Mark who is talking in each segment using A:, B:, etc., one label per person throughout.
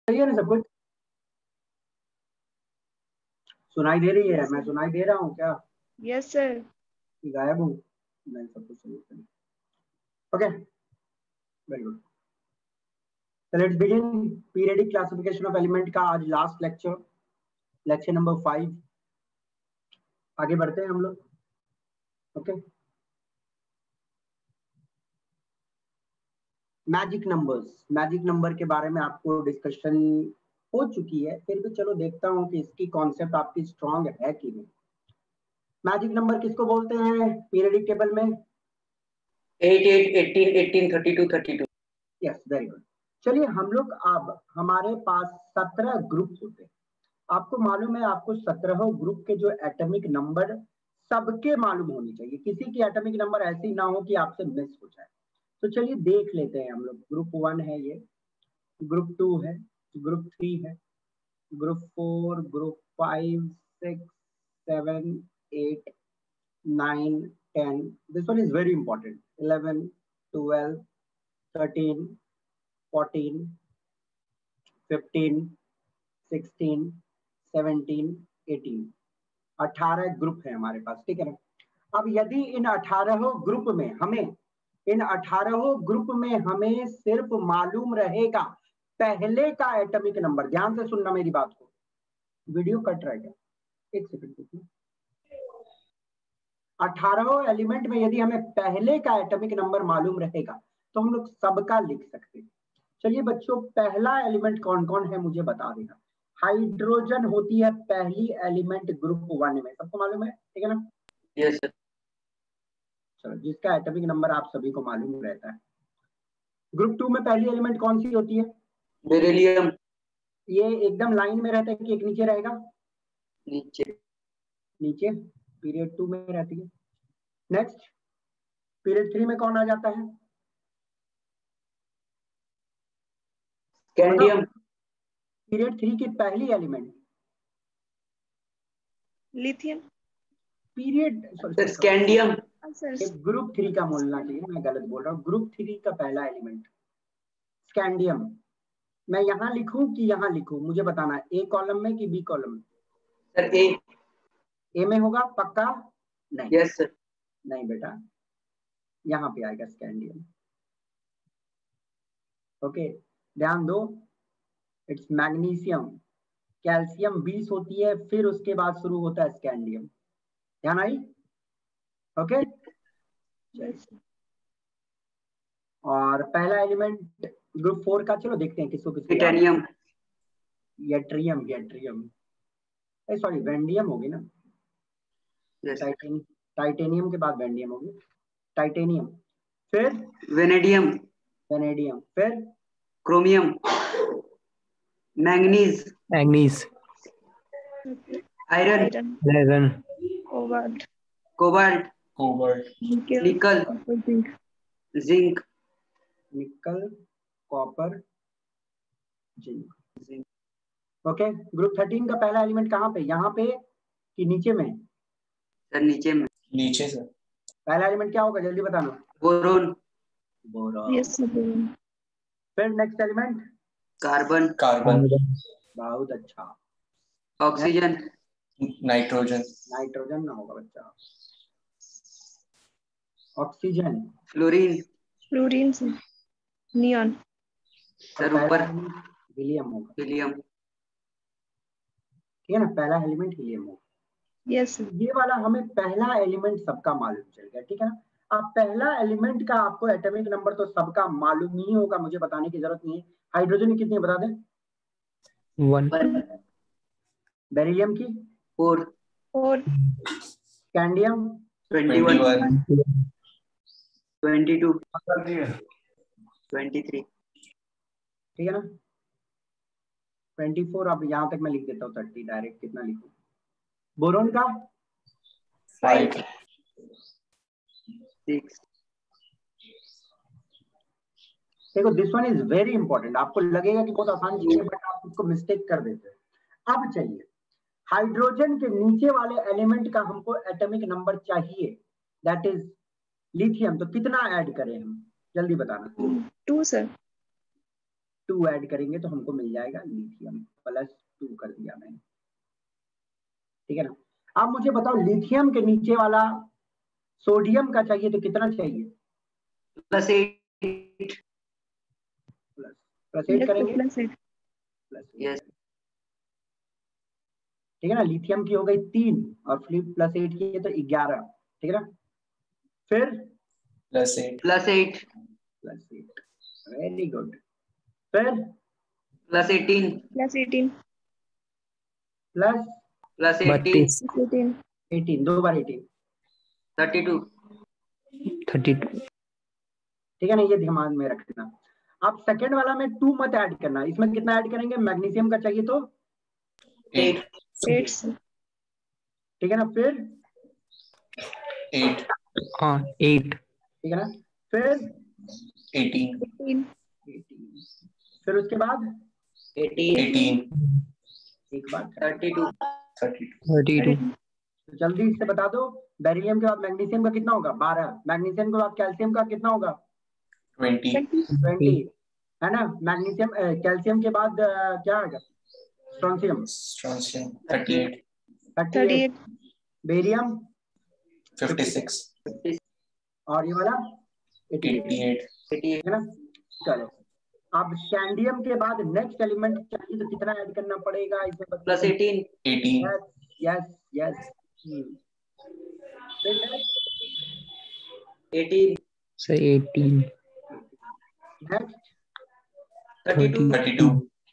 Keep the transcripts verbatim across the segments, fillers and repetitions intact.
A: सही है ना सब कुछ? सुनाई दे रही है? मैं सुनाई दे रहा हूँ क्या?
B: Yes sir.
A: गायब हूँ? नहीं, सब कुछ सही है। Okay, very good. So let's begin periodic classification of element का आज last lecture, lecture number five. आगे बढ़ते हैं हम लोग। Okay, magic numbers. Magic number के बारे में आपको डिस्कशन हो चुकी है, फिर भी चलो देखता हूँ कि इसकी कॉन्सेप्ट आपकी स्ट्रांग है कि नहीं। मैजिक नंबर किसको बोलते हैं पीरियडिक टेबल में?
C: Eight, eight, eighteen, eighteen, thirty two, thirty two.
A: Yes, very good. चलिए हम लोग, अब हमारे पास सत्रह ग्रुप होते हैं। आपको मालूम है, आपको सत्रह ग्रुप के जो एटॉमिक नंबर सबके मालूम होनी चाहिए, किसी की एटॉमिक नंबर ऐसी ना हो कि आपसे मिस हो जाए। तो चलिए देख लेते हैं हम लोग। ग्रुप वन है ये, ग्रुप टू है, ग्रुप थ्री है, group four, group five, six, seven, eight, nine, ten. This one is very important. Eleven, twelve, thirteen, fourteen, fifteen, sixteen, seventeen, eighteen. अठारह ग्रुप है हमारे पास, ठीक है ना? अब यदि इन अठारह ग्रुप में हमें इन अठारह ग्रुप में हमें सिर्फ मालूम रहेगा पहले का एटॉमिक नंबर, ध्यान से सुनना मेरी बात को, वीडियो कट रहेगा, एक सेकंड। अठारह एलिमेंट में यदि हमें पहले का एटॉमिक नंबर मालूम रहेगा तो हम लोग सबका लिख सकते हैं। चलिए बच्चों, पहला एलिमेंट कौन कौन है मुझे बता देना। हाइड्रोजन होती है पहली एलिमेंट ग्रुप वन में, सबको मालूम है, ठीक है ना?
C: Yes sir.
A: चलो, जिसका एटॉमिक नंबर आप सभी को मालूम रहता है। ग्रुप टू में पहली एलिमेंट कौन सी होती है?
C: बेरिलियम।
A: ये एकदम लाइन में रहता है कि एक नीचे रहेगा?
C: नीचे।
A: नीचे पीरियड टू में रहती है। नेक्स्ट, पीरियड थ्री में कौन आ जाता है?
C: स्कैंडियम।
A: पीरियड थ्री की पहली element?
B: Lithium.
A: Period
C: sir scandium.
A: Group three का बोलना चाहिए, मैं गलत बोल रहा हूँ। ग्रुप थ्री का पहला एलिमेंट स्कैंडियम। मैं यहाँ लिखूं कि यहाँ लिखूं, मुझे बताना है, ए कॉलम में कि बी कॉलम में?
C: Sir A.
A: ए में होगा पक्का? नहीं।
C: Yes sir.
A: नहीं बेटा, यहाँ पे आएगा स्कैंडियम। ओके, ध्यान दो, इट्स मैग्नीशियम। कैल्शियम बीस होती है, फिर उसके बाद शुरू होता है स्कैंडियम। ध्यान आई? ओके, और पहला एलिमेंट ग्रुप फोर का, चलो देखते हैं किसको किसको याद है।
C: Titanium.
A: Yttrium, yttrium, sorry vanadium होगी ना?
C: यस।
A: टाइटेन टाइटेनियम के बाद वैंडियम होगी। टाइटेनियम, फिर
C: वेनेडियम,
A: वेनेडियम, फिर
C: chromium, manganese,
D: manganese,
C: iron,
D: iron,
B: cobalt,
C: cobalt,
D: cobalt,
C: nickel, zinc,
A: nickel, copper, zinc. Okay, group thirteen का पहला एलिमेंट कहाँ पे? यहाँ पे कि नीचे में?
C: सर नीचे में।
D: नीचे सर।
A: पहला एलिमेंट क्या होगा, जल्दी बताना।
C: बोरोन।
A: बोरॉन।
B: Yes sir.
A: फिर नेक्स्ट एलिमेंट
C: कार्बन।
D: कार्बन,
A: बहुत अच्छा।
C: ऑक्सीजन।
D: नाइट्रोजन।
A: नाइट्रोजन ना होगा बच्चा। Oxygen.
C: Fluorine.
B: Fluorine sir. Neon.
C: Sir ऊपर
A: हीलियम होगा,
C: हीलियम।
A: ठीक है ना? पहला एलिमेंट हीलियम होगा।
B: Yes sir.
A: ये वाला हमें पहला एलिमेंट सबका मालूम चल गया, ठीक है ना? अब पहला एलिमेंट का आपको एटॉमिक नंबर तो सबका मालूम ही होगा, मुझे बताने की जरूरत नहीं है। हाइड्रोजन की कितनी है बता दें?
D: वन।
A: बेरिलियम की?
C: Four.
B: Four.
A: Scandium?
C: Twenty one. Twenty two. Twenty three.
A: ठीक है ना? Twenty four. अब यहां तक मैं लिख देता हूँ थर्टी डायरेक्ट, कितना लिखूं? बोरोन का?
B: फाइव।
C: सिक्स।
A: देखो, this one is very important. आपको लगेगा कि बहुत आसान चीज है, बट आप उसको मिस्टेक कर देते हैं। अब चलिए, हाइड्रोजन के नीचे वाले एलिमेंट का हमको एटॉमिक नंबर चाहिए, दैट इज लिथियम। तो कितना ऐड करें हम, जल्दी बताना।
B: To sir.
A: टू ऐड करेंगे तो हमको मिल जाएगा लिथियम, प्लस टू कर दिया मैंने, ठीक है ना। अब मुझे बताओ लिथियम के नीचे वाला सोडियम का चाहिए तो कितना चाहिए?
C: Plus eight.
A: Plus plus eight करेंगे,
B: प्लस एट।
A: Plus
C: yes.
A: ठीक है ना। लिथियम की हो गई तीन और फ्लिप प्लस एट की है तो ग्यारह, ठीक है ना। फिर
D: plus eight
C: plus eight
A: plus eight, very good. फिर
C: plus eighteen
B: plus eighteen.
A: Plus
C: plus eighteen
D: बत्तीस
B: एटीन।
A: एटीन, दो बार eighteen,
C: thirty two
D: thirty two
A: ठीक है ना। ये ध्यान में रखना। अब सेकंड वाला में टू मत ऐड करना, इसमें कितना ऐड करेंगे? मैग्नीशियम का चाहिए तो
C: एट
B: एट।
A: ठीक है ना। फिर
D: एट हाँ एट
A: ठीक है ना। फिर
D: एटीन
B: एटीन।
A: एटीन, फिर उसके बाद
C: एटीन
D: एटीन
A: एक बार
C: thirty two
D: thirty two thirty two
A: तो जल्दी से बता दो। बेरिलियम के बाद मैग्नीशियम का कितना होगा? बारह। मैग्नीशियम के बाद कैल्शियम का कितना होगा?
D: ट्वेंटी
A: ट्वेंटी, है ना। मैग्नीशियम कैल्शियम के बाद अ, क्या आएगा? Strontium
D: strontium thirty eight
A: thirty
B: thirty
A: eight,
B: eight.
A: Barium
D: fifty six
A: और ये वाला eighty eight,
D: eighty eight
C: eighty
A: है ना। चलो अब स्कैंडियम के बाद नेक्स्ट एलिमेंट चाहिए तो कितना ऐड करना पड़ेगा इसमें?
C: Plus eighteen
D: eighteen
A: yes yes yes. फिर
C: eighteen
D: so eighteen
A: next
C: thirty two
D: thirty two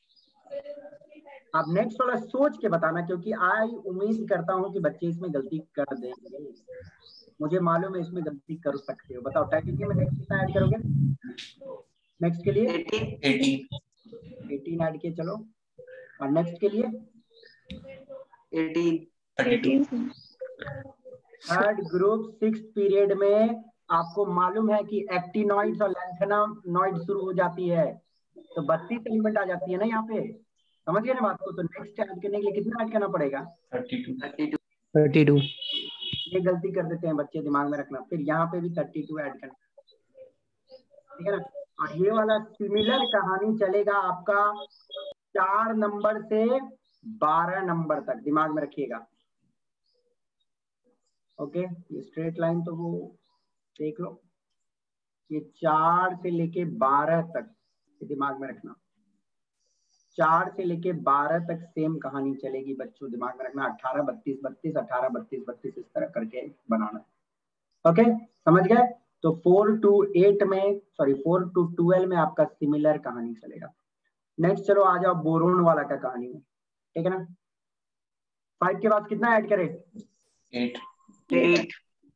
A: अब नेक्स्ट वाला सोच के बताना, क्योंकि आई उम्मीद करता हूं कि बच्चे इसमें गलती कर देंगे। मुझे मालूम है इसमें गलती कर सकते हो। बताओ टाइटेनियम में नेक्स्ट कितना ऐड करोगे? नेक्स्ट के लिए
C: एटीन
D: एटीन
A: एटीन ऐड किए, चलो। और नेक्स्ट के लिए
C: eighteen
D: thirty two
B: eighteen.
A: Third group six period में आपको मालूम है कि एक्टिनॉइड्स और लैंथेनॉइड शुरू हो जाती है, तो बत्तीस एलिमेंट आ जाती है ना यहाँ पे। समझ गए ना बात को? तो नेक्स्ट ऐड करने के लिए कितना ऐड करना पड़ेगा?
D: Thirty two
C: thirty two
D: thirty two
A: ये गलती कर देते हैं बच्चे, दिमाग में रखना। फिर यहाँ पे भी थर्टी टू ऐड करना, ठीक है ना। और ये वाला सिमिलर कहानी चलेगा आपका चार नंबर से बारह नंबर तक, दिमाग में रखिएगा। ओके, ये स्ट्रेट लाइन तो वो देख लो, ये चार से लेके बारह तक, ये दिमाग में रखना। चार से लेके बारह तक सेम कहानी चलेगी बच्चों, दिमाग में रखना। अठारह बत्तीस बत्तीस अठारह बत्तीस बत्तीस इस तरह करके बनाना। ओके, समझ गए? तो फोर टू एट में, सॉरी फोर टू ट्वेल्व में आपका सिमिलर कहानी चलेगा। नेक्स्ट चलो आ जाओ बोरोन वाला का कहानी में, ठीक है ना। फाइव के बाद कितना ऐड करें?
D: Eight
C: eight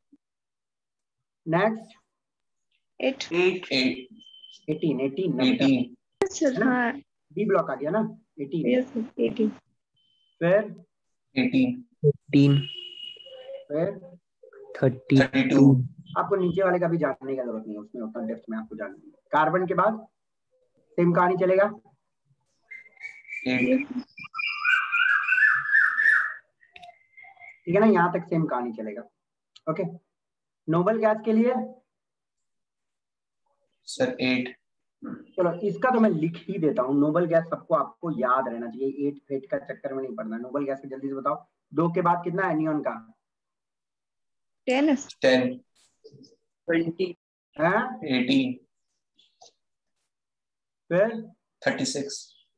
A: next
B: eight.
C: Eight
D: eight
A: eighteen, eighteen ना बेटा,
D: एटीन
A: है ना।
B: हाँ।
A: डी ब्लॉक आ गया ना, एटीन।
B: Yes eighteen.
A: फिर
D: एटीन एटीन
A: फिर
D: थर्टी थर्टी टू टू
A: आपको नीचे वाले का भी जानने की जरूरत नहीं है, उसमें उतना डेप्थ में आपको जानना है। कार्बन के बाद सेम कहानी चलेगा।
D: एट
A: ठीक है ना, यहाँ तक सेम कहानी चलेगा। ओके, नोबल गैस के लिए
D: सर एट
A: चलो इसका तो मैं लिख ही देता हूँ। नोबल गैस सबको आपको याद रहना चाहिए, एट फेट का चक्कर में नहीं पड़ना। नोबल गैस के जल्दी से बताओ। दो के बाद कितना है नियॉन का?
B: टेन।
D: टेन
C: ट्वेंटी
A: है
D: एटीन
A: फिर
D: thirty six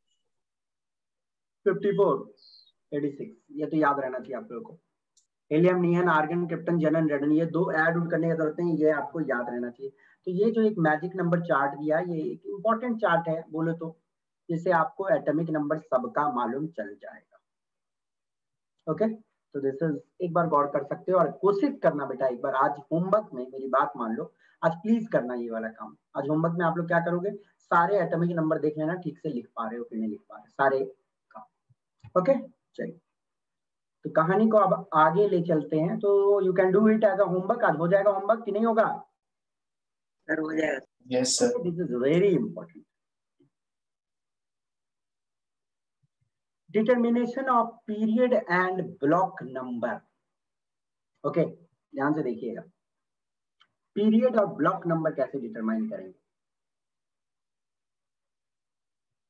A: fifty four eighty six, ये तो याद रहना चाहिए आप लोगों को। Helium, neon, argon, krypton, xenon, radon, ये दो ऐड उड करने की जरूरत नहीं, ये आपको याद रहना चाहिए। तो ये जो एक मैजिक नंबर चार्ट दिया है, ये एक इंपॉर्टेंट चार्ट है बोलो तो, जिससे आपको एटॉमिक नंबर सबका मालूम चल जाएगा। ओके, तो दिस इज, एक बार गौर कर सकते हो और कोशिश करना बेटा एक बार आज होमवर्क में, मेरी बात मान लो, आज प्लीज करना ये वाला काम। आज होमवर्क में आप लोग क्या करोगे? सारे एटॉमिक नंबर देख लेना ठीक से लिख पा रहे हो कि नहीं लिख पा रहे सारे काम। ओके चलिए, तो कहानी को अब आगे ले चलते हैं। तो you can do it as a homework. आज हो जाएगा होमवर्क कि नहीं होगा?
C: सर हो जाएगा।
D: Yes sir
A: this is very important. Determination of period and block number. Okay, ध्यान से देखिएगा, पीरियड और ब्लॉक नंबर कैसे डिटरमाइन करेंगे।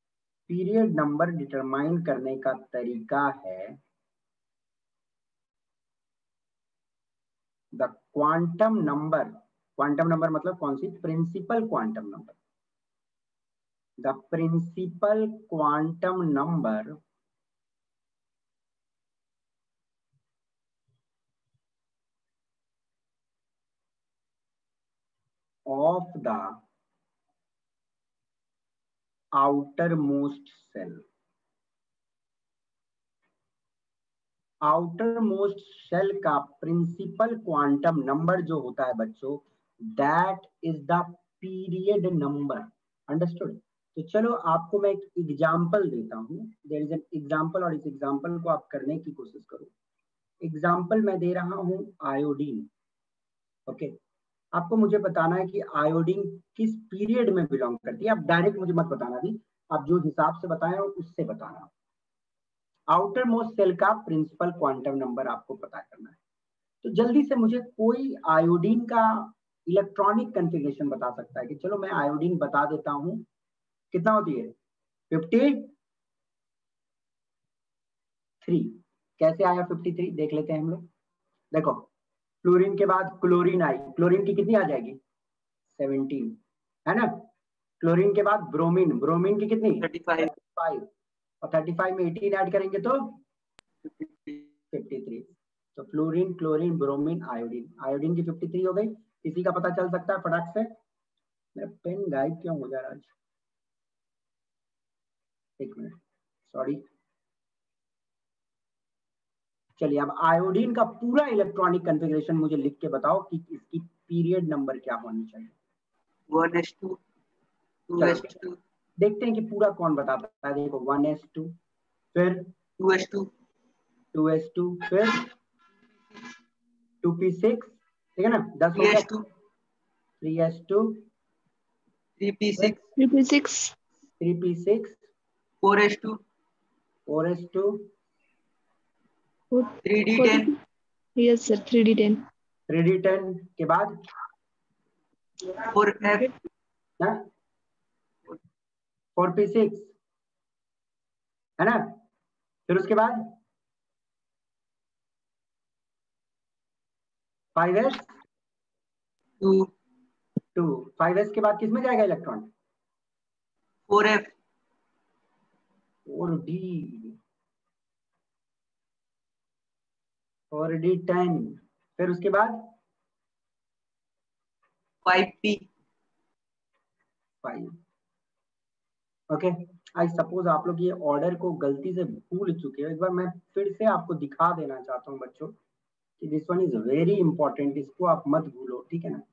A: पीरियड नंबर डिटरमाइन करने का तरीका है the quantum number, quantum number मतलब कौन सी, principal quantum number, the principal quantum number of the outermost cell. outermost cell का प्रिंसिपल क्वांटम नंबर जो होता है बच्चों, that is the period number. Understood? तो चलो आपको मैं एक एग्जांपल देता हूँ, देयर इज एन एग्जांपल, और इस एग्जांपल को आप करने की कोशिश करो। एग्जांपल मैं दे रहा हूँ आयोडीन। Okay okay. आपको मुझे बताना है कि आयोडीन किस पीरियड में बिलोंग करती है। आप डायरेक्ट मुझे मत बताना भी, आप जो हिसाब से बताए हो उससे बताना। आउटर मोस्ट सेल का प्रिंसिपल क्वांटम नंबर आपको पता करना है। तो जल्दी से मुझे कोई आयोडीन का इलेक्ट्रॉनिक कॉन्फ़िगरेशन बता सकता है कि चलो मैं आयोडीन बता देता हूं कितना होती है, फिफ्टी थ्री। कैसे आया फिफ्टी थ्री देख लेते हैं हम लोग। देखो फ्लोरीन के बाद क्लोरीन आई, क्लोरीन की कितनी आ जाएगी, सेवनटीन, है ना। क्लोरीन के बाद ब्रोमीन, ब्रोमीन की कितनी,
C: थर्टी फाइव,
A: और थर्टी फाइव में एटीन ऐड करेंगे तो फिफ्टी थ्री। तो fluorine, chlorine, bromine, iodine, iodine की फिफ्टी थ्री हो गई। किसी का पता चल सकता है फटाक से? मेरा पेन गायब क्यों हो जा रहा है आज, एक मिनट, सॉरी। चलिए अब आयोडीन का पूरा इलेक्ट्रॉनिक कॉन्फ़िगरेशन मुझे लिख के बताओ कि इसकी पीरियड नंबर क्या होनी चाहिए।
C: One s two, two s two,
A: देखते हैं कि पूरा कौन बताता है। देखो वन एस टू, फिर
C: two s two,
A: two s two, फिर टू पी सिक्स, ठीक है ना, दस हो गया, three S two,
C: three p six,
B: three p six,
A: three p six,
C: four s two,
A: four s two,
C: three D ten,
B: yes sir, three D ten,
A: three D ten के बाद
C: four f,
A: four p six, है ना। फिर उसके बाद five s
C: two,
A: two, five s के बाद किसमें जाएगा electron,
C: four f,
A: four d, four d ten. फिर उसके बाद
C: five p,
A: five. Okay, I suppose आप लोग ये ऑर्डर को गलती से भूल चुके हो। एक बार मैं फिर से आपको दिखा देना चाहता हूँ बच्चों कि this one is very important, इसको आप मत भूलो, ठीक है ना।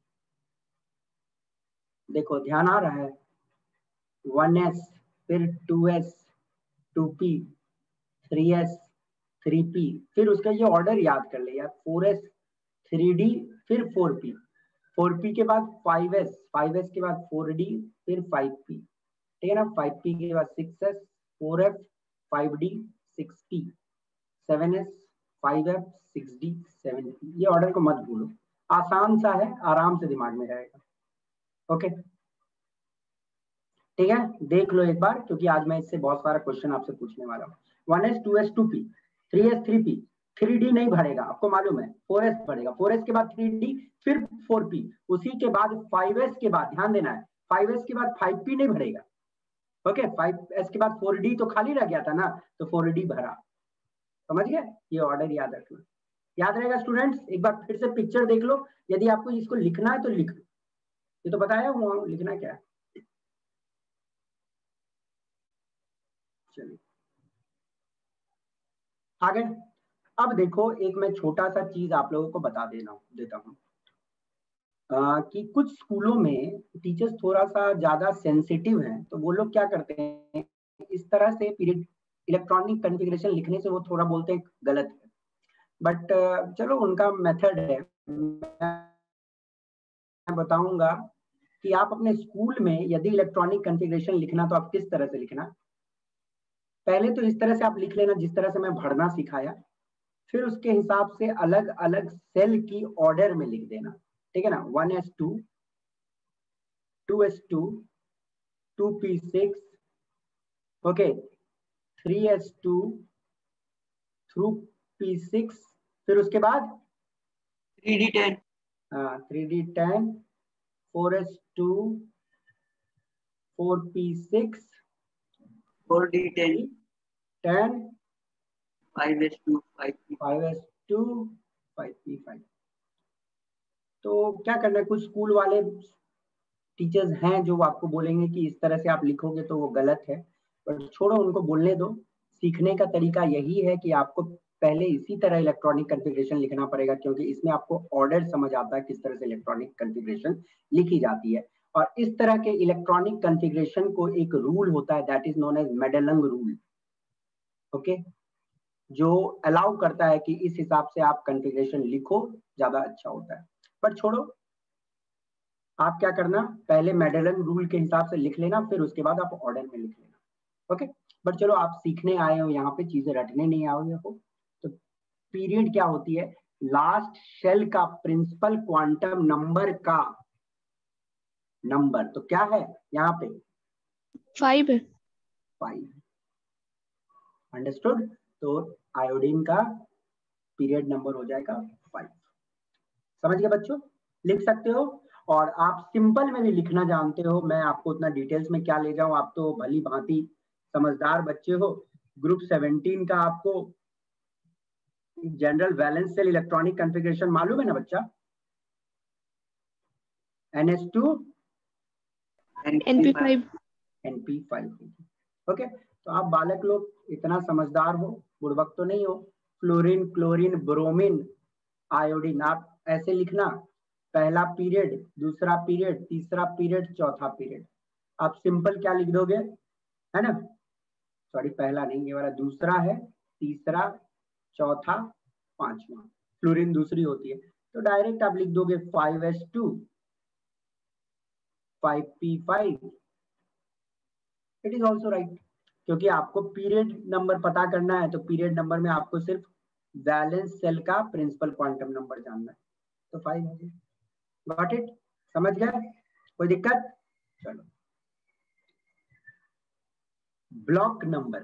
A: देखो ध्यान आ रहा है, वन एस, फिर two s, two p, three s, three p, फिर उसका ये ऑर्डर याद कर ले यार, फोर एस, थ्री डी, फिर फोर पी, फोर पी के बाद फाइव एस, फाइव एस के बाद फोर डी, फिर फाइव पी, ठीक है ना। फाइव पी के बाद six s, four f, five d, six p, seven s, five f, six d, seven p. ये ऑर्डर को मत भूलो, आसान सा है, आराम से दिमाग में रहेगा। ओके ठीक है, देख लो एक बार, क्योंकि आज मैं इससे बहुत सारा क्वेश्चन आपसे पूछने वाला हूँ। One s, two s, two p, three s, three P, three d नहीं भरेगा, आपको मालूम है, फोर एस भरेगा, फोर एस के बाद थ्री डी, फिर फोर पी, उसी के बाद फाइव एस के बाद, ध्यान देना है, फाइव एस के बाद फाइव पी नहीं भरेगा। ओके, फाइव एस के बाद फोर डी तो खाली रह गया था ना, तो फोर डी भरा। समझ गए? ये ऑर्डर याद रखना, याद रहेगा स्टूडेंट्स। एक बार फिर से पिक्चर देख लो, यदि आपको इसको लिखना है तो लिख लो, ये तो बताया हुआ लिखना क्या है। चलिए आगे, अब देखो एक मैं छोटा सा चीज आप लोगों को बता देना देता हूँ कि कुछ स्कूलों में टीचर्स थोड़ा सा ज्यादा सेंसिटिव हैं, तो वो लोग क्या करते हैं, इस तरह से पीरियड इलेक्ट्रॉनिक कॉन्फ़िगरेशन लिखने से वो थोड़ा बोलते हैं गलत है, बट चलो उनका मेथड है। मैं बताऊंगा कि आप अपने स्कूल में यदि इलेक्ट्रॉनिक कॉन्फ़िगरेशन लिखना तो आप किस तरह से लिखना। पहले तो इस तरह से आप लिख लेना जिस तरह से मैं भरना सिखाया, फिर उसके हिसाब से अलग अलग सेल की ऑर्डर में लिख देना, ठीक है ना। One s two, two s two, two p six, okay, three S two through p six, फिर उसके बाद
C: थ्री डी टेन,
A: हाँ three D ten, four s two four p six,
C: four d ten,
A: ten,
C: five s two, five p,
A: five s two, five p five. तो क्या करना है, कुछ school वाले टीचर्स हैं जो आपको बोलेंगे कि इस तरह से आप लिखोगे तो वो गलत है, पर छोड़ो, उनको बोलने दो। सीखने का तरीका यही है कि आपको पहले इसी तरह इलेक्ट्रॉनिक कॉन्फ़िगरेशन लिखना पड़ेगा, क्योंकि इसमें आपको ऑर्डर समझ आता है किस तरह से इलेक्ट्रॉनिक कॉन्फ़िगरेशन लिखी जाती है। और इस तरह के इलेक्ट्रॉनिक कॉन्फ़िगरेशन को एक रूल होता है, that is known as Madelung rule, okay, जो अलाउ करता है कि इस हिसाब से आप कॉन्फ़िगरेशन लिखो, ज्यादा अच्छा होता है। पर छोड़ो, आप क्या करना, पहले मेडेलन रूल के हिसाब से लिख लेना, फिर उसके बाद आप ऑर्डर में लिख लेना, ओके। बट चलो, आप सीखने आए हो यहाँ पे, चीजें रटने नहीं आओगे हो। तो पीरियड क्या होती है, लास्ट शेल का प्रिंसिपल क्वांटम नंबर का नंबर। तो क्या है यहाँ पे,
B: फाइव है।
A: Five, understood. तो आयोडीन का पीरियड नंबर हो जाएगा फाइव। समझ गए बच्चों, लिख सकते हो। और आप सिंपल में भी लिखना जानते हो, मैं आपको उतना डिटेल्स में क्या ले जाऊं, आप तो भली भांति समझदार बच्चे हो। ग्रुप सेवनटीन का आपको general valence shell electronic configuration मालूम है ना बच्चा, n s two
B: n p five.
A: N p five, okay. तो आप बालक लोग इतना समझदार हो, बुड़बक तो नहीं हो। फ्लोरीन, क्लोरीन, ब्रोमीन, आयोडीन, आप ऐसे लिखना, पहला पीरियड, दूसरा पीरियड, तीसरा पीरियड, चौथा पीरियड। आप सिंपल क्या लिख दोगे, है ना, सॉरी पहला नहीं, ये वाला दूसरा है, तीसरा, चौथा, पांचवा, फ्लोरीन दूसरी होती है। तो डायरेक्ट आप लिख दोगे five s two five p five, it is also right, क्योंकि आपको पीरियड नंबर पता करना है। तो पीरियड नंबर में आपको सिर्फ वैलेंस सेल का प्रिंसिपल क्वांटम नंबर जानना है, तो फाइव हो गया। गॉट इट, समझ गए, कोई दिक्कत? चलो, ब्लॉक नंबर,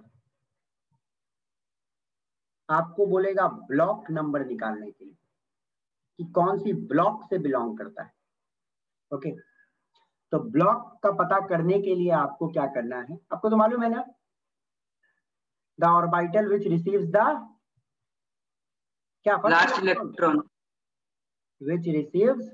A: आपको बोलेगा ब्लॉक नंबर निकालने के लिए कि कौन सी ब्लॉक से बिलोंग करता है, ओके। तो ब्लॉक का पता करने के लिए आपको क्या करना है, आपको तो मालूम है ना, the orbital which receives the क्या
C: लास्ट इलेक्ट्रॉन,
A: विच रिसीव्स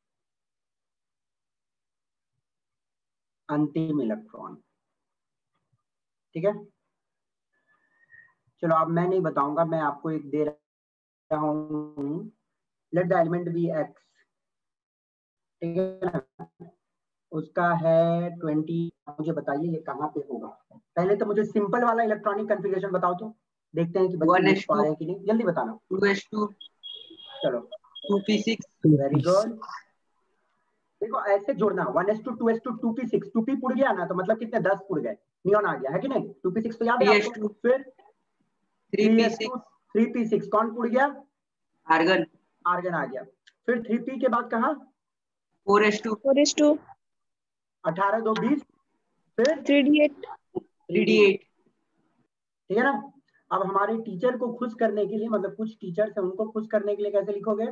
A: अंतिम इलेक्ट्रॉन, ठीक है। चलो अब मैं नहीं बताऊंगा, मैं आपको एक दे रहा हूं, let the element B X, ठीक है ना, उसका है ट्वेंटी। मुझे बताइए ये कहाँ पे होगा। पहले तो मुझे सिंपल वाला इलेक्ट्रॉनिक कॉन्फ़िगरेशन बताओ, तो देखते हैं कि बच्चे लिख पा रहे हैं कि नहीं, जल्दी बताना।
C: टू एस टू,
A: चलो,
C: two p six,
A: very good. देखो ऐसे जोड़ना, one s two, two s two, two p six, two p पुड़ गया ना, तो मतलब कितने, दस पुड़ गए, नियॉन आ गया है कि नहीं, टू पी सिक्स तो याद है आपको। फिर
C: three p six,
A: three p six कौन पुड़ गया,
C: आर्गन,
A: आर्गन आ गया। फिर थ्री पी के बाद कहा,
C: four s two,
B: four s two,
A: अठारह दो बीस, फिर
B: three d eight,
C: three d eight.
A: ठीक है ना। अब हमारे टीचर को खुश करने के लिए, मतलब कुछ टीचर्स हैं उनको खुश करने के लिए कैसे लिखोगे,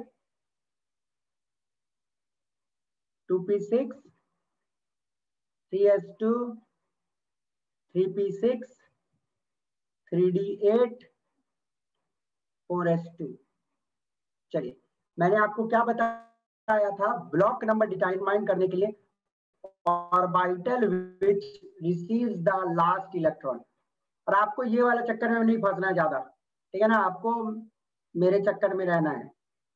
A: two p six, three S two, three p six, three d eight, four s two. चलिए, मैंने आपको क्या बताया था, ब्लॉक नंबर डिटरमाइन करने के लिए orbital which receives the last electron. और आपको ये वाला चक्कर में नहीं फंसना है ज्यादा, ठीक है ना, आपको मेरे चक्कर में रहना है।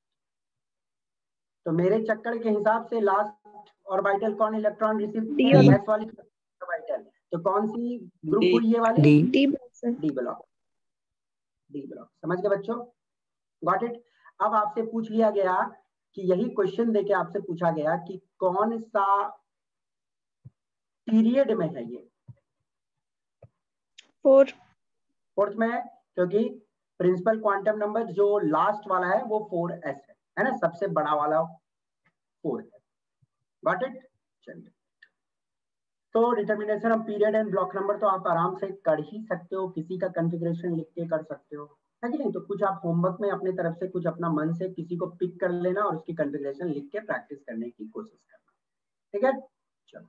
A: तो मेरे चक्कर के हिसाब से लास्ट ऑर्बिटल कौन इलेक्ट्रॉन रिसीव, एस वाली ऑर्बिटल, तो कौन सी ग्रुप हुई ये वाली,
B: d d block,
A: d block, d block. समझ गए बच्चों, गॉट इट। अब आपसे पूछ लिया गया कि यही क्वेश्चन देके आपसे पूछा गया कि कौन सा पीरियड में है ये,
B: फोर,
A: फोर्थ में है, क्योंकि प्रिंसिपल क्वांटम नंबर जो लास्ट वाला है वो फोर एस है, है ना, सबसे बड़ा वाला फोर है। गॉट इट, चलिए तो determination of period and block number तो आप आराम से कर ही सकते हो, किसी का कॉन्फ़िगरेशन लिख के कर सकते हो, है कि नहीं। तो कुछ आप होमवर्क में अपने तरफ से कुछ अपना मन से किसी को पिक कर लेना और उसकी कॉन्फ़िगरेशन लिख के प्रैक्टिस करने की कोशिश करना, ठीक है। चलो,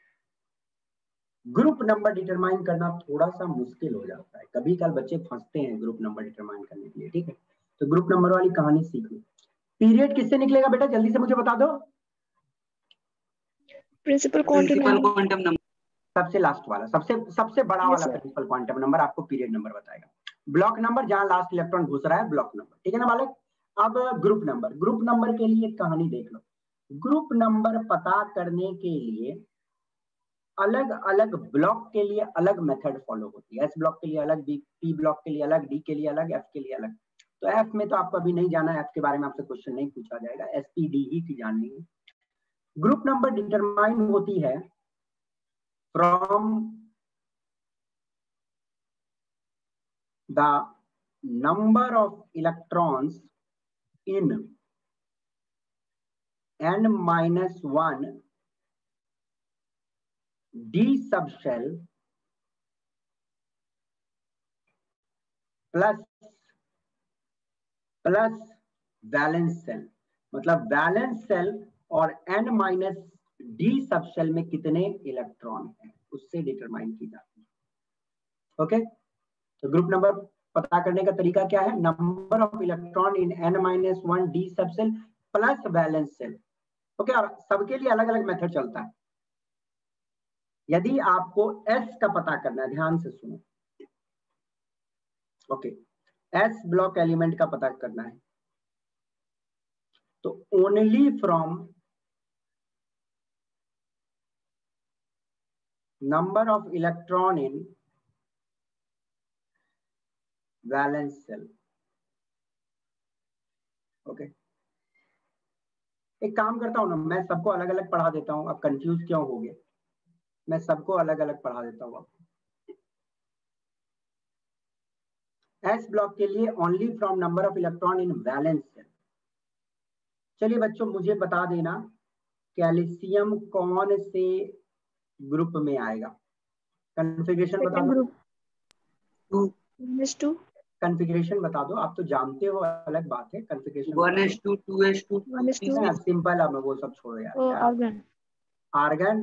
A: ग्रुप नंबर डिटरमाइन करना थोड़ा सा मुश्किल हो जाता है, कभी कल बच्चे फंसते हैं ग्रुप नंबर डिटरमाइन करने के लिए, ठीक है। तो ग्रुप नंबर वाली कहानी सीख लो। पीरियड किससे निकलेगा बेटा, जल्दी से मुझे बता दो।
B: प्रिंसिपल क्वांटम
C: नंबर,
A: सबसे लास्ट वाला, सबसे सबसे बड़ा
B: Yes,
A: वाला
B: sir.
A: प्रिंसिपल क्वांटम नंबर आपको पीरियड नंबर बताएगा। ब्लॉक नंबर जहां लास्ट इलेक्ट्रॉन घुस रहा है, ब्लॉक नंबर, ठीक है ना बालक। अब ग्रुप नंबर, ग्रुप नंबर के लिए एक कहानी देख लो। ग्रुप नंबर पता करने के लिए अलग अलग ब्लॉक के लिए अलग मेथड फॉलो होती है। एस ब्लॉक के लिए अलग, बी पी ब्लॉक के लिए अलग, डी के लिए अलग, एफ के लिए अलग। तो एफ में तो आपको अभी नहीं जाना है, एफ के बारे में आपसे क्वेश्चन नहीं पूछा जाएगा, एस पी डी ही की जाननी है। ग्रुप नंबर डिटरमाइन होती है from the number of electrons in n minus one d subshell plus plus valence shell. मतलब वैलेंस सेल और n माइनस डी सबशेल में कितने इलेक्ट्रॉन हैं उससे डिटरमाइन की जाती है। ओके, तो ग्रुप नंबर पता करने का तरीका क्या है, number of electron in n minus one d subshell plus valence shell. Okay, और सबके लिए अलग अलग मेथड चलता है। यदि आपको S का पता करना है, ध्यान से सुनो, ओके, S ब्लॉक एलिमेंट का पता करना है तो only from number of electron in valence shell. Okay, एक काम करता हूं ना, मैं सबको अलग अलग पढ़ा देता हूं। अब कंफ्यूज क्यों हो गए, मैं सबको अलग अलग पढ़ा देता हूं। एस ब्लॉक के लिए only from number of electron in valence shell. चलिए बच्चों, मुझे बता देना कैल्शियम कौन से ग्रुप में आएगा, कॉन्फ़िगरेशन बता दो।
B: टू
A: कॉन्फ़िगरेशन बता दो, आप तो जानते हो, अलग बात है। Configuration
C: one s two two s two
B: one s two
A: simple, अब वो सब छोड़ो यार।
B: तो argon
A: argon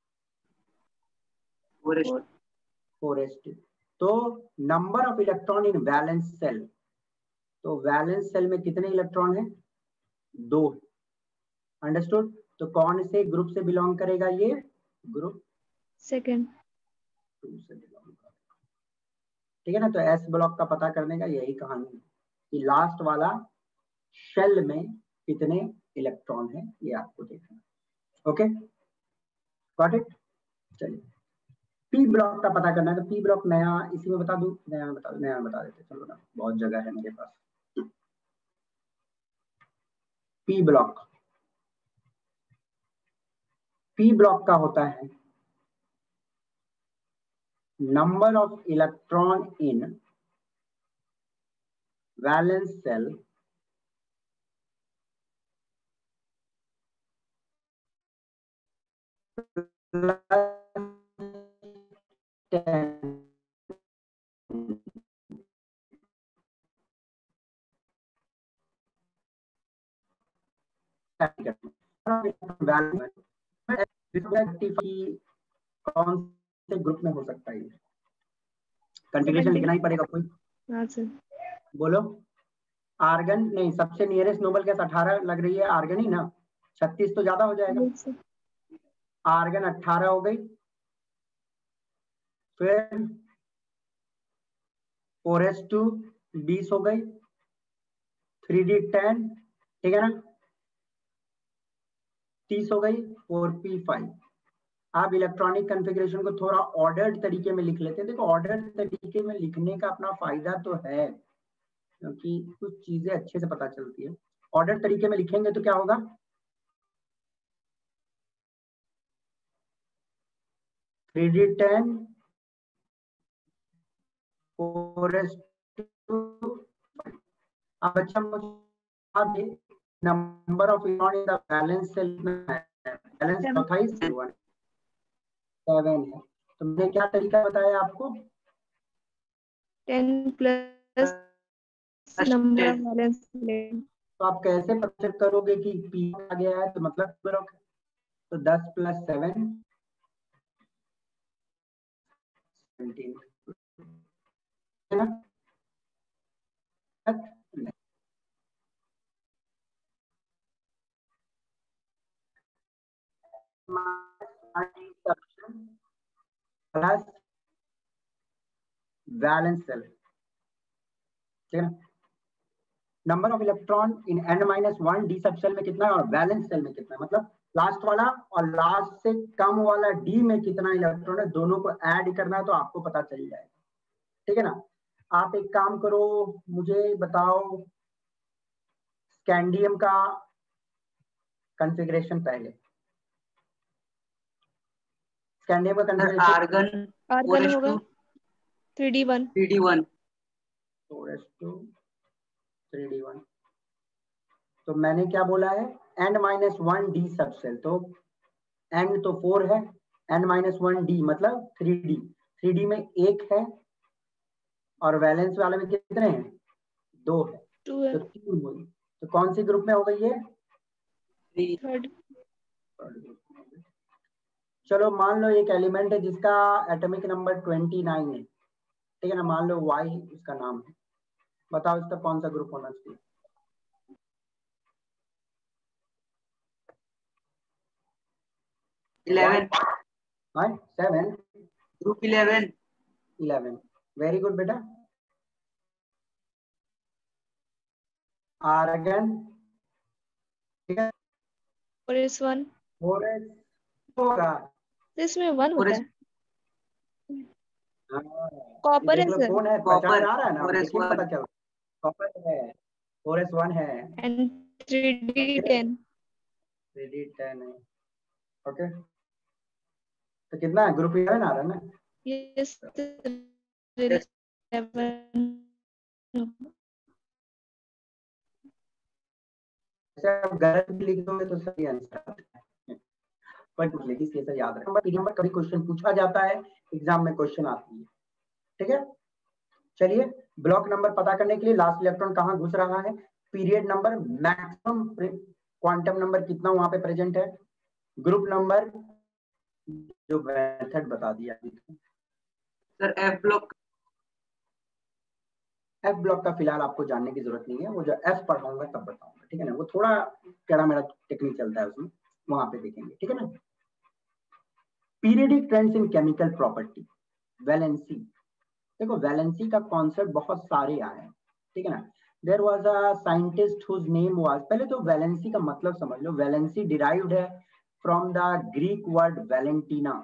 C: four s
A: four s two. तो number of electron in valence shell, तो वैलेंस सेल में कितने इलेक्ट्रॉन हैं, दो। अंडरस्टूड। तो कौन से ग्रुप से बिलोंग करेगा, ये ग्रुप
B: सेकंड
A: टू से बिलोंग करेगा, ठीक है ना। तो एस ब्लॉक का पता करने का यही कहानी है कि लास्ट वाला शेल में कितने इलेक्ट्रॉन है, ये आपको देखना। Okay, got it. चलिए, पी ब्लॉक का पता करना है। तो पी ब्लॉक नया, इसी में बता दूं, नया बता नया बता देते, चलो ना, बहुत जगह है मेरे पास। पी ब्लॉक, पी ब्लॉक का होता है number of electron in valence shell कौन से ग्रुप में हो सकता है, कॉन्फ़िगरेशन लिखना ही पड़ेगा। कोई
B: हाँ सर,
A: बोलो। आर्गन नहीं, सबसे नियरेस्ट नोबल गैस अठारह लग रही है, आर्गन ही ना। छत्तीस तो ज्यादा हो जाएगा। आर्गन अठारह हो गई, फिर फोर एस टू बीस हो गई, थ्री डी टेन, ठीक है ना, तीस हो गई, फोर पी फाइव। आप इलेक्ट्रॉनिक कॉन्फ़िगरेशन को थोड़ा ऑर्डर्ड तरीके में लिख लेते हैं। देखो, ऑर्डर्ड तरीके में लिखने का अपना फायदा तो है, क्योंकि कुछ चीजें अच्छे से पता चलती है। ऑर्डर तरीके में लिखेंगे तो क्या होगा, three D ten, four s two. अब अच्छा मुझे number of electron in the valence shell में, वैलेंस चौथा ही सेल हुआ, सेवन है। तो मैंने क्या तरीका बताया आपको?
B: Ten plus number of valence element.
A: तो आप कैसे पता करोगे कि पी आ गया है? तो मतलब करोगे तो दस प्लस सेवन सेवनटीन है ना? प्लस वैलेंस सेल, ठीक है। Number of electron in n minus one d subshell में कितना है और वैलेंस सेल में कितना है, मतलब लास्ट वाला और लास्ट से कम वाला डी में कितना इलेक्ट्रॉन है, दोनों को ऐड करना है तो आपको पता चल जाएगा, ठीक है ना। आप एक काम करो, मुझे बताओ स्कैंडियम का कॉन्फ़िगरेशन पहले। स्कैंडियम का कॉन्फ़िगरेशन
C: आर्गन
B: आर्गन होगा three d one
C: three d one
A: four s two three d one. तो मैंने क्या बोला है, n minus one d subshell, तो एन तो फोर है, एन माइनस वन डी मतलब थ्री डी, थ्री डी में एक है और वैलेंस वाले में कितने हैं, दो है,
B: टू है,
A: तो तीन हुई। तो कौन सी ग्रुप में हो गई है,
B: थर्ड।
A: चलो मान लो एक एलिमेंट है जिसका एटॉमिक नंबर ट्वेंटी नाइन है, ठीक है ना, मान लो वाई उसका नाम है, बताओ इसका कौन सा ग्रुप होना चाहिए।
C: इलेवन
A: हाँ seven
C: group eleven
A: eleven, very good बेटा। आर्गन, ठीक है,
B: और इस वन
A: फोर एस होगा,
B: इसमें वन
C: और
B: होता
C: इस
B: है।
A: हाँ,
B: कॉपर
A: देख
B: है
A: लो
B: सर,
A: कौन है,
C: कॉपर
A: पहचान आ रहा है ना,
C: फोर एस
A: देखिए
C: वन
A: पता चल, कॉपर है, फोर एस वन है,
B: and three D ten.
A: Three D ten है, ओके। तो कितना है, ग्रुप इलेवन आ रहा है ना,
B: यस
C: Yes.
A: आप गलत भी लिख दोगे तो सही आंसर आता है, पर कुछ लिखी कैसे याद रखें, नंबर नंबर कभी क्वेश्चन पूछा जाता है, एग्जाम में क्वेश्चन आती है, ठीक है। चलिए ब्लॉक नंबर पता करने के लिए लास्ट इलेक्ट्रॉन कहाँ घुस रहा है, period number, maximum quantum number कितना वहां पे प्रेजेंट है, ग्रुप नंबर, जो मेथड बता दिया
C: sir F block.
A: F block का फिलहाल आपको जानने की जरूरत नहीं है, वो जो एफ पढ़ाऊंगा तब बताऊंगा, ठीक है ना, वो थोड़ा टेढ़ा मेरा टेक्निक चलता है उसमें, वहां पे देखेंगे, ठीक है ना। Periodic trends in chemical property, valency, देखो वैलेंसी का कॉन्सेप्ट बहुत सारे आए हैं, ठीक है ना। There was a scientist whose name was, पहले तो वैलेंसी का मतलब समझ लो, वैलेंसी डिराइव्ड है from the Greek word valentina,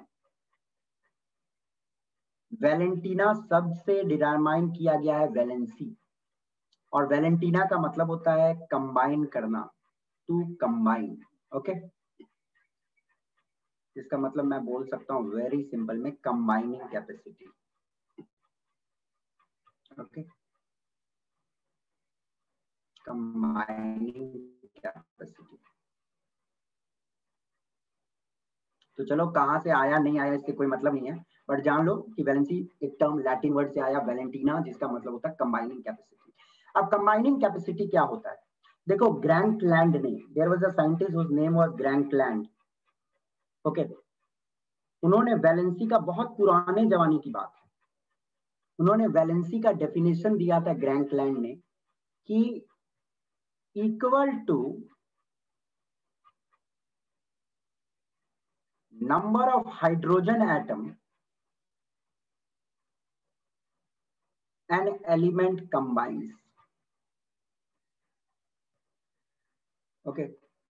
A: valentina शब्द से डिटरमाइन किया गया है वैलेंसी, और वैलेंटीना का मतलब होता है कंबाइन करना, टू कंबाइन, ओके। इसका मतलब मैं बोल सकता हूँ वेरी सिंपल में, combining capacity, okay, combining capacity. तो चलो कहाँ से आया नहीं आया इससे कोई मतलब नहीं है, बट जान लो कि वैलेंसी एक टर्म लैटिन वर्ड से आया वैलेंटीना, जिसका मतलब होता है कंबाइनिंग कैपेसिटी। अब कंबाइनिंग कैपेसिटी क्या होता है, देखो ग्रैंकलैंड ने, there was a scientist whose name was Frankland, okay, उन्होंने वैलेंसी का, बहुत पुराने जमाने की बात है, उन्होंने वैलेंसी का डेफिनेशन दिया था ग्रैंकलैंड ने कि equal to number of hydrogen atom an element combines, okay,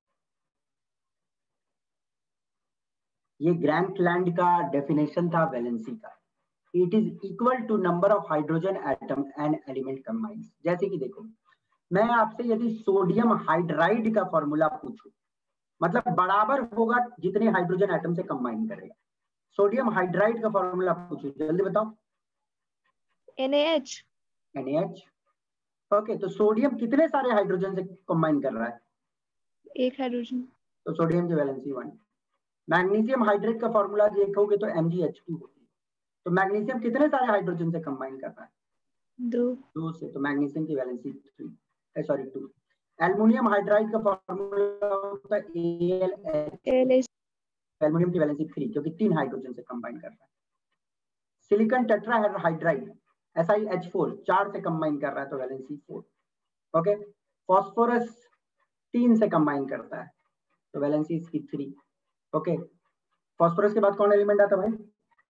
A: ये ग्रैंकलैंड का डेफिनेशन था वैलेंसी का, it is equal to number of hydrogen atom and element combines. जैसे कि देखो मैं आपसे यदि सोडियम हाइड्राइड का फॉर्मूला पूछूं, मतलब बराबर होगा जितने हाइड्रोजन एटम से कंबाइन करेगा, सोडियम हाइड्राइड का फॉर्मूला पूछूं, जल्दी बताओ।
B: N A H.
A: N A H, okay, तो सोडियम कितने सारे हाइड्रोजन से कंबाइन कर रहा है,
B: एक हाइड्रोजन।
A: तो सोडियम की वैलेंसी वन, मैग्नीशियम हाइड्रेट का फॉर्मूला देखोगे तो एम जी एच टू होती है। तो मैग्नीशियम कितने सारे हाइड्रोजन से कंबाइन कर रहा है?
B: दो
A: दो से, तो मैग्नीशियम की valency three sorry two. Aluminium hydride का फॉर्मूला होता है ए एल एच, एल्युमिनियम की वैलेंसी थ्री क्योंकि तीन हाइड्रोजन से कंबाइन कर रहा है। Silicon tetrahydride S I H four चार से कंबाइन कर रहा है तो वैलेंसी फोर। ओके, फॉस्फोरस तीन से कंबाइन करता है तो वैलेंसी इसकी थ्री। ओके, फॉस्फोरस के बाद कौन एलिमेंट आता है भाई?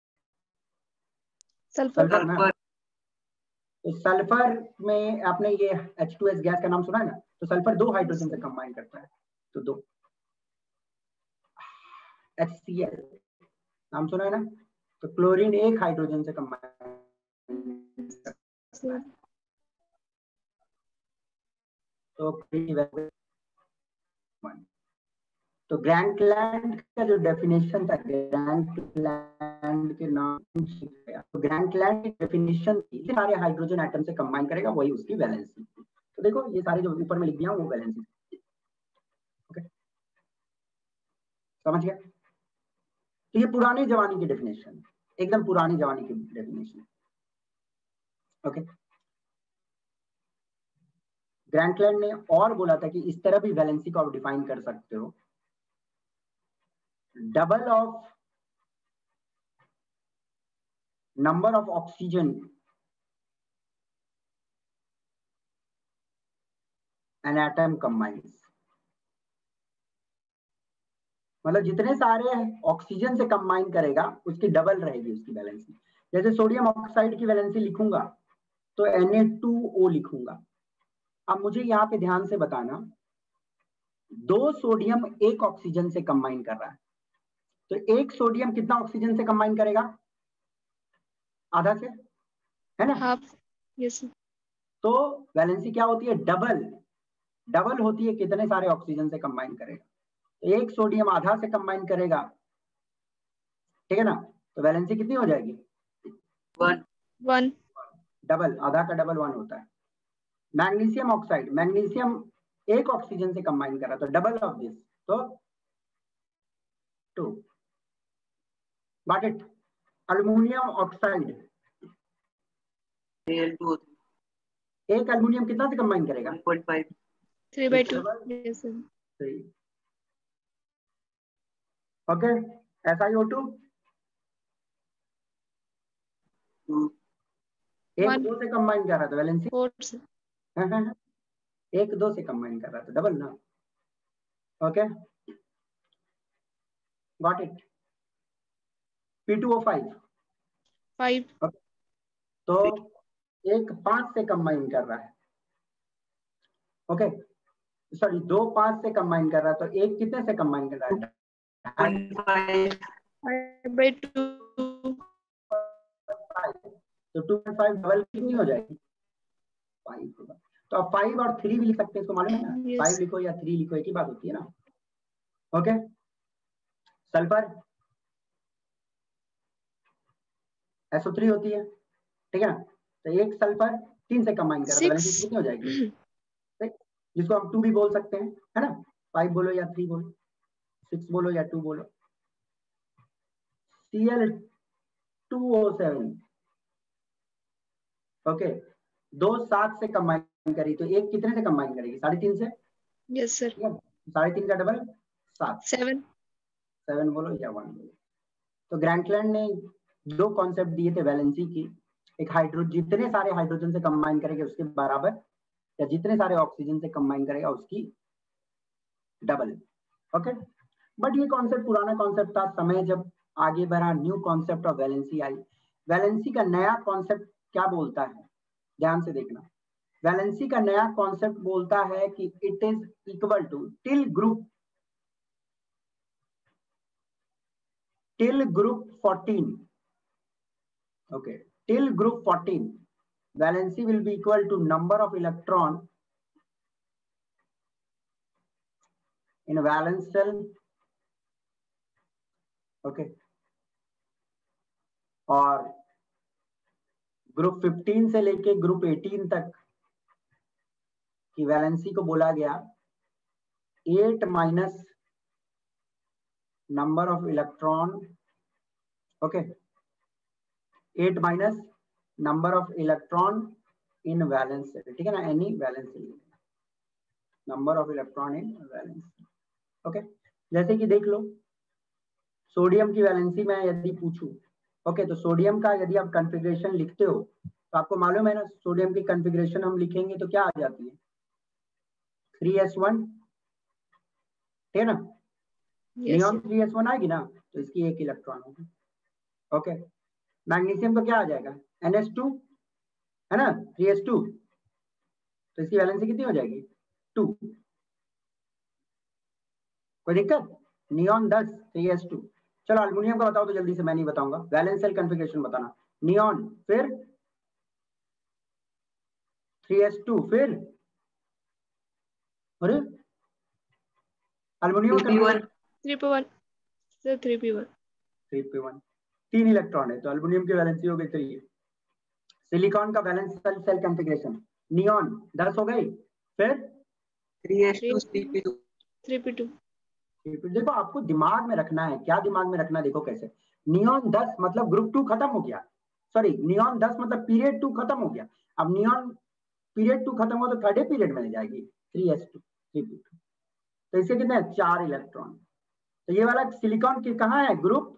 B: सल्फर।
A: सल्फर ना। तो सल्फर में आपने ये एच टू एस गैस का नाम सुना है ना, तो सल्फर दो हाइड्रोजन से कंबाइन करता है तो दो। एच सी एल नाम सुना है ना, तो क्लोरीन एक हाइड्रोजन से कंबाइन। तो तो ग्रैंडलैंड का जो डेफिनेशन था, ग्रैंडलैंड के नाम तो ग्रैंडलैंड की डेफिनेशन थी सारे हाइड्रोजन एटम से कंबाइन करेगा, वही उसकी वैलेंसी। तो देखो ये सारे जो ऊपर में लिख दिया वो वैलेंसी। ओके, समझ गया? तो ये पुराने जमाने की डेफिनेशन, एकदम पुरानी जमाने की डेफिनेशन। ओके, ग्रैंडलैंड ने और बोला था कि इस तरह भी वैलेंसी को आप डिफाइन कर सकते हो, double of number of oxygen an atom combines. मतलब जितने सारे ऑक्सीजन से कंबाइन करेगा उसकी डबल रहेगी उसकी वैलेंसी। जैसे सोडियम ऑक्साइड की वैलेंसी लिखूंगा तो एन ए टू ओ लिखूंगा। अब मुझे यहाँ पे ध्यान से बताना, दो सोडियम एक ऑक्सीजन से कंबाइन कर रहा है, तो एक सोडियम कितना ऑक्सीजन से कंबाइन करेगा? आधा से, है ना?
B: हाफ। यस।
A: तो वैलेंसी क्या होती है? डबल। डबल होती है कितने सारे ऑक्सीजन से कंबाइन करेगा। तो एक सोडियम आधा से कंबाइन करेगा, ठीक है ना, तो वैलेंसी कितनी हो जाएगी?
C: वन।
B: वन।
A: डबल, आधा का डबल वन होता है। मैग्नीशियम ऑक्साइड, मैग्नीशियम एक ऑक्सीजन से कंबाइन कर रहा है तो डबल ऑफ दिस, तो two. Got it? Aluminium oxide, एक अल्युमिनियम कितना से कंबाइन करेगा?
C: One point five.
B: Three by two. Yes sir.
A: Three. Okay, S I O two एक
B: One.
A: दो से कंबाइन कर रहा था वैलेंसी
B: फोर से।
A: एक दो से कंबाइन कर रहा था, डबल ना। Okay, got it? P two O five
B: five.
A: तो एक पांच से कंबाइन कर रहा है। ओके, सॉरी दो पांच से कंबाइन कर रहा है, तो एक कितने से कंबाइन कर रहा है?
B: Five by two.
A: तो टू पॉइंट फाइव डबल कितनी हो जाएगी? फाइव होगा। तो आप फाइव और थ्री भी लिख सकते हैं, इसको मालूम है ना?
B: Yes.
A: फाइव लिखो या थ्री लिखो एक ही बात होती है ना। Okay, sulphur S O three होती है, ठीक है ना, तो एक सल्फर तीन से कंबाइन कर रहा है तो वैलेंसी कितनी हो जाएगी? जिसको हम टू भी बोल सकते हैं, है ना? फाइव बोलो या थ्री बोलो, सिक्स बोलो या टू बोलो। C L two O seven, okay, दो सात से कंबाइन करी तो एक कितने से कंबाइन करेगी? साढ़े तीन से।
B: Yes sir.
A: साढ़े तीन का डबल सात।
B: सेवन।
A: सेवन बोलो या वन बोलो। तो ग्रैंडलैंड ने दो कॉन्सेप्ट दिए थे वैलेंसी की, एक हाइड्रो जितने सारे हाइड्रोजन से कंबाइन करेगा उसके बराबर, या जितने सारे ऑक्सीजन से कंबाइन करेगा उसकी डबल। ओके, बट ये कॉन्सेप्ट पुराना कॉन्सेप्ट था। समय जब आगे बढ़ा, न्यू कॉन्सेप्ट ऑफ वैलेंसी आई। वैलेंसी का नया कॉन्सेप्ट क्या बोलता है? ध्यान से देखना, वैलेंसी का नया कॉन्सेप्ट बोलता है कि it is equal to till group till group fourteen. Okay, till group fourteen valency will be equal to number of electron in a valence shell. Okay, और ग्रुप फिफ्टीन से लेके ग्रुप एटीन तक की valency को बोला गया eight minus number of electron, okay, eight minus number of electron in valence shell, ठीक है ना, any valence shell, number of electron in valence, okay. जैसे कि देख लो सोडियम की वैलेंसी में यदि पूछूं, ओके, तो सोडियम का यदि आप कॉन्फ़िगरेशन लिखते हो तो आपको मालूम है ना, सोडियम की कॉन्फ़िगरेशन हम लिखेंगे तो क्या आ जाती है, थ्री एस वन, ठीक है ना, नियॉन थ्री एस वन आएगी ना, तो इसकी एक इलेक्ट्रॉन होगी, ओके। मैग्नीशियम तो क्या आ जाएगा, एन एस टू, है ना, थ्री एस टू, तो इसकी वैलेंसी कितनी हो जाएगी, टू। कोई दिक्कत, नियॉन दस, थ्री एस टू। चलो अल्युमिनियम का बताओ तो जल्दी से, मैं नहीं बताऊंगा, वैलेंस सेल कॉन्फ़िगरेशन बताना, नियॉन, फिर थ्री एस टू, फिर अरे aluminium
C: three P one,
B: three P one sir, three P one,
A: three P one, तीन इलेक्ट्रॉन है तो अल्युमिनियम की वैलेंसी हो गई थ्री। सिलिकॉन का valence shell shell configuration, neon दस हो गई, फिर
C: three S two, three P two,
B: three P two.
A: देखो आपको दिमाग में रखना है, क्या दिमाग में रखना है, देखो कैसे, नियॉन दस मतलब ग्रुप टू खत्म हो गया, सॉरी नियॉन दस मतलब पीरियड टू खत्म हो गया, अब नियॉन पीरियड टू खत्म हो तो थर्ड पीरियड में जाएगी, three S two, three P two, तो इसके कितने हैं, चार इलेक्ट्रॉन। तो ये वाला सिलिकॉन की कहाँ है, ग्रुप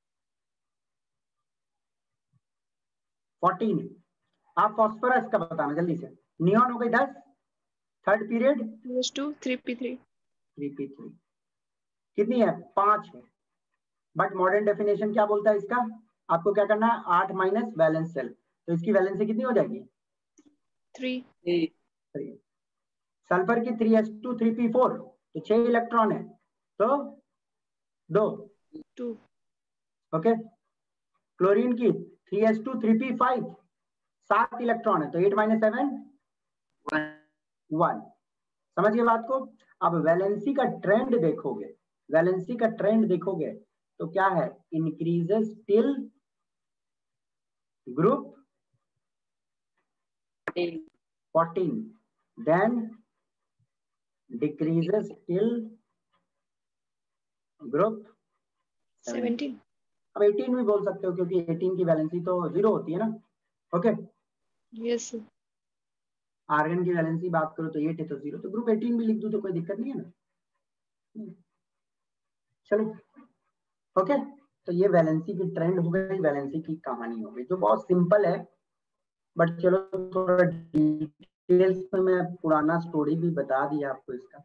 A: फोर्टीन। आप फॉस्फोरस का बताना जल्दी से, नियॉन हो गई दस, third period
B: two, three P three,
A: three P three, कितनी है, पांच है, बट मॉडर्न डेफिनेशन क्या बोलता है इसका, आपको क्या करना है, आठ माइनस वैलेंस सेल, तो इसकी वैलेंसी कितनी हो जाएगी,
B: थ्री।
A: थ्री। सल्फर की three S two, three P four, तो छह इलेक्ट्रॉन है, तो दो,
B: टू,
A: ओके। क्लोरीन की three S two, three P five, सात इलेक्ट्रॉन है, तो एट माइनस सेवन, वन। समझ गए बात को। अब वैलेंसी का ट्रेंड देखोगे, वैलेंसी का ट्रेंड देखोगे तो क्या है, increases till group fourteen, then decreases till group
B: seventeen.
A: अब एटीन भी बोल सकते हो क्योंकि एटीन की वैलेंसी तो जीरो होती है ना, ओके।
B: Yes sir.
A: आर्गन की वैलेंसी बात करो तो एट है तो जीरो, तो ग्रुप एटीन भी लिख दूं तो कोई दिक्कत नहीं है ना। चलो ओके, तो ये वैलेंसी की ट्रेंड हो गई, वैलेंसी की कहानी हो गई जो बहुत सिंपल है, बट चलो थोड़ा डिटेल्स में मैं पुराना स्टोरी भी बता दिया आपको इसका।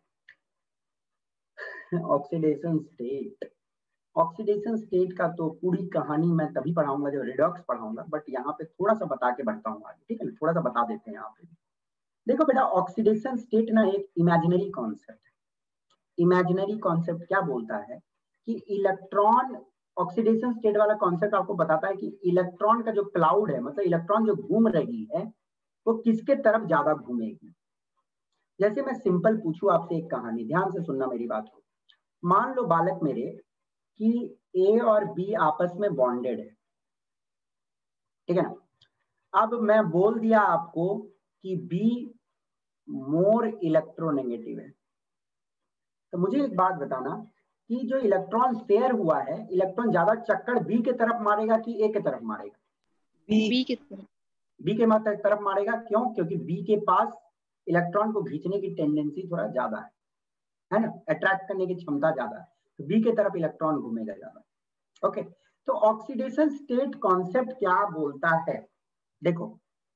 A: ऑक्सीडेशन स्टेट, ऑक्सीडेशन स्टेट का तो पूरी कहानी मैं तभी पढ़ाऊंगा जब रिडॉक्स पढ़ाऊंगा, बट यहाँ पे थोड़ा सा बता के बढ़ता हूँ आगे, ठीक है ना, थोड़ा सा बता देते हैं यहाँ पे। देखो बेटा ऑक्सीडेशन स्टेट ना एक इमेजिनरी कॉन्सेप्ट है। इमेजिनरी कॉन्सेप्ट क्या बोलता है कि इलेक्ट्रॉन, ऑक्सीडेशन स्टेट वाला कॉन्सेप्ट आपको बताता है कि इलेक्ट्रॉन का जो क्लाउड है, मतलब इलेक्ट्रॉन जो घूम रही है वो किसके तरफ ज्यादा घूमेगी। जैसे मैं सिंपल पूछूं आपसे एक कहानी, ध्यान से सुनना मेरी बात को। मान लो बालक मेरे कि ए और बी आपस में बॉन्डेड है, ठीक है ना। अब मैं बोल दिया आपको कि बी मोर इलेक्ट्रोनेगेटिव है, तो मुझे एक बात बताना कि जो इलेक्ट्रॉन शेयर हुआ है, इलेक्ट्रॉन ज्यादा चक्कर बी के तरफ मारेगा कि ए के तरफ मारेगा,
B: बी की तरफ,
A: बी के तरफ मारेगा। क्यों? क्योंकि बी के पास इलेक्ट्रॉन को खींचने की टेंडेंसी थोड़ा ज्यादा है, है ना, अट्रैक्ट करने की क्षमता ज्यादा है, तो बी के तरफ इलेक्ट्रॉन घूमेगा ज्यादा, ओके। तो ऑक्सीडेशन स्टेट कॉन्सेप्ट क्या बोलता है, देखो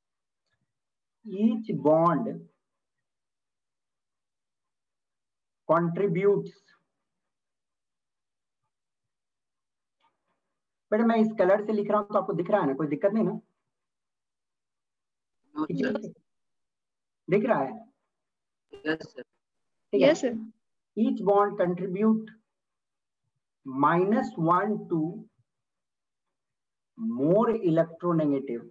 A: ईच बॉन्ड contributes, बेटा मैं इस कलर से लिख रहा हूं तो आपको दिख रहा है ना, कोई दिक्कत नहीं ना, दिख रहा है, ठीक है।
B: Yes sir.
A: Each bond contribute minus one to more electronegative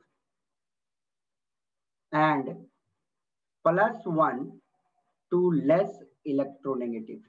A: and plus one to less electronegative.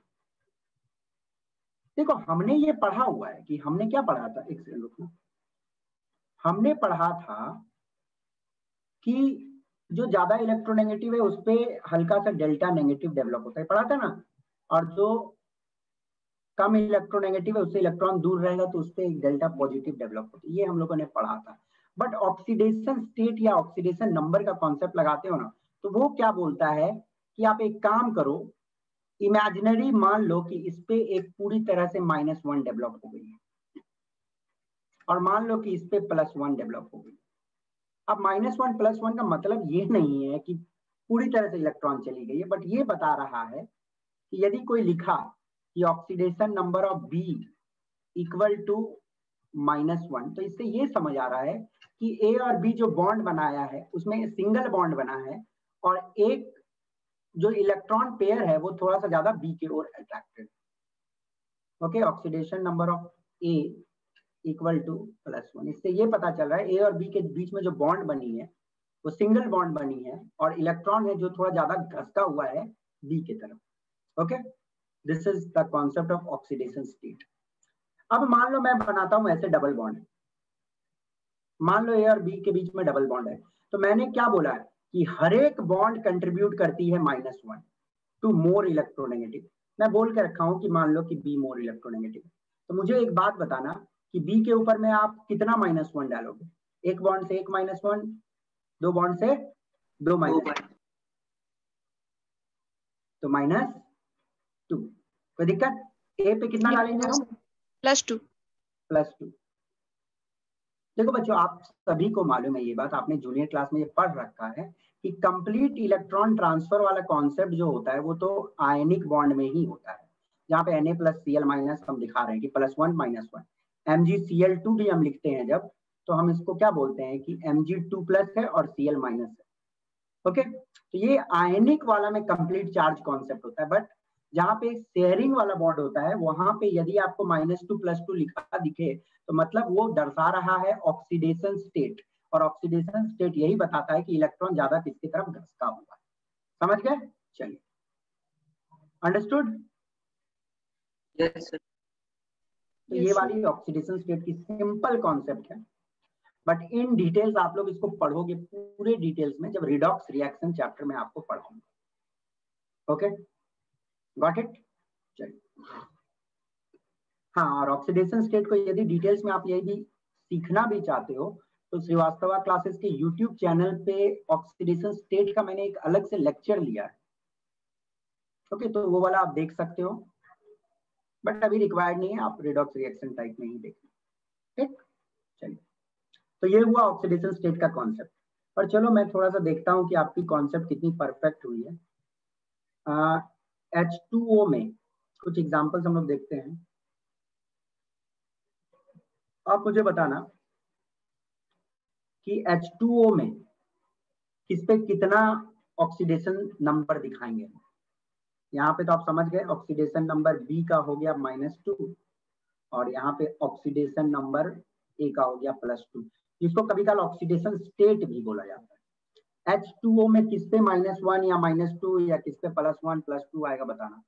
A: देखो हमने ये पढ़ा हुआ है कि हमने क्या पढ़ा था, एक सेकंड रुकना, हमने पढ़ा था कि जो ज्यादा इलेक्ट्रोनेगेटिव है उस पे हल्का सा डेल्टा नेगेटिव डेवलप होता है, पढ़ा था ना, और जो कम इलेक्ट्रोनेगेटिव है, उससे इलेक्ट्रॉन दूर रहेगा तो उससे एक डेल्टा पॉजिटिव डेवलप होता है, ये हम लोगों ने पढ़ा था। बट ऑक्सीडेशन स्टेट या ऑक्सीडेशन नंबर का कॉन्सेप्ट लगाते हो ना, तो वो क्या बोलता है कि आप एक काम करो, इमेजिनरी मान लो कि इस पे एक पूरी तरह से माइनस वन डेवलप हो गई है, और मान लो कि इस पे प्लस वन डेवलप हो गई। अब माइनस वन प्लस वन का मतलब ये नहीं है कि पूरी तरह से इलेक्ट्रॉन चली गई है, बट ये बता रहा है कि यदि कोई लिखा कि oxidation number of B equal to minus one, तो इससे ये समझ आ रहा है कि ए और बी जो बॉन्ड बनाया है उसमें सिंगल बॉन्ड बना है, और एक जो इलेक्ट्रॉन पेयर है वो थोड़ा सा ज्यादा बी की ओर attracted. Okay, oxidation number of A equal to plus one, इससे ये पता चल रहा है ए और बी के बीच में जो बॉन्ड बनी है वो सिंगल बॉन्ड बनी है, और इलेक्ट्रॉन है जो थोड़ा ज्यादा घसका हुआ है बी की तरफ। Okay, this is the concept of oxidation state. अब मान लो मैं बनाता हूं ऐसे डबल बॉन्ड, मान लो ए और बी के बीच में डबल बॉन्ड है, तो मैंने क्या बोला है कि हर एक बॉन्ड कंट्रीब्यूट करती है minus one to more electronegative. मैं बोल के रखा हूं कि मान लो कि बी मोर इलेक्ट्रोनेगेटिव, तो मुझे एक बात बताना कि बी के ऊपर में आप कितना माइनस वन डालोगे? एक बॉन्ड से एक माइनस वन, दो बॉन्ड से दो माइनस वन, तो माइनस टू। कोई दिक्कत? ए पे कितना डालेंगे हम?
B: Plus two.
A: Plus two. देखो बच्चों, आप सभी को मालूम है ये बात, आपने जूनियर क्लास में ये पढ़ रखा है कि कंप्लीट इलेक्ट्रॉन ट्रांसफर वाला कॉन्सेप्ट जो होता है वो तो आयनिक बॉन्ड में ही होता है, जहाँ पे Na प्लस Cl माइनस हम दिखा रहे हैं कि plus one minus one. MgCl two भी हम लिखते हैं जब, तो हम इसको क्या बोलते हैं कि Mg टू प्लस है और Cl माइनस है। ओके, तो ये आयनिक वाला में कंप्लीट चार्ज कॉन्सेप्ट होता है, बट जहाँ पे शेयरिंग वाला बॉन्ड होता है वहां पे यदि आपको माइनस टू प्लस टू लिखा दिखे तो मतलब वो दर्शा रहा है ऑक्सीडेशन स्टेट, और ऑक्सीडेशन स्टेट यही बताता है कि इलेक्ट्रॉन ज्यादा किसकी तरफ घसका हुआ है। समझ गए? चलिए, अंडरस्टूड?
C: Yes sir.
A: तो ये वाली ऑक्सीडेशन स्टेट की सिंपल कॉन्सेप्ट है, बट इन डिटेल्स आप लोग इसको पढ़ोगे पूरे डिटेल्स में जब रिडॉक्स रिएक्शन चैप्टर में आपको पढ़ाऊंगा। Okay, got it? चलिए, हाँ, और ऑक्सीडेशन स्टेट को यदि डिटेल्स में आप ये भी सीखना भी चाहते हो तो श्रीवास्तवा क्लासेस के यूट्यूब चैनल पे ऑक्सीडेशन स्टेट का मैंने एक अलग से लेक्चर लिया है। ओके, तो वो वाला आप देख सकते हो, बट अभी रिक्वायर्ड नहीं है, आप रिडॉक्स रिएक्शन टाइप में ही देखना। ठीक, चलिए, तो ये हुआ ऑक्सीडेशन स्टेट का कॉन्सेप्ट। पर चलो मैं थोड़ा सा देखता हूँ कि आपकी कॉन्सेप्ट कितनी परफेक्ट हुई है। एच टू ओ में कुछ एग्जाम्पल्स हम लोग देखते हैं। आप मुझे बताना कि एच टू ओ में किस पे कितना ऑक्सीडेशन नंबर दिखाएंगे। यहाँ पे तो आप समझ गए, ऑक्सीडेशन नंबर बी का हो गया माइनस टू, और यहाँ पे ऑक्सीडेशन नंबर ए का हो गया प्लस टू, जिसको कभी कभी ऑक्सीडेशन स्टेट भी बोला जाता है। एच टू ओ में किस पे माइनस वन या माइनस टू या किस पे प्लस वन प्लस टू आएगा, बताना।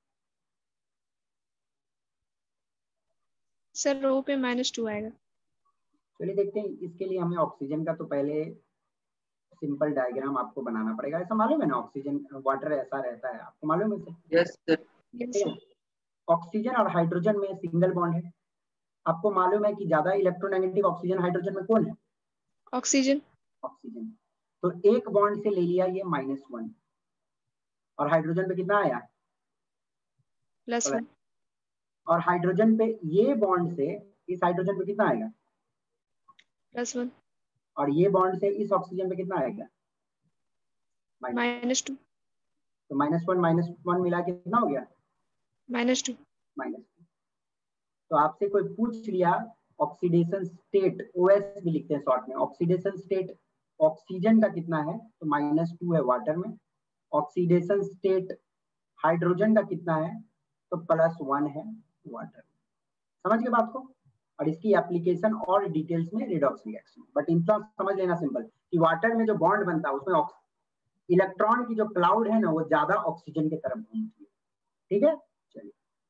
B: सर रो पे माइनस टू आएगा।
A: चलिए देखते हैं, इसके लिए हमें ऑक्सीजन का तो पहले सिंपल डायग्राम आपको बनाना पड़ेगा। ऐसा मालूम है ना, ऑक्सीजन वाटर ऐसा रहता है, आपको मालूम है सर?
C: Yes sir.
A: ठीक है, ऑक्सीजन और हाइड्रोजन में सिंगल बॉन्ड है। आपको मालूम है कि ज्यादा इलेक्ट्रोनेगेटिव ऑक्सीजन हाइड्रोजन में कौन है?
B: ऑक्सीजन।
A: ऑक्सीजन। तो एक बॉन्ड से ले लिया ये माइनस वन, और हाइड्रोजन पे कितना आया?
B: Plus one.
A: और हाइड्रोजन पे ये बॉन्ड से इस हाइड्रोजन पे कितना आएगा?
B: Plus one.
A: और ये बॉन्ड से इस ऑक्सीजन पे कितना आएगा?
B: Minus two.
A: तो माइनस वन माइनस वन मिला के कितना हो गया?
B: Minus two.
A: Minus two. तो आपसे कोई पूछ लिया ऑक्सीडेशन स्टेट, ओएस भी लिखते हैं शॉर्ट में, ऑक्सीडेशन स्टेट ऑक्सीजन का कितना है, तो माइनस टू है वाटर में। ऑक्सीडेशन स्टेट हाइड्रोजन का कितना है, तो प्लस वन है वाटर। समझ गए बात को? और इसकी एप्लीकेशन और डिटेल्स में रिडॉक्स रिएक्शन, बट इतना समझ लेना सिंपल कि वाटर में जो बॉन्ड बनता है उसमें इलेक्ट्रॉन की जो क्लाउड है ना वो ज्यादा ऑक्सीजन की तरफ घूमती है। ठीक है, चलिए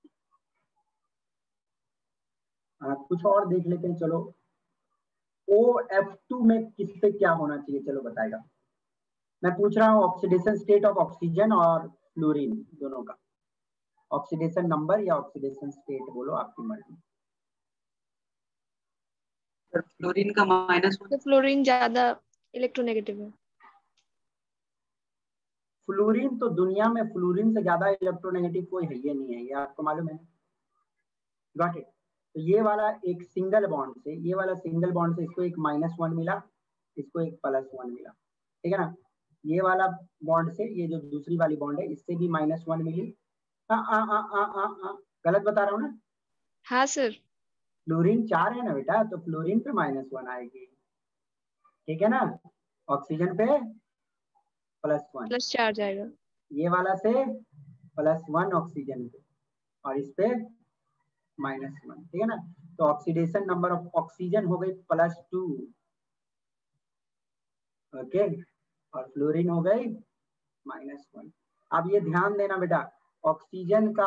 A: कुछ और देख लेते हैं। चलो, ओ एफ टू में किस पे क्या होना चाहिए, चलो बताएगा। मैं पूछ रहा हूँ ऑक्सीडेशन स्टेट ऑफ ऑक्सीजन और फ्लोरीन दोनों का। ऑक्सीडेशन नंबर या ऑक्सीडेशन स्टेट बोलो, आपकी मर्जी।
C: फ्लोरीन का माइनस वन।
B: तो फ्लोरीन ज्यादा इलेक्ट्रोनेगेटिव है।
A: फ्लोरीन तो दुनिया में फ्लोरीन से ज्यादा इलेक्ट्रोनेगेटिव कोई है ये नहीं है, ये आपको मालूम है। Got it. तो ये वाला एक सिंगल बॉन्ड से, ये वाला सिंगल बॉन्ड से इसको एक माइनस वन मिला, इसको एक प्लस वन मिला, ठीक है ना। ये वाला बॉन्ड से ये जो दूसरी वाली बॉन्ड है इससे भी माइनस वन मिली। आ, आ, आ, आ, आ, आ, गलत बता रहा हूँ ना?
B: हाँ सर।
A: फ्लोरीन चार है ना बेटा, तो फ्लोरीन पे माइनस वन आएगी, ठीक है ना। ऑक्सीजन पे प्लस वन,
B: प्लस चार जाएगा।
A: ये वाला से प्लस वन ऑक्सीजन पे, और इस पे माइनस वन, ठीक है ना। तो ऑक्सीडेशन नंबर ऑफ ऑक्सीजन हो गई प्लस टू, ओके, और फ्लोरीन हो गई माइनस वन। अब ये ध्यान देना बेटा, ऑक्सीजन का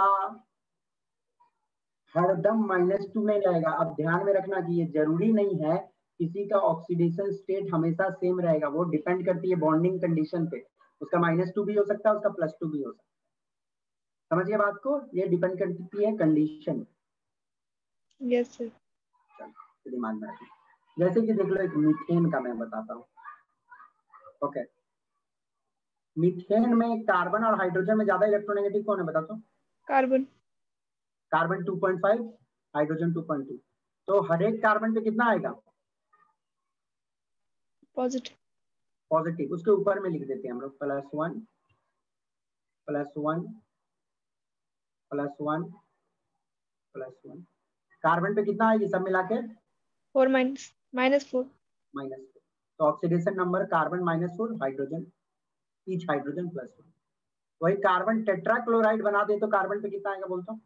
A: हरदम माइनस टू नहीं रहेगा। अब ध्यान में रखना कि ये जरूरी नहीं है किसी का ऑक्सीडेशन स्टेट हमेशा सेम रहेगा, वो डिपेंड करती है बॉन्डिंग कंडीशन पे। उसका माइनस टू भी हो सकता है, उसका प्लस टू भी हो सकता है। समझिए बात को, ये डिपेंड करती है कंडीशन।
B: Yes sir.
A: चलो दिमाग में रखिए। जैसे कि देख लो एक मीथेन का मैं बताता हूँ, ओके। मीथेन में कार्बन और हाइड्रोजन में ज्यादा इलेक्ट्रोनेगेटिव कौन है बता तो?
B: Carbon.
A: Carbon two point five, hydrogen two point two. तो हर एक कार्बन पे कितना आएगा?
B: पॉजिटिव।
A: पॉजिटिव। उसके ऊपर में लिख देते हैं हम लोग plus one, plus one, plus one, plus one. Carbon पे कितना आएगी सब मिला के?
B: Four minus minus four.
A: Minus four. तो oxidation number carbon minus four, hydrogen each hydrogen plus one. वही कार्बन टेट्राक्लोराइड बना दे तो कार्बन पे कितना आएगा बोलता हूँ?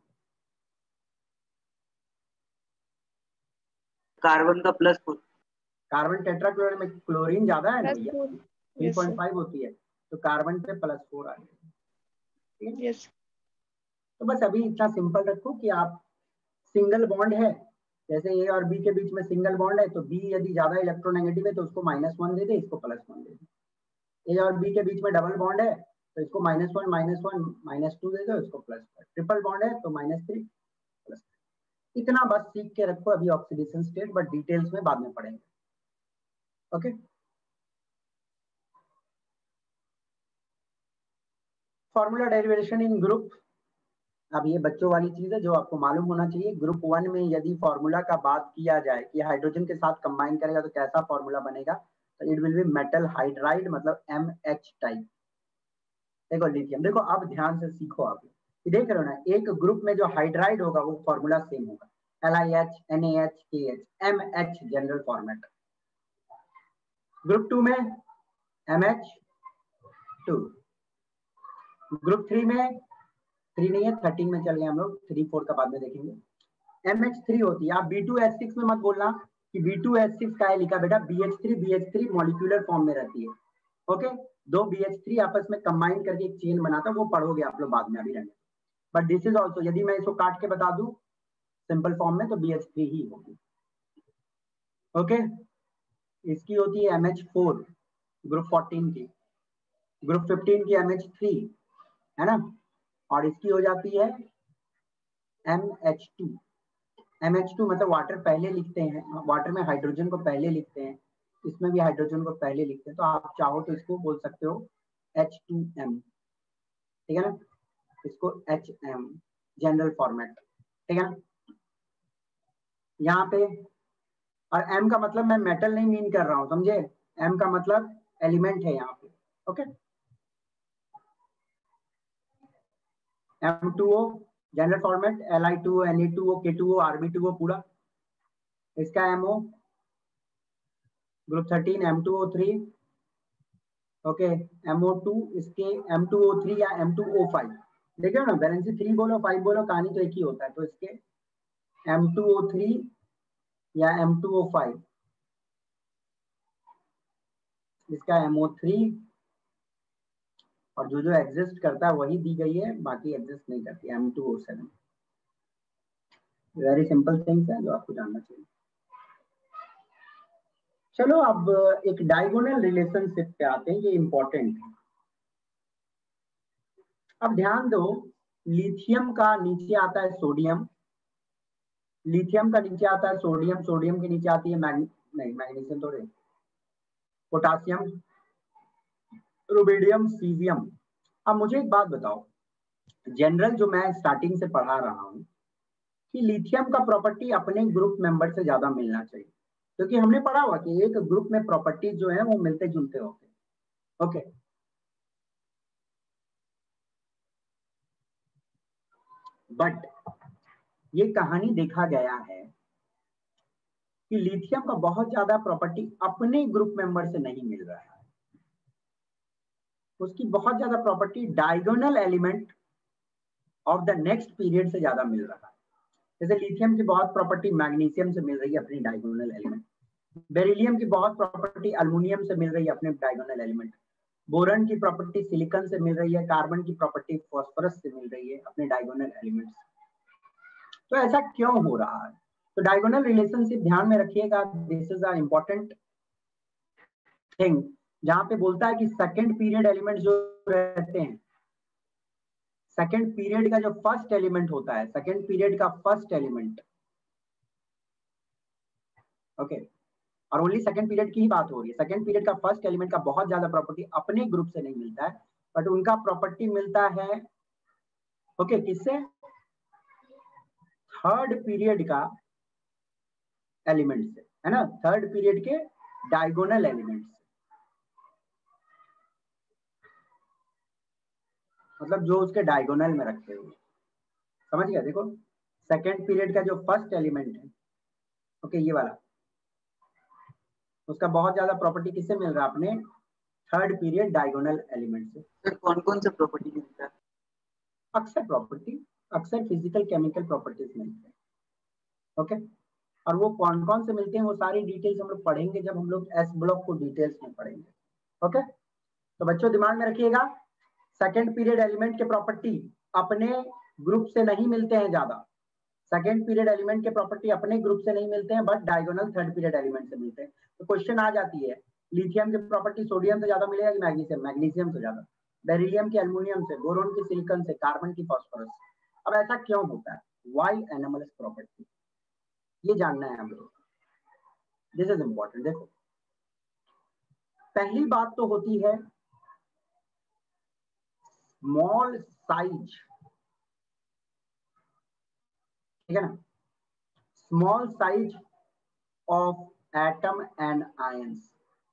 C: कार्बन का प्लस फोर।
A: कार्बन टेट्राक्लोराइड में क्लोरीन ज्यादा है ना
B: प्लस
A: भैया,
B: फोर।
A: थ्री पॉइंट फाइव होती है, तो कार्बन पे प्लस फोर आ गया।
B: यस।
A: तो बस अभी इतना सिंपल रखो कि आप सिंगल बॉन्ड है, जैसे ए और बी के बीच में सिंगल बॉन्ड है, तो बी यदि ज्यादा इलेक्ट्रोनेगेटिव है तो उसको माइनस वन दे दे, इसको प्लस वन दे दे। ए और बी के बीच में डबल बॉन्ड है तो इसको minus one minus one minus two दे दो, इसको प्लस वन। ट्रिपल बॉन्ड है तो माइनस थ्री प्लस। इतना बस सीख के रखो अभी ऑक्सीडेशन स्टेट, बट डिटेल्स में बाद में पढ़ेंगे, okay. Formula derivation in group, अब ये बच्चों वाली चीज है जो आपको मालूम होना चाहिए। ग्रुप वन में यदि फॉर्मूला का बात किया जाए कि हाइड्रोजन के साथ कंबाइन करेगा तो कैसा फॉर्मूला बनेगा, तो it will be metal hydride, मतलब एम एच टाइप। देखो लिथियम, देखो अब ध्यान से सीखो आप, देख रहे हो ना, एक ग्रुप में जो हाइड्राइड होगा वो फॉर्मूला सेम होगा, L I H, N A H, K H, M H general format. Group two में M H two, group three में थ्री नहीं है, थर्टीन में चल गए हम लोग, थ्री फोर का बाद में देखेंगे। एम एच थ्री होती है। आप बी टू एच सिक्स में मत बोलना कि बी टू एच सिक्स का है लिखा, बेटा B H three B H three molecular form में रहती है, ओके। दो बी एच थ्री आपस में कंबाइन करके एक चेन बनाता है, वो पढ़ोगे आप लोग बाद में, अभी रहेंगे। बट दिस इज ऑल्सो, यदि मैं इसको काट के बता दूं सिंपल फॉर्म में तो बी एच थ्री ही होगी, ओके। इसकी होती है M H four group fourteen की, ग्रुप फिफ्टीन की एम एच थ्री है ना, और इसकी हो जाती है M H two. M H two मतलब वाटर पहले लिखते हैं, वाटर में हाइड्रोजन को पहले लिखते हैं, इसमें भी हाइड्रोजन को पहले लिखते हैं, तो आप चाहो तो इसको बोल सकते हो एच टू एम, ठीक है ना, इसको एच एम जनरल फॉर्मेट, ठीक है ना। यहाँ पे और एम का मतलब मैं मेटल नहीं मीन कर रहा हूँ, समझे, एम का मतलब एलिमेंट है यहाँ पे, okay. M two O general format, L I two O, N A two O, K two O, R B two O पूरा, इसका M O group thirteen M two O three, okay, M O two, इसके M two O three या M two O five, देखिए ना, valency three बोलो five बोलो कहानी तो एक ही होता है, तो इसके एम टू ओ थ्री या एम टू ओ फाइव, इसका एम ओ थ्री, और जो जो एग्जिस्ट करता है वही दी गई है, बाकी एग्जिस्ट नहीं करती, M two O seven. Very simple things है जो आपको जानना चाहिए। चलो अब एक डायगोनल रिलेशनशिप पे आते हैं, ये इंपॉर्टेंट है। अब ध्यान दो, लिथियम का नीचे आता है सोडियम, लिथियम का नीचे आता है सोडियम, सोडियम के नीचे आती है मैग नहीं मैग्नीशियम थोड़े, पोटासियम, रुबिडियम, सीजियम। अब मुझे एक बात बताओ, जनरल जो मैं स्टार्टिंग से पढ़ा रहा हूँ कि लिथियम का प्रॉपर्टी अपने ग्रुप मेंबर से ज्यादा मिलना चाहिए, क्योंकि तो हमने पढ़ा हुआ कि एक ग्रुप में प्रॉपर्टीज जो है वो मिलते जुलते होते हैं। ओके, बट ये कहानी देखा गया है कि लिथियम का बहुत ज्यादा प्रॉपर्टी अपने ग्रुप मेंबर से नहीं मिल रहा है, उसकी बहुत ज्यादा property diagonal element of the next period से ज्यादा मिल रहा है। जैसे लिथियम की बहुत प्रॉपर्टी मैग्नीशियम से मिल रही है अपनी डायगोनल एलिमेंट, बेरिलियम की बहुत प्रॉपर्टी अल्युमिनियम से मिल रही है अपने डायगोनल एलिमेंट, बोरन की प्रॉपर्टी सिलिकॉन से मिल रही है, कार्बन की प्रॉपर्टी फास्फोरस से मिल रही है अपने डायगोनल एलिमेंट्स। तो ऐसा क्यों हो रहा है? तो डायगोनल रिलेशनशिप ध्यान में रखिएगा, this is a important thing, जहां पे बोलता है कि सेकंड पीरियड एलिमेंट जो रहते हैं, सेकंड पीरियड का जो फर्स्ट एलिमेंट होता है, सेकंड पीरियड का फर्स्ट एलिमेंट, ओके, और ओनली सेकंड पीरियड की ही बात हो रही है, सेकंड पीरियड का फर्स्ट एलिमेंट का बहुत ज्यादा प्रॉपर्टी अपने ग्रुप से नहीं मिलता है, बट उनका प्रॉपर्टी मिलता है ओके okay, किससे? थर्ड पीरियड का एलिमेंट से, है ना, थर्ड पीरियड के डायगोनल एलिमेंट से, मतलब जो उसके डायगोनल में रखे हुए, समझ गया? देखो सेकंड पीरियड का जो फर्स्ट एलिमेंट है ओके okay, ये वाला, उसका बहुत ज्यादा प्रॉपर्टी किससे मिल रहा है? अपने थर्ड पीरियड डायगोनल एलिमेंट से।
C: सर कौन कौन सा प्रॉपर्टी मिलता है?
A: अक्सर प्रॉपर्टी, अक्सर फिजिकल केमिकल प्रॉपर्टीज मिलते हैं ओके okay? और वो कौन कौन से मिलते हैं वो सारी डिटेल्स हम लोग पढ़ेंगे जब हम लोग एस ब्लॉक को डिटेल्स में पढ़ेंगे ओके okay? तो बच्चों दिमाग में रखिएगा, सेकेंड पीरियड एलिमेंट के प्रॉपर्टी अपने ग्रुप से नहीं मिलते हैं ज्यादा, सेकेंड पीरियड एलिमेंट के प्रॉपर्टी अपने ग्रुप से नहीं मिलते हैं, but diagonal third period element से मिलते हैं। तो क्वेश्चन आ जाती है, लिथियम की प्रॉपर्टी सोडियम से ज्यादा मिलेगा कि मैग्नीशियम? मैग्नीशियम से ज्यादा। बेरिलियम की एल्युमिनियम से, बोरोन की सिलिकॉन से, कार्बन की फास्फोरस। अब ऐसा क्यों होता है? वाई एनोमलस प्रॉपर्टी, ये जानना है हम लोग, दिस इज इंपॉर्टेंट। देखो पहली बात तो होती है स्मॉल साइज, ठीक है ना, small size of atom and ions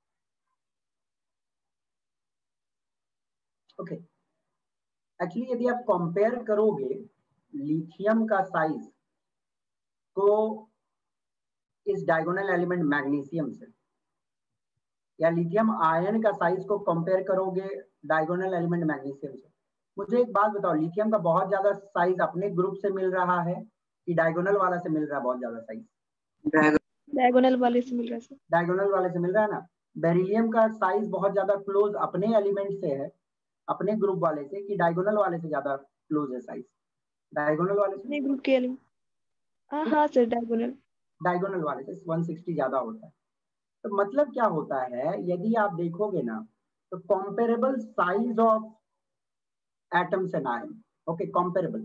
A: okay. Actually यदि आप कंपेयर करोगे लिथियम का साइज को इस डायगोनल एलिमेंट मैग्नीशियम से, या लिथियम आयन का साइज को कंपेयर करोगे डायगोनल एलिमेंट मैग्नीशियम से, मुझे एक बात बताओ, लिथियम का बहुत ज्यादा साइज अपने ग्रुप से मिल रहा है कि डायगोनल वाला से मिल रहा है बहुत ज्यादा साइज?
B: डायगोनल वाले से मिल रहा है।
A: डायगोनल वाले से मिल रहा है ना। बेरिलियम का साइज बहुत ज्यादा क्लोज अपने एलिमेंट से है, अपने ग्रुप वाले से, कि डायगोनल वाले से ज्यादा क्लोज है साइज? डायगोनल वाले से,
B: नहीं ग्रुप के एलिमेंट, हाँ हाँ सर डायगोनल, डायगोनल
A: वाले से एक सौ साठ ज्यादा होता है। तो मतलब क्या होता है, यदि आप देखोगे ना तो comparable size of atoms and ion, okay, comparable,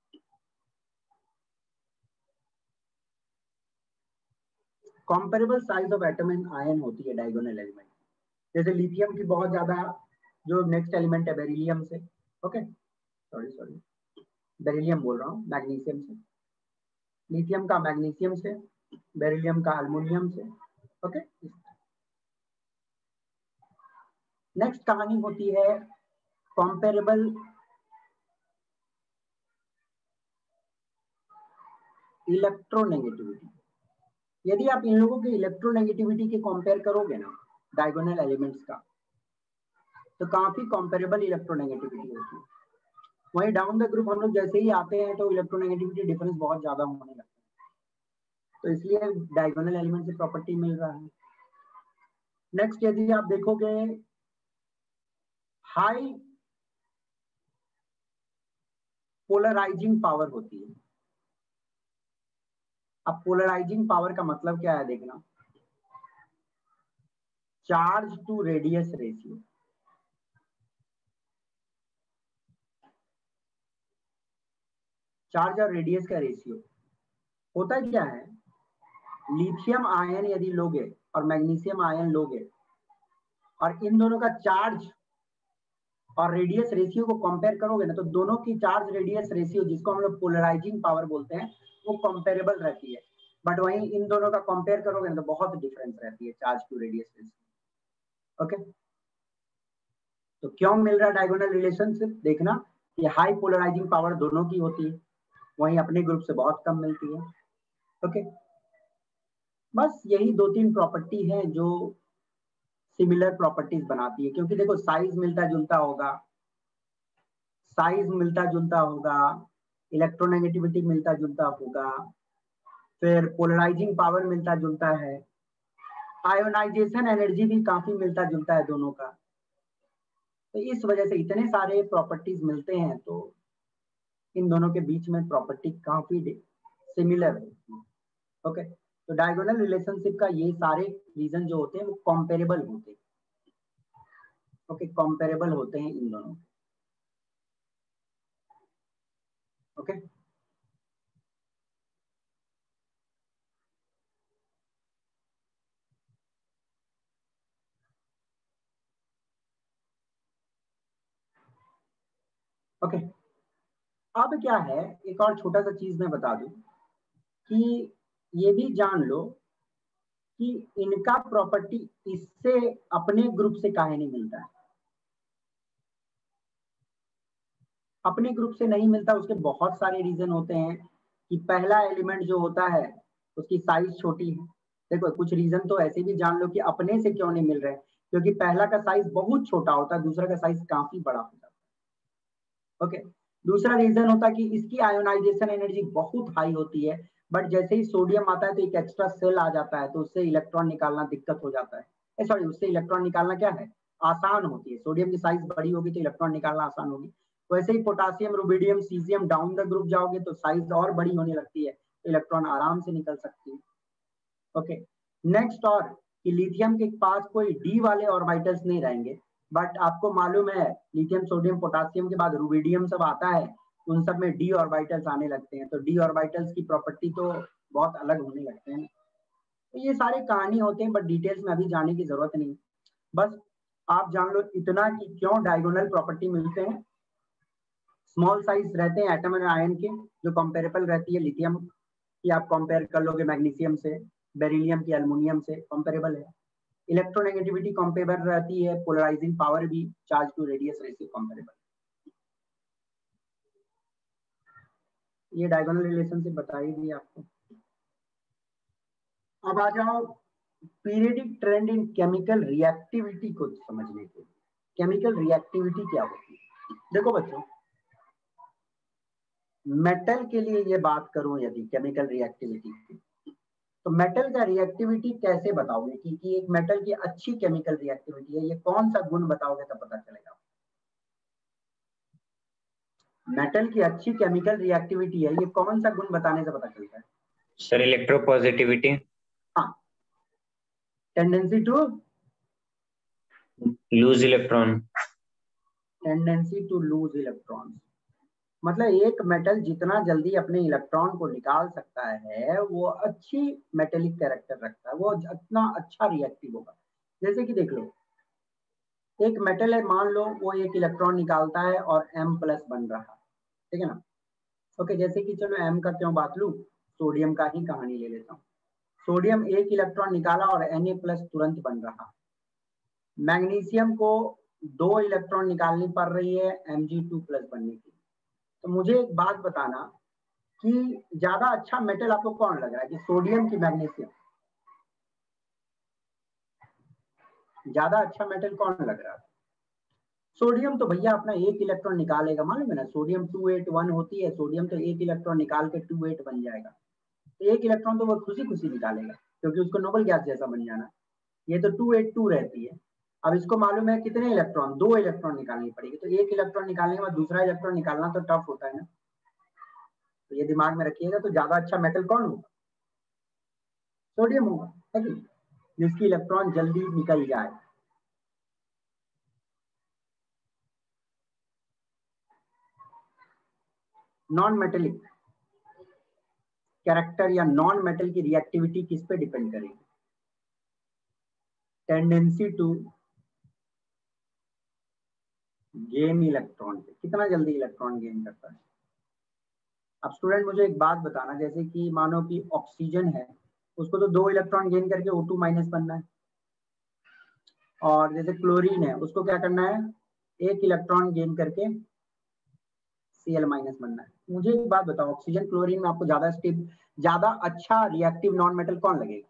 A: comparable size of atom and ion होती है डायगोनल एलिमेंट। जैसे लिथियम की बहुत ज्यादा, जो नेक्स्ट एलिमेंट है बेरिलियम से, ओके सॉरी सॉरी बेरिलियम बोल रहा हूँ, मैग्नीशियम से, लिथियम का मैग्नीशियम से, बेरिलियम का अल्युमिनियम से, ओके। नेक्स्ट कहानी होती है कंपेरेबल इलेक्ट्रोनेगेटिविटी। यदि आप इन लोगों की इलेक्ट्रोनेगेटिविटी के कंपेयर करोगे ना डायगोनल एलिमेंट्स का, तो काफी कंपेरेबल इलेक्ट्रोनेगेटिविटी होती है। वहीं डाउन द ग्रुप हम लोग जैसे ही आते हैं तो इलेक्ट्रोनेगेटिविटी डिफरेंस बहुत ज्यादा होने लगता है, तो इसलिए डायगोनल एलिमेंट से प्रॉपर्टी मिल रहा है। नेक्स्ट यदि आप देखोगे हाई पोलराइजिंग पावर होती है। अब पोलराइजिंग पावर का मतलब क्या है देखना, charge to radius ratio. Charge और रेडियस का रेशियो होता क्या है, लिथियम आयन यदि लोगे और मैग्नीशियम आयन लोगे और इन दोनों का चार्ज और रेडियस रेशियो को कंपेयर करोगे ना, तो दोनों की चार्ज रेडियस रेशियो, जिसको हम लोग पोलराइजिंग पावर बोलते हैं, वो कंपेरेबल रहती है। बट वहीं इन दोनों का कंपेयर करोगे ना तो बहुत डिफरेंस रहती है charge to radius ratio. Okay, तो क्यों मिल रहा है डायगोनल रिलेशनशिप, देखना ये हाई पोलराइजिंग पावर दोनों की होती है, वहीं अपने ग्रुप से बहुत कम मिलती है। ओके, बस यही दो तीन प्रॉपर्टी है जो सिमिलर प्रॉपर्टीज बनाती है, क्योंकि देखो साइज मिलता जुलता होगा, साइज मिलता जुलता होगा, इलेक्ट्रोनेगेटिविटी मिलता जुलता होगा, फिर पोलराइजिंग पावर मिलता जुलता है, आयोनाइजेशन एनर्जी भी काफी मिलता जुलता है दोनों का। तो इस वजह से इतने सारे प्रॉपर्टीज मिलते हैं, तो इन दोनों के बीच में प्रॉपर्टी काफी सिमिलर होती है। ओके, तो डायगोनल रिलेशनशिप का ये सारे रीजन जो होते हैं वो कंपेरेबल होते हैं। ओके, कंपेरेबल होते हैं इन दोनों। ओके, ओके, अब क्या है, एक और छोटा सा चीज मैं बता दूं कि ये भी जान लो कि इनका प्रॉपर्टी इससे अपने ग्रुप से काहे नहीं मिलता है। अपने ग्रुप से नहीं मिलता, उसके बहुत सारे रीजन होते हैं कि पहला एलिमेंट जो होता है उसकी साइज छोटी है। देखो कुछ रीजन तो ऐसे भी जान लो कि अपने से क्यों नहीं मिल रहे, क्योंकि पहला का साइज बहुत छोटा होता है, दूसरा का साइज काफी बड़ा होता है। ओके, दूसरा रीजन होता है कि इसकी आयोनाइजेशन एनर्जी बहुत हाई होती है, बट जैसे ही सोडियम आता है तो एक एक्स्ट्रा सेल आ जाता है, तो उससे इलेक्ट्रॉन निकालना दिक्कत हो जाता है। सॉरी, उससे इलेक्ट्रॉन निकालना क्या है, आसान होती है। सोडियम की साइज बड़ी होगी तो इलेक्ट्रॉन निकालना आसान होगी। वैसे ही potassium, rubidium, caesium down the group जाओगे तो साइज और बड़ी होने लगती है, तो इलेक्ट्रॉन आराम से निकल सकती है। ओके, नेक्स्ट, और कि लिथियम के पास कोई डी वाले ऑर्बिटल्स नहीं रहेंगे, बट आपको मालूम है लिथियम, सोडियम, पोटासियम के बाद रुबिडियम सब आता है, उन सब में डी ऑर्बिटल्स आने लगते हैं, तो डी ऑर्बिटल्स की प्रॉपर्टी तो बहुत अलग होने लगते हैं। तो ये सारी कहानी होते हैं, बट डिटेल्स में अभी जाने की जरूरत नहीं। बस आप जान लो इतना कि क्यों डायगोनल प्रॉपर्टी मिलते हैं। स्मॉल साइज रहते हैं एटम एंड आयन के, जो कंपेरेबल रहती है। लिथियम की आप कंपेयर कर लोगे मैग्नीशियम से, बेरिलियम की एल्युमिनियम से कंपेरेबल है। इलेक्ट्रोनेगेटिविटी कंपेरेबल रहती है, पोलराइजिंग पावर भी, charge to radius ratio comparable. ये डायगोनल रिलेशनशिप बता ही दी आपको। अब आ जाओ periodic trend in chemical reactivity को समझने के लिए। केमिकल रिएक्टिविटी क्या होती है, देखो बच्चों, मेटल के लिए ये बात करूं यदि केमिकल रिएक्टिविटी की, तो मेटल का रिएक्टिविटी कैसे बताओगे कि, कि एक मेटल की अच्छी केमिकल रिएक्टिविटी है, ये कौन सा गुण बताओगे तब पता चलेगा। मेटल की अच्छी केमिकल रिएक्टिविटी है, ये कौन सा गुण बताने से पता चलता है
C: सर? इलेक्ट्रोपॉजिटिविटी।
A: हाँ, tendency to
C: lose electron.
A: Tendency to lose electrons, मतलब एक मेटल जितना जल्दी अपने इलेक्ट्रॉन को निकाल सकता है वो अच्छी मेटेलिक कैरेक्टर रखता है, वो इतना अच्छा रिएक्टिव होगा। जैसे कि देख लो, एक मेटल है, मान लो वो एक इलेक्ट्रॉन निकालता है और M प्लस बन रहा है, ठीक है ना। ओके, जैसे कि चलो M का क्यों बात लूं, सोडियम का ही कहानी ले लेता हूँ। सोडियम एक इलेक्ट्रॉन निकाला और Na प्लस तुरंत बन रहा। मैग्नीशियम को दो इलेक्ट्रॉन निकालनी पड़ रही है एम जी टू प्लस बनने के लिए। तो मुझे एक बात बताना कि ज्यादा अच्छा मेटल आपको कौन लग रहा है, कि सोडियम की मैग्नीशियम? ज्यादा अच्छा मेटल कौन लग रहा है? सोडियम तो भैया अपना एक इलेक्ट्रॉन निकालेगा, मालूम है ना, सोडियम टू एट वन होती है, सोडियम तो एक इलेक्ट्रॉन निकाल के टू एट बन जाएगा। तो एक इलेक्ट्रॉन तो वो खुशी खुशी निकालेगा, क्योंकि उसको नोबल गैस जैसा बन जाना। ये तो टू एट टू रहती है। अब इसको मालूम है कितने इलेक्ट्रॉन, दो इलेक्ट्रॉन निकालनी पड़ेगी, तो एक इलेक्ट्रॉन निकालने के बाद दूसरा इलेक्ट्रॉन निकालना तो टफ होता है ना। तो ये दिमाग में रखिएगा, तो ज्यादा अच्छा मेटल कौन होगा? सोडियम होगा, है कि जिसकी इलेक्ट्रॉन जल्दी निकल जाए। नॉन मेटेलिक, कैरेक्टर या नॉन मेटल की रिएक्टिविटी किस पे डिपेंड करेगी? टेंडेंसी टू गेन इलेक्ट्रॉन पे, कितना जल्दी इलेक्ट्रॉन गेन करता है। अब स्टूडेंट मुझे एक बात बताना, जैसे कि मानो कि ऑक्सीजन है, उसको तो दो इलेक्ट्रॉन गेन करके O टू माइनस बनना है, और जैसे क्लोरीन है उसको क्या करना है, एक इलेक्ट्रॉन गेन करके Cl माइनस बनना है। मुझे एक बात बताओ, ऑक्सीजन क्लोरीन में आपको ज्यादा स्टेप ज्यादा अच्छा रिएक्टिव नॉन मेटल कौन लगेगा?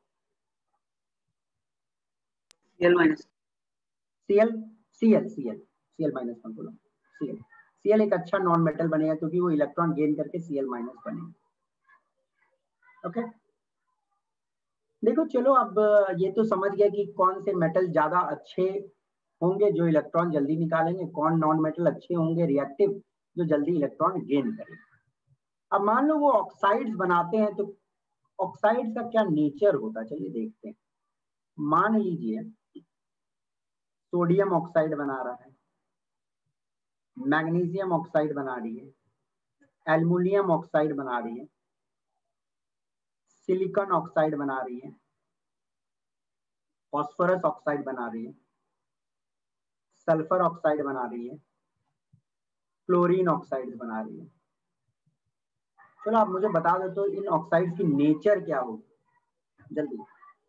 C: Cl minus
A: Cl Cl Cl Cl minus कौन बोला? Cl Cl एक अच्छा नॉन मेटल बनेगा क्योंकि वो इलेक्ट्रॉन गेन करके Cl माइनस बनेगा। Okay okay? देखो चलो, अब ये तो समझ गया कि कौन से मेटल ज्यादा अच्छे होंगे जो इलेक्ट्रॉन जल्दी निकालेंगे, कौन नॉन मेटल अच्छे होंगे रिएक्टिव जो जल्दी इलेक्ट्रॉन गेन करेंगे। अब मान लो वो ऑक्साइड्स बनाते हैं, तो ऑक्साइड का क्या नेचर होता है, चलिए देखते हैं। मान लीजिए सोडियम ऑक्साइड बना रहा है, मैग्नीशियम ऑक्साइड बना रही है, एल्युमिनियम ऑक्साइड बना रही है, सिलिकॉन ऑक्साइड बना रही है, फॉस्फोरस ऑक्साइड बना रही है, सल्फर ऑक्साइड बना रही है, क्लोरीन ऑक्साइड बना रही है। चलो आप मुझे बता दो तो इन ऑक्साइड्स की नेचर क्या होगी, जल्दी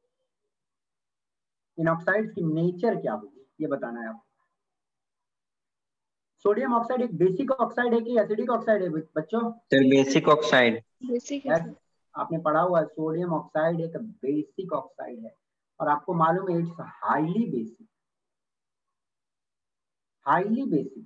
A: इन ऑक्साइड्स की नेचर क्या होगी ये बताना है आपको। सोडियम ऑक्साइड एक बेसिक ऑक्साइड है कि एसिडिक ऑक्साइड है बच्चों?
B: Sir basic oxide. बेसिक है
A: सर, आपने पढ़ा हुआ है सोडियम ऑक्साइड एक बेसिक ऑक्साइड है, और आपको मालूम है it's highly basic, highly basic.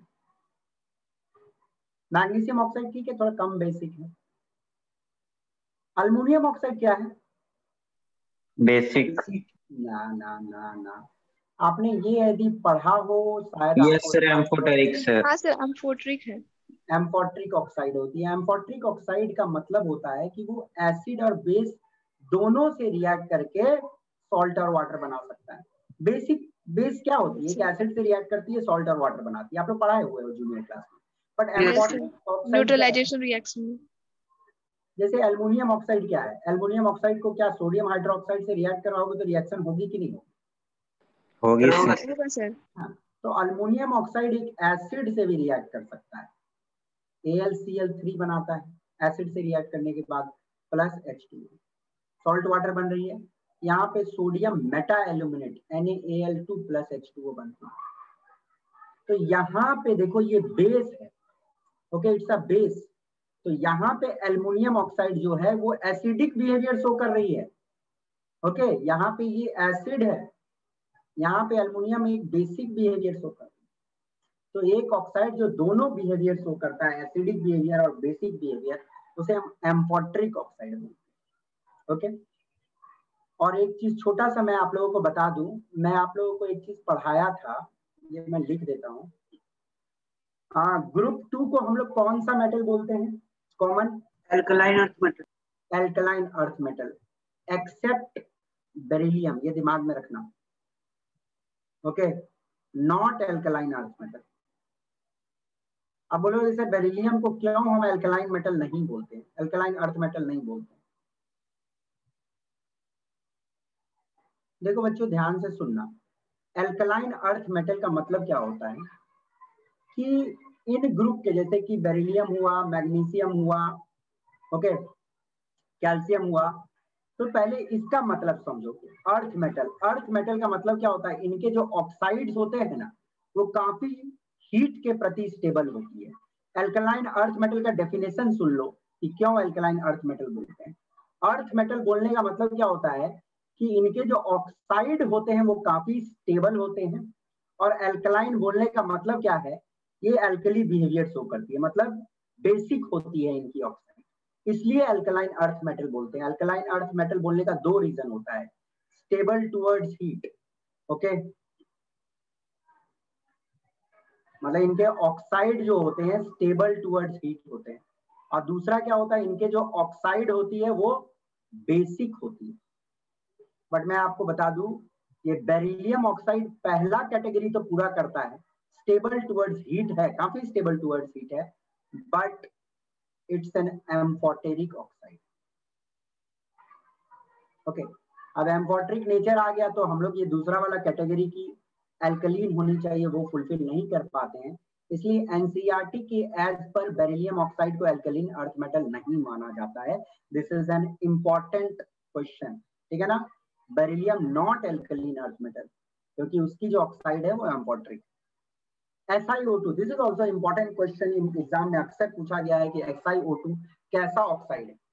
A: Magnesium oxide ठीक है, थोड़ा कम बेसिक है। अल्युमिनियम ऑक्साइड क्या है?
B: बेसिक।
A: ना ना ना ना, आपने ये यदि पढ़ा हो शायद
B: यस सर, एम्फोटेरिक सर।
E: हाँ सर, एम्फोटेरिक है।
A: एम्फोटेरिक ऑक्साइड होती है। एम्फोटेरिक ऑक्साइड का मतलब होता है कि वो एसिड और बेस दोनों से रिएक्ट करके सॉल्ट और वाटर बना सकता है। बेसिक बेस क्या होती है कि एसिड से रिएक्ट करती है, सॉल्ट और वाटर बनाती है, आप लोग पढ़ाए हुए हो जूनियर क्लास में। But amphoteric oxide
E: neutralisation reaction,
A: जैसे एल्युमिनियम ऑक्साइड क्या है, एल्युमिनियम ऑक्साइड को क्या सोडियम हाइड्रोक्साइड से रिएक्ट कराओगे तो रिएक्शन होगी कि नहीं होगी?
B: होगी
E: सर।
A: हाँ, तो अल्युमिनियम ऑक्साइड एक एसिड से भी रिएक्ट कर सकता है, A L C L three बनाता है एसिड से रिएक्ट करने के बाद, plus H two, salt water बन रही है। यहाँ पे sodium meta aluminate N A L two plus H two O बनती है। तो यहाँ पे देखो ये बेस है, ओके इट्स अ बेस। तो यहाँ पे एल्युमिनियम ऑक्साइड जो है वो एसिडिक बिहेवियर शो कर रही है, ओके okay, यहाँ पे ये एसिड है, यहाँ पे एल्युमिनियम एक बेसिक बिहेवियर शो कर रही है। तो एक ऑक्साइड जो दोनों बिहेवियर शो करता है, एसिडिक बिहेवियर और बेसिक बिहेवियर, उसे हम एम्फोटेरिक ऑक्साइड बोलते हैं, ओके। और एक चीज छोटा सा मैं आप लोगों को बता दूं, मैं आप लोगों को एक चीज पढ़ाया था, ये मैं लिख देता हूँ। हाँ, ग्रुप टू को हम लोग कौन सा मेटल बोलते हैं common?
C: Alkaline earth metal.
A: Alkaline earth metal except beryllium, ये दिमाग में रखना, okay, not alkaline earth metal. अब बोलो जैसे बेरिलियम को क्यों हम एल्कलाइन मेटल नहीं बोलते, एल्कलाइन अर्थ मेटल नहीं बोलते? देखो बच्चों ध्यान से सुनना, एल्कलाइन अर्थ मेटल का मतलब क्या होता है कि इन ग्रुप के, जैसे कि बेरिलियम हुआ, मैग्नीशियम हुआ, ओके, कैल्शियम हुआ, तो पहले इसका मतलब समझो। अर्थ मेटल, अर्थ मेटल का मतलब क्या होता है, इनके जो ऑक्साइड्स होते हैं ना वो काफी हीट के प्रति स्टेबल होती है। एल्कलाइन अर्थ मेटल का डेफिनेशन सुन लो कि क्यों एल्कलाइन अर्थ मेटल बोलते हैं। अर्थ मेटल बोलने का मतलब क्या होता है कि इनके जो ऑक्साइड होते हैं वो काफी स्टेबल होते हैं, और एल्कलाइन बोलने का मतलब क्या है, ये एल्कली बिहेवियर शो करती है, मतलब बेसिक होती है इनकी ऑक्साइड, इसलिए अल्कलाइन अर्थ मेटल बोलते हैं। अल्कलाइन अर्थ मेटल बोलने का दो रीजन होता है, स्टेबल टुवर्ड्स हीट, ओके, मतलब इनके ऑक्साइड जो होते हैं स्टेबल टुवर्ड्स हीट होते हैं, और दूसरा क्या होता है, इनके जो ऑक्साइड होती है वो बेसिक होती है। बट मैं आपको बता दूं, ये बेरिलियम ऑक्साइड पहला कैटेगरी तो पूरा करता है, स्टेबल टुवर्ड्स हीट है, काफी स्टेबल टुवर्ड्स हीट है, but it's an amphoteric oxide. Okay, अब एम्फोट्रिक नेचर आ गया तो हम लोग ये दूसरा वाला कैटेगरी की एल्कलीन होनी चाहिए वो फुलफिल नहीं कर पाते हैं, इसलिए एनसीईआरटी के एज पर बेरिलियम ऑक्साइड को एल्कलीन अर्थ मेटल नहीं माना जाता है। This is an important question, ठीक है ना। Beryllium not alkaline earth metal, क्योंकि उसकी जो ऑक्साइड है वो amphoteric. S I O two, this is also important question, exam में अक्सर पूछा गया है कि एक्स आई ओ टू कैसा ऑक्साइड है।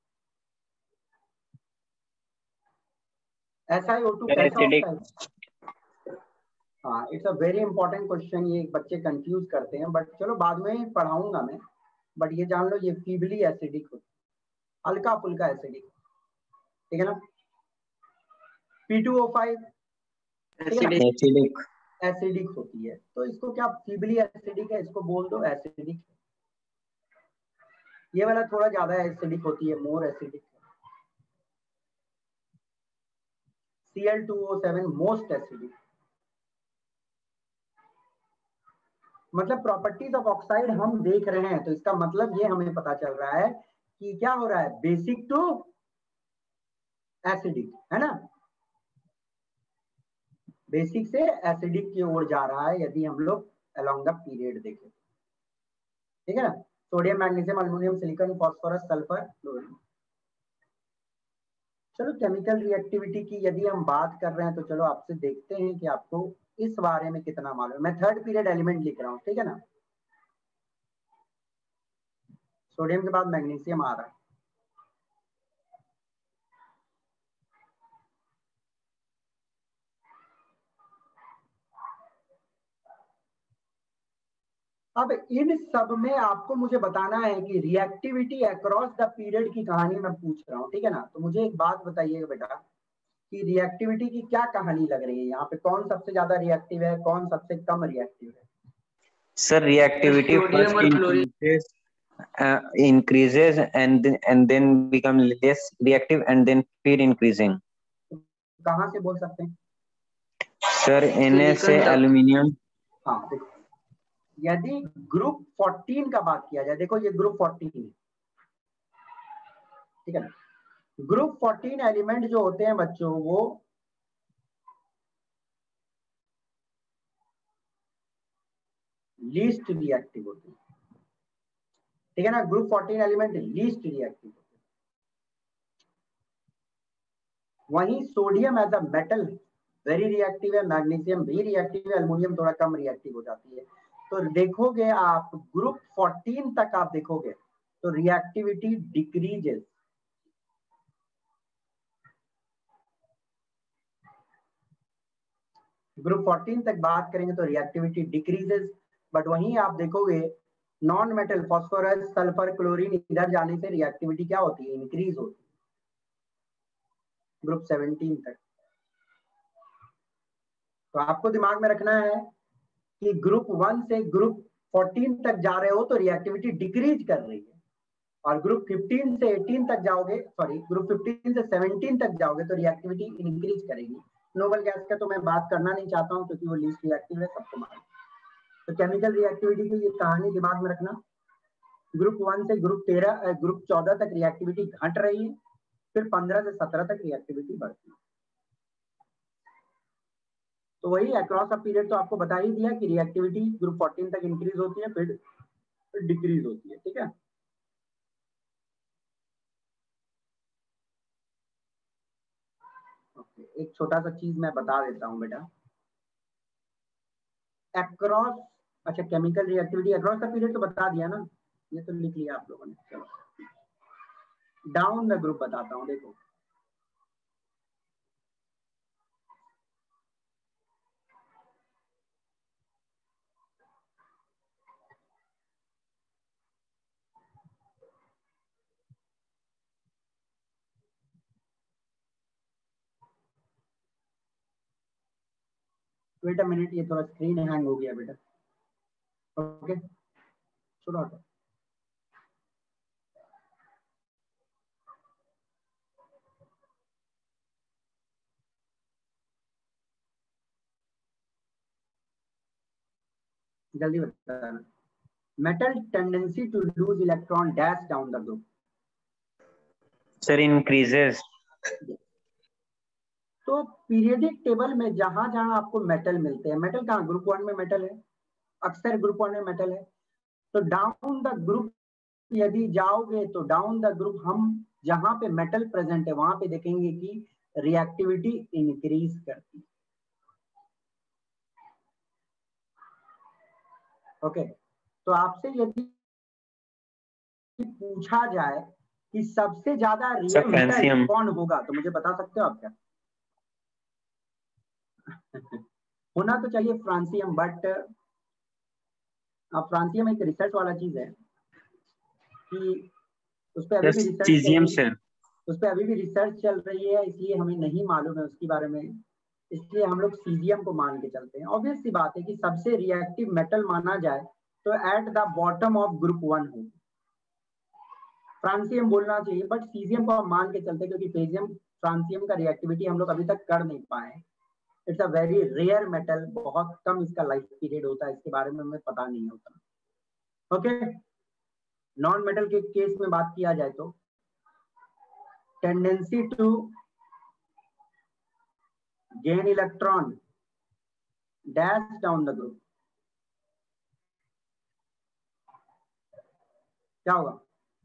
A: एस आई ओ टू कैसा ऑक्साइड है? हाँ, it's a very important question, ये बच्चे कंफ्यूज करते हैं, बट चलो बाद में पढ़ाऊंगा मैं। बट ये जान लो ये फीबली एसिडिक होती है, हल्का फुल्का एसिडिक, ठीक है ना। P two O five
C: acidic
A: acidic होती है, तो इसको क्या फीबली एसिडिक है, इसको बोल दो एसिडिक। ये वाला थोड़ा ज्यादा एसिडिक होती है, more acidic. C L two O seven most acidic. मतलब प्रॉपर्टीज ऑफ ऑक्साइड हम देख रहे हैं, तो इसका मतलब ये हमें पता चल रहा है कि क्या हो रहा है, बेसिक टू एसिडिक, है ना। बेसिक से एसिडिक की ओर जा रहा है यदि हम लोग अलोंग द पीरियड देखें, ठीक है ना। Sodium, magnesium, aluminium, silicon, phosphorus, sulphur, chlorine. चलो केमिकल रिएक्टिविटी की यदि हम बात कर रहे हैं तो चलो आपसे देखते हैं कि आपको इस बारे में कितना मालूम है। मैं थर्ड पीरियड एलिमेंट लिख रहा हूँ, ठीक है ना। सोडियम के बाद मैग्नीशियम आ रहा है। अब इन सब में आपको मुझे बताना है कि रिएक्टिविटी अक्रॉस द पीरियड की कहानी मैं पूछ रहा हूँ, ठीक है ना। तो मुझे एक बात बताइएगा बेटा कि रिएक्टिविटी की क्या कहानी लग रही है यहाँ पे, कौन सबसे ज्यादा रिएक्टिव है, कौन सबसे कम रिएक्टिव है।
C: Sir reactivity first increases increases and and then become less reactive and then फिर इंक्रीजिंग।
A: कहाँ से बोल सकते हैं
C: सर? Na से एल्युमिनियम।
A: हाँ देखो, यदि ग्रुप फोर्टीन का बात किया जाए, देखो ये ग्रुप फोर्टीन है, ठीक है ना। ग्रुप फोर्टीन एलिमेंट जो होते हैं बच्चों वो लीस्ट रिएक्टिव होते हैं, ठीक है ना। Group fourteen element least reactive होते हैं। वहीं sodium as a metal very reactive है, मैग्नीशियम भी रिएक्टिव है, एल्युमिनियम थोड़ा कम रिएक्टिव हो जाती है। तो देखोगे आप ग्रुप फोर्टीन तक आप देखोगे तो रिएक्टिविटी डिक्रीजेस, ग्रुप फोर्टीन तक बात करेंगे तो रिएक्टिविटी डिक्रीजेस। बट वहीं आप देखोगे non metal phosphorus, sulphur, chlorine इधर जाने से रिएक्टिविटी क्या होती है, इंक्रीज होती है ग्रुप सेवनटीन तक। तो आपको दिमाग में रखना है कि ग्रुप वन से ग्रुप फोर्टीन तक जा रहे हो तो रिएक्टिविटी डिक्रीज कर रही है, और ग्रुप फिफ्टीन से एटीन तक जाओगे, सॉरी ग्रुप फिफ्टीन से सेवनटीन तक जाओगे तो रिएक्टिविटी इंक्रीज करेगी। नोबल गैस का तो मैं बात करना नहीं चाहता हूं क्योंकि वो लीस्ट रिएक्टिव है, सबको मालूम। तो केमिकल रिएक्टिविटी की ये कहानी दिमाग में रखना, ग्रुप वन से ग्रुप तेरह ग्रुप चौदह तक रिएक्टिविटी घट रही है, फिर पंद्रह से सत्रह तक रिएक्टिविटी बढ़ती है। तो वही अक्रॉस अ पीरियड तो आपको बता ही दिया कि रिएक्टिविटी ग्रुप फोर्टीन तक इंक्रीज होती है, फिर डिक्रीज होती है, ठीक है। ओके, एक छोटा सा चीज मैं बता देता हूं बेटा, अक्रॉस, अच्छा chemical reactivity across the period तो बता दिया ना, ये तो लिख लिया आप लोगों ने। चलो डाउन द ग्रुप बताता हूं, देखो वेट अ मिनट, ये थोड़ा स्क्रीन हैंग हो गया बेटा। ओके छोड़ो हटो। जल्दी बताना, metal tendency to lose electron dash down the group.
C: Sir increases.
A: तो पीरियडिक टेबल में जहां जहां आपको मेटल मिलते हैं, मेटल कहाँ, ग्रुप वन में मेटल है, अक्सर ग्रुप वन में मेटल है, तो डाउन द ग्रुप यदि जाओगे तो डाउन द ग्रुप हम जहां पे मेटल प्रेजेंट है वहां पे देखेंगे कि रिएक्टिविटी इंक्रीज करती है। ओके, तो आपसे यदि पूछा जाए कि सबसे ज्यादा
C: सर
A: रिएक्ट मेटल
C: फ्रांसियम।
A: कौन होगा तो मुझे बता सकते हो आप क्या? होना तो चाहिए फ्रांसियम, बट फ्रांसियम एक रिसर्च वाला चीज है कि उस पर अभी भी रिसर्च चल
C: सीजियम
A: रही है,
C: सर।
A: उस पर अभी भी रिसर्च चल रही है, इसलिए हमें नहीं मालूम है उसके बारे में, इसलिए हम लोग सीजियम को मान के चलते हैं। ऑब्वियस सी बात है कि सबसे रिएक्टिव मेटल माना जाए तो at the bottom of group one हो, फ्रांसियम बोलना चाहिए, बट सीजियम को हम मान के चलते हैं क्योंकि फेजियम फ्रांसियम का रिएक्टिविटी हम लोग अभी तक कर नहीं पाए। It's a very rare metal, बहुत कम इसका लाइफ पीरियड होता है, इसके बारे में हमें पता नहीं होता। ओके, नॉन मेटल के केस में बात किया जाए तो tendency to gain electron dash down the group, क्या होगा?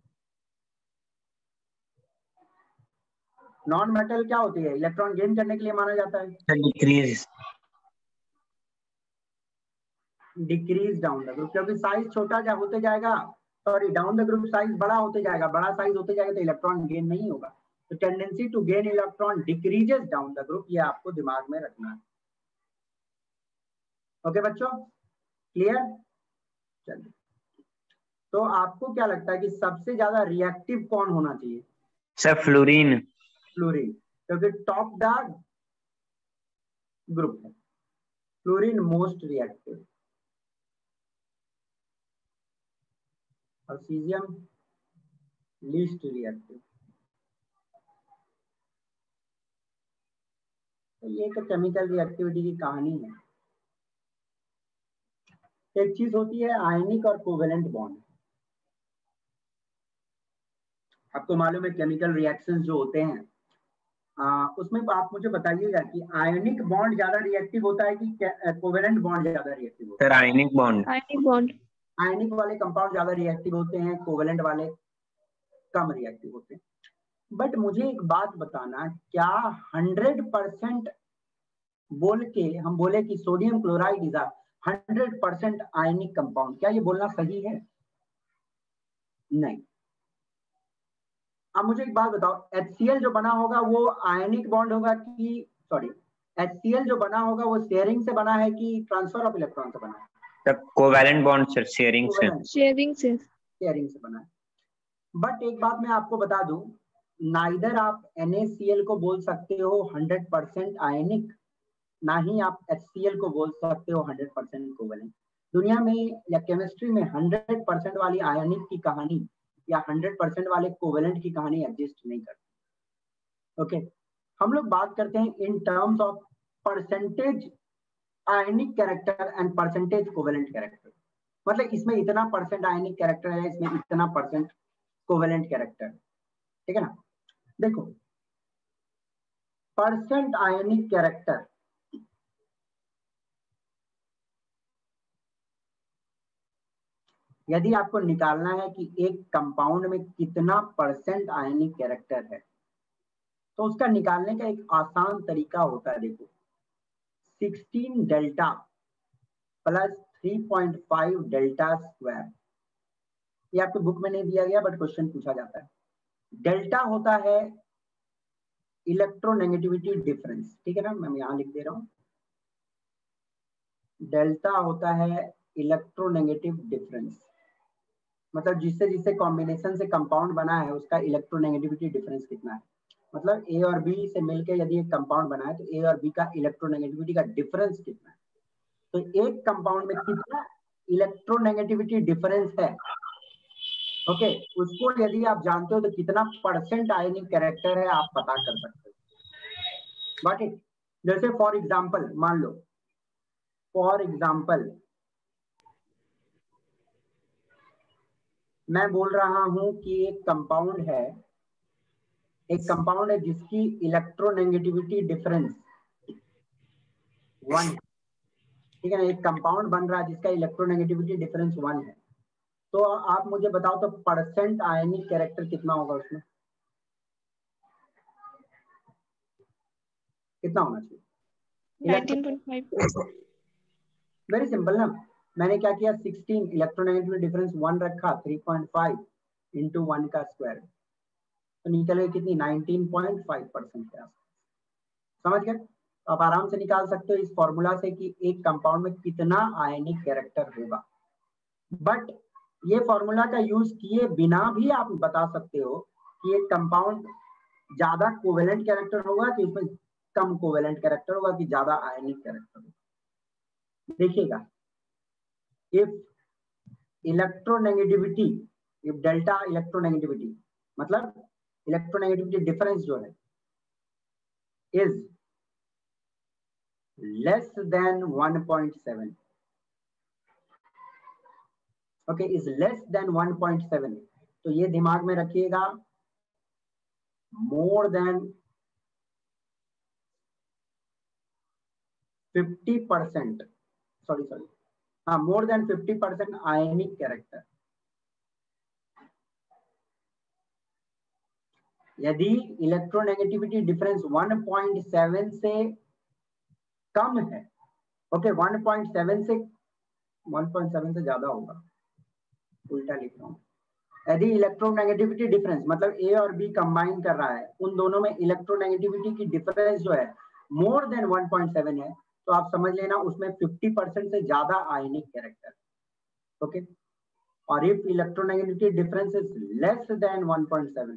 A: नॉन मेटल क्या होती है, इलेक्ट्रॉन गेन करने के लिए माना जाता है,
C: decrease
A: decrease down the group, क्योंकि साइज छोटा जा होते जाएगा, sorry down the group size बड़ा होते जाएगा, बड़ा साइज होते जाएगा तो इलेक्ट्रॉन गेन नहीं होगा, तो tendency to gain electron decreases down the group, ये आपको दिमाग में रखना है। ओके बच्चों, क्लियर? चलिए, तो आपको क्या लगता है कि सबसे ज्यादा रिएक्टिव कौन होना चाहिए?
C: Sir fluorine.
A: फ्लोरीन, क्योंकि टॉप द ग्रुप है, फ्लोरीन मोस्ट रिएक्टिव, और सीजियम लीस्ट रिएक्टिव। तो ये तो केमिकल रिएक्टिविटी की कहानी है। एक चीज होती है आयनिक और कोवेलेंट बॉन्ड, आपको मालूम है केमिकल रिएक्शंस जो होते हैं आ, उसमें आप मुझे बताइएगा कि आयनिक बॉन्ड ज्यादा रिएक्टिव होता है कि कोवेलेंट बॉन्ड ज्यादा रिएक्टिव होता है?
C: Sir ionic bond.
B: Ionic bond.
A: Ionic वाले कंपाउंड ज्यादा रिएक्टिव होते हैं, कोवेलेंट वाले कम रिएक्टिव होते हैं। बट मुझे एक बात बताना, क्या हंड्रेड परसेंट बोल के हम बोले कि sodium chloride is a hundred percent ionic compound, क्या ये बोलना सही है? नहीं। अब मुझे एक बात बताओ, HCl जो बना होगा वो आयनिक बॉन्ड होगा कि, सॉरी, HCl जो बना होगा वो शेयरिंग से बना है कि ट्रांसफर ऑफ इलेक्ट्रॉन से बना है?
C: Sir covalent bond sir, sharing से।
B: शेयरिंग से।
A: शेयरिंग से बना है। बट एक बात मैं आपको बता दूं, नाइदर आप NaCl को बोल सकते हो हंड्रेड परसेंट आयनिक, ना ही आप HCl को बोल सकते हो हंड्रेड परसेंट कोवेलेंट। दुनिया में या केमिस्ट्री में हंड्रेड परसेंट वाली आयनिक की कहानी या हंड्रेड परसेंट वाले कोवेलेंट की कहानी एग्जिस्ट नहीं करती। ओके, हम लोग बात करते हैं in terms of percentage ionic character and percentage covalent character, मतलब इसमें इतना परसेंट आयनिक कैरेक्टर है, इसमें इतना परसेंट कोवेलेंट कैरेक्टर, ठीक है ना? देखो, परसेंट आयनिक कैरेक्टर यदि आपको निकालना है कि एक कंपाउंड में कितना परसेंट आयनिक कैरेक्टर है, तो उसका निकालने का एक आसान तरीका होता है। देखो, sixteen delta plus three point five delta square, ये आपके बुक में नहीं दिया गया बट क्वेश्चन पूछा जाता है। डेल्टा होता है इलेक्ट्रोनेगेटिविटी डिफरेंस, ठीक है ना, मैं यहां लिख दे रहा हूं, डेल्टा होता है इलेक्ट्रोनेगेटिव डिफरेंस, मतलब जिससे जिससे कॉम्बिनेशन से कंपाउंड बना है उसका इलेक्ट्रोनेगेटिविटी डिफरेंस कितना है। मतलब ए और बी से मिलकर यदि एक कंपाउंड बना है तो ए और बी का इलेक्ट्रोनेगेटिविटी का डिफरेंस कितना है, तो एक कंपाउंड में कितना इलेक्ट्रोनेगेटिविटी डिफरेंस है, ओके, उसको यदि आप जानते हो तो कितना परसेंट आयनिक कैरेक्टर है आप पता कर सकते हो। Got it? जैसे फॉर एग्जांपल मान लो, फॉर एग्जांपल मैं बोल रहा हूं कि एक कंपाउंड है एक कंपाउंड है जिसकी इलेक्ट्रोनेगेटिविटी डिफरेंस वन, ठीक है ना, एक कंपाउंड बन रहा है जिसका इलेक्ट्रोनेगेटिविटी डिफरेंस वन है, तो आप मुझे बताओ तो परसेंट आयनिक कैरेक्टर कितना होगा उसमें, कितना होना चाहिए?
E: Nineteen point five.
A: Very simple ना, मैंने क्या किया, सिक्सटीन इलेक्ट्रोनेगेटिविटी डिफरेंस वन रखा, three point five into one का स्क्वायर, तो निकले कितनी, नाइनटीन पॉइंट फाइव परसेंट के आसपास। समझ गए? तो आप आराम से निकाल सकते हो इस फॉर्मूला से कि एक कंपाउंड में कितना आयनिक कैरेक्टर होगा। बट ये फॉर्मूला का यूज किए बिना भी आप बता सकते हो कि एक कंपाउंड ज्यादा कोवेलेंट कैरेक्टर होगा कि उसमें कम कोवेलेंट कैरेक्टर होगा कि ज्यादा आयनिक कैरेक्टर होगा। देखिएगा, if electronegativity, if delta electronegativity मतलब इलेक्ट्रोनेगेटिविटी डिफरेंस जो है is less than one point seven, okay, is less than one point seven, तो ये दिमाग में रखिएगा, more than fifty percent, sorry sorry हाँ, more than fifty percent ionic character. यदि electronegativity difference one point seven से कम है, ओके, वन पॉइंट सेवन से वन पॉइंट सेवन से ज्यादा होगा, उल्टा लिख रहा हूं, यदि इलेक्ट्रोनेगेटिविटी डिफरेंस मतलब ए और बी कंबाइन कर रहा है, उन दोनों में इलेक्ट्रोनेगेटिविटी की डिफरेंस जो है more than one point seven है, तो आप समझ लेना उसमें फिफ्टी परसेंट से ज्यादा आयनिक कैरेक्टर, ओके। और if electronegativity difference is less than one point seven,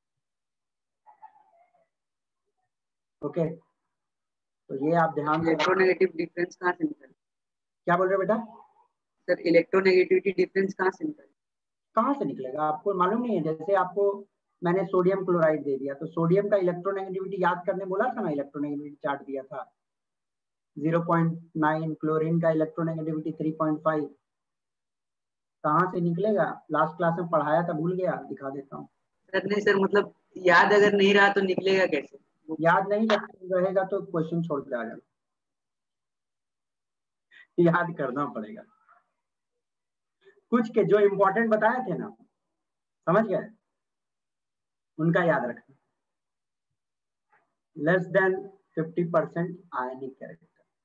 A: okay, तो ये आप ध्यान से,
F: इलेक्ट्रोनेगेटिव डिफरेंस कहाँ से निकले?
A: क्या बोल रहे हो बेटा?
F: सर इलेक्ट्रोनेगेटिविटी डिफरेंस कहाँ से निकले?
A: कहाँ से निकलेगा, आपको मालूम नहीं है? जैसे आपको मैंने सोडियम क्लोराइड दे दिया, तो सोडियम का इलेक्ट्रोनेगेटिविटी याद करने बोला था ना, इलेक्ट्रोनेगेटिविटी चार्ट दिया था ज़ीरो पॉइंट नाइन, क्लोरीन का इलेक्ट्रोनेगेटिविटी थ्री पॉइंट फाइव, कहाँ से निकलेगा? लास्ट क्लास में पढ़ाया था, भूल गया, दिखा देता हूँ।
F: सर नहीं सर, मतलब याद अगर नहीं रहा तो निकलेगा कैसे?
A: याद नहीं रहेगा तो क्वेश्चन छोड़ के आ जाना, याद करना पड़ेगा। कुछ के जो इंपॉर्टेंट बताए थे ना, समझ गए, उनका याद रखना। Less than fifty percent ionic character.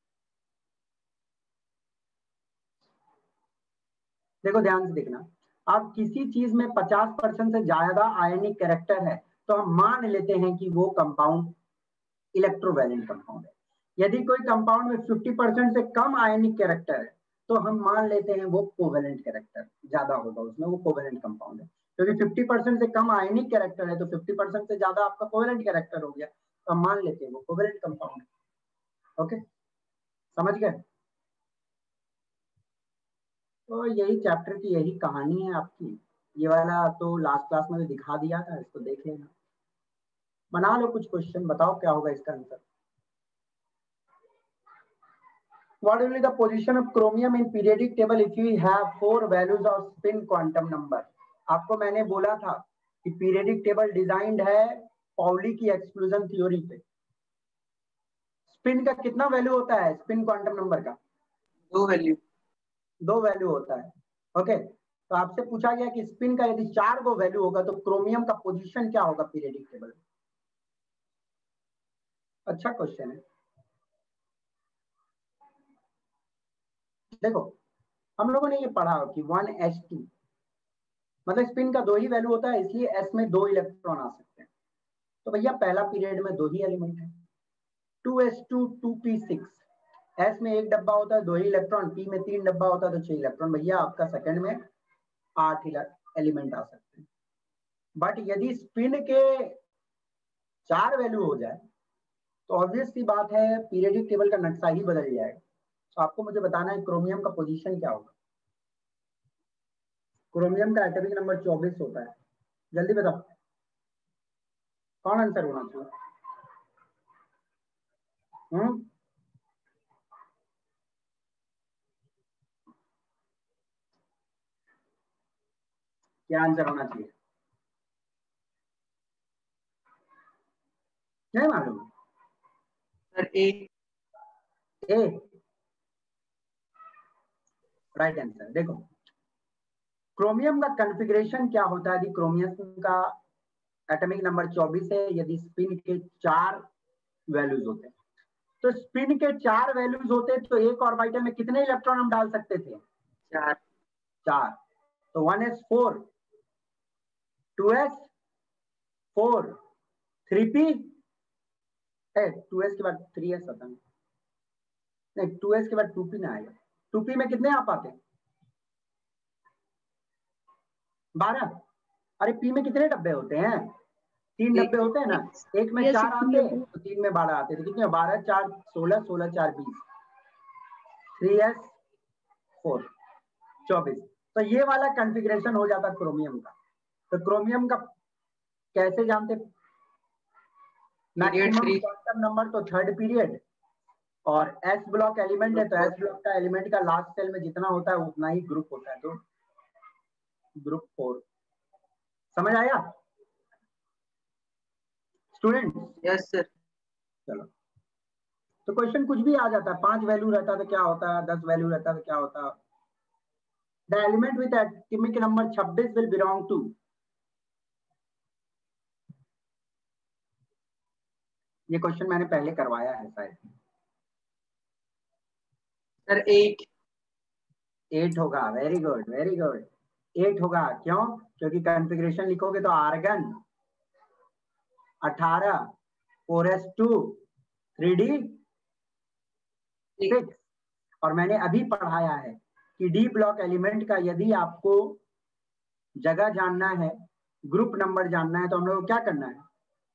A: देखो ध्यान से देखना, आप किसी चीज में पचास परसेंट से ज्यादा आयनिक कैरेक्टर है तो हम मान लेते हैं कि वो कंपाउंड इलेक्ट्रोवैलेंट कंपाउंड है। यदि कोई कंपाउंड में फिफ्टी परसेंट से कम आयनिक कैरेक्टर है तो हम मान लेते हैं वो कोवेलेंट कैरेक्टर ज्यादा होगा, उसमें वो कोवेलेंट कंपाउंड है। क्योंकि फिफ्टी परसेंट से कम आयनिक कैरेक्टर है तो फिफ्टी परसेंट से ज्यादा आपका कोवेलेंट कैरेक्टर हो गया, तो हम मान लेते हैं वो कोवेलेंट कंपाउंड है। ओके, समझ गए? तो यही चैप्टर की यही कहानी है आपकी। ये वाला तो लास्ट क्लास में दिखा दिया था, इसको देख लेना, बना लो कुछ क्वेश्चन, बताओ क्या होगा इसका answer. What will be the position of chromium in periodic table if you have four values of spin quantum number? आपको मैंने बोला था कि पीरियडिक टेबल डिजाइंड है पाउली की एक्सक्लूजन थ्योरी पे। स्पिन का कितना वैल्यू होता है, स्पिन क्वांटम नंबर का?
F: दो वैल्यू,
A: दो वैल्यू होता है। ओके, तो आपसे पूछा गया कि स्पिन का यदि चार गो वैल्यू होगा तो क्रोमियम का पोजीशन क्या होगा पीरियडिक टेबल में? अच्छा क्वेश्चन है। देखो हम लोगों ने ये पढ़ा कि वन एच टू मतलब स्पिन का दो ही वैल्यू होता है, इसलिए एस में दो इलेक्ट्रॉन आ सकते हैं। तो भैया पहला पीरियड में दो ही एलिमेंट है, two s two two p six, s में एक डब्बा होता है दो ही इलेक्ट्रॉन, पी में तीन डब्बा होता है तो छह इलेक्ट्रॉन, भैया आपका सेकंड में आठ एलिमेंट आ सकते हैं। बट यदि स्पिन के चार वैल्यू हो जाए तो ऑब्वियस सी बात है पीरियडिक टेबल का नक्शा ही बदल जाएगा। तो आपको मुझे बताना है क्रोमियम का पोजीशन क्या होगा। क्रोमियम का एटॉमिक नंबर चौबीस होता है, जल्दी बताओ कौन आंसर होना चाहिए? हम्म क्या आंसर होना चाहिए? नहीं मालूम?
F: Sir eight.
A: A right answer. देखो क्रोमियम का कॉन्फ़िगरेशन क्या होता है? यदि क्रोमियम का एटॉमिक नंबर चौबीस है, यदि स्पिन के चार वैल्यूज होते हैं, तो स्पिन के चार वैल्यूज होते तो एक ऑर्बिटल में कितने इलेक्ट्रॉन हम डाल सकते थे?
F: चार।
A: चार। तो one s four, two s four, three P, two s के बाद थ्री एस आता है, नहीं टू एस के बाद टू पी ना आएगा। टू पी में कितने आ पाते हैं? बारह। अरे पी में कितने डब्बे होते हैं? तीन डब्बे होते हैं ना, एक में
B: Yes,
A: चार आते
B: इसलिए
A: तो तीन में बारह आते, तो कितने? बारह चार सोलह, सोलह चार बीस, थ्री एस फोर, चौबीस। तो ये वाला कॉन्फ़िगरेशन हो जाता क्रोमियम का। तो क्रोमियम का कैसे जानते? मैक्सिमम क्वांटम नंबर तो थर्ड पीरियड, और एस ब्लॉक एलिमेंट है तो एस ब्लॉक का एलिमेंट का लास्ट सेल में जितना होता है उतना ही ग्रुप होता है, तो ग्रुप फोर। समझ आया स्टूडेंट?
F: Yes sir.
A: चलो, तो क्वेश्चन कुछ भी आ जाता है। पांच वैल्यू रहता तो क्या होता है, दस वैल्यू रहता तो क्या होता? The element with atomic number छब्बीस विल बिलोंग टू, ये क्वेश्चन मैंने पहले करवाया है शायद।
F: Sir eight.
A: एट होगा। Very good very good, eight होगा। क्यों? क्योंकि कॉन्फ़िगरेशन लिखोगे तो आर्गन अठारह, four s two, three d six. और मैंने अभी पढ़ाया है कि डी ब्लॉक एलिमेंट का यदि आपको जगह जानना है, ग्रुप नंबर जानना है, तो हम लोग को क्या करना है?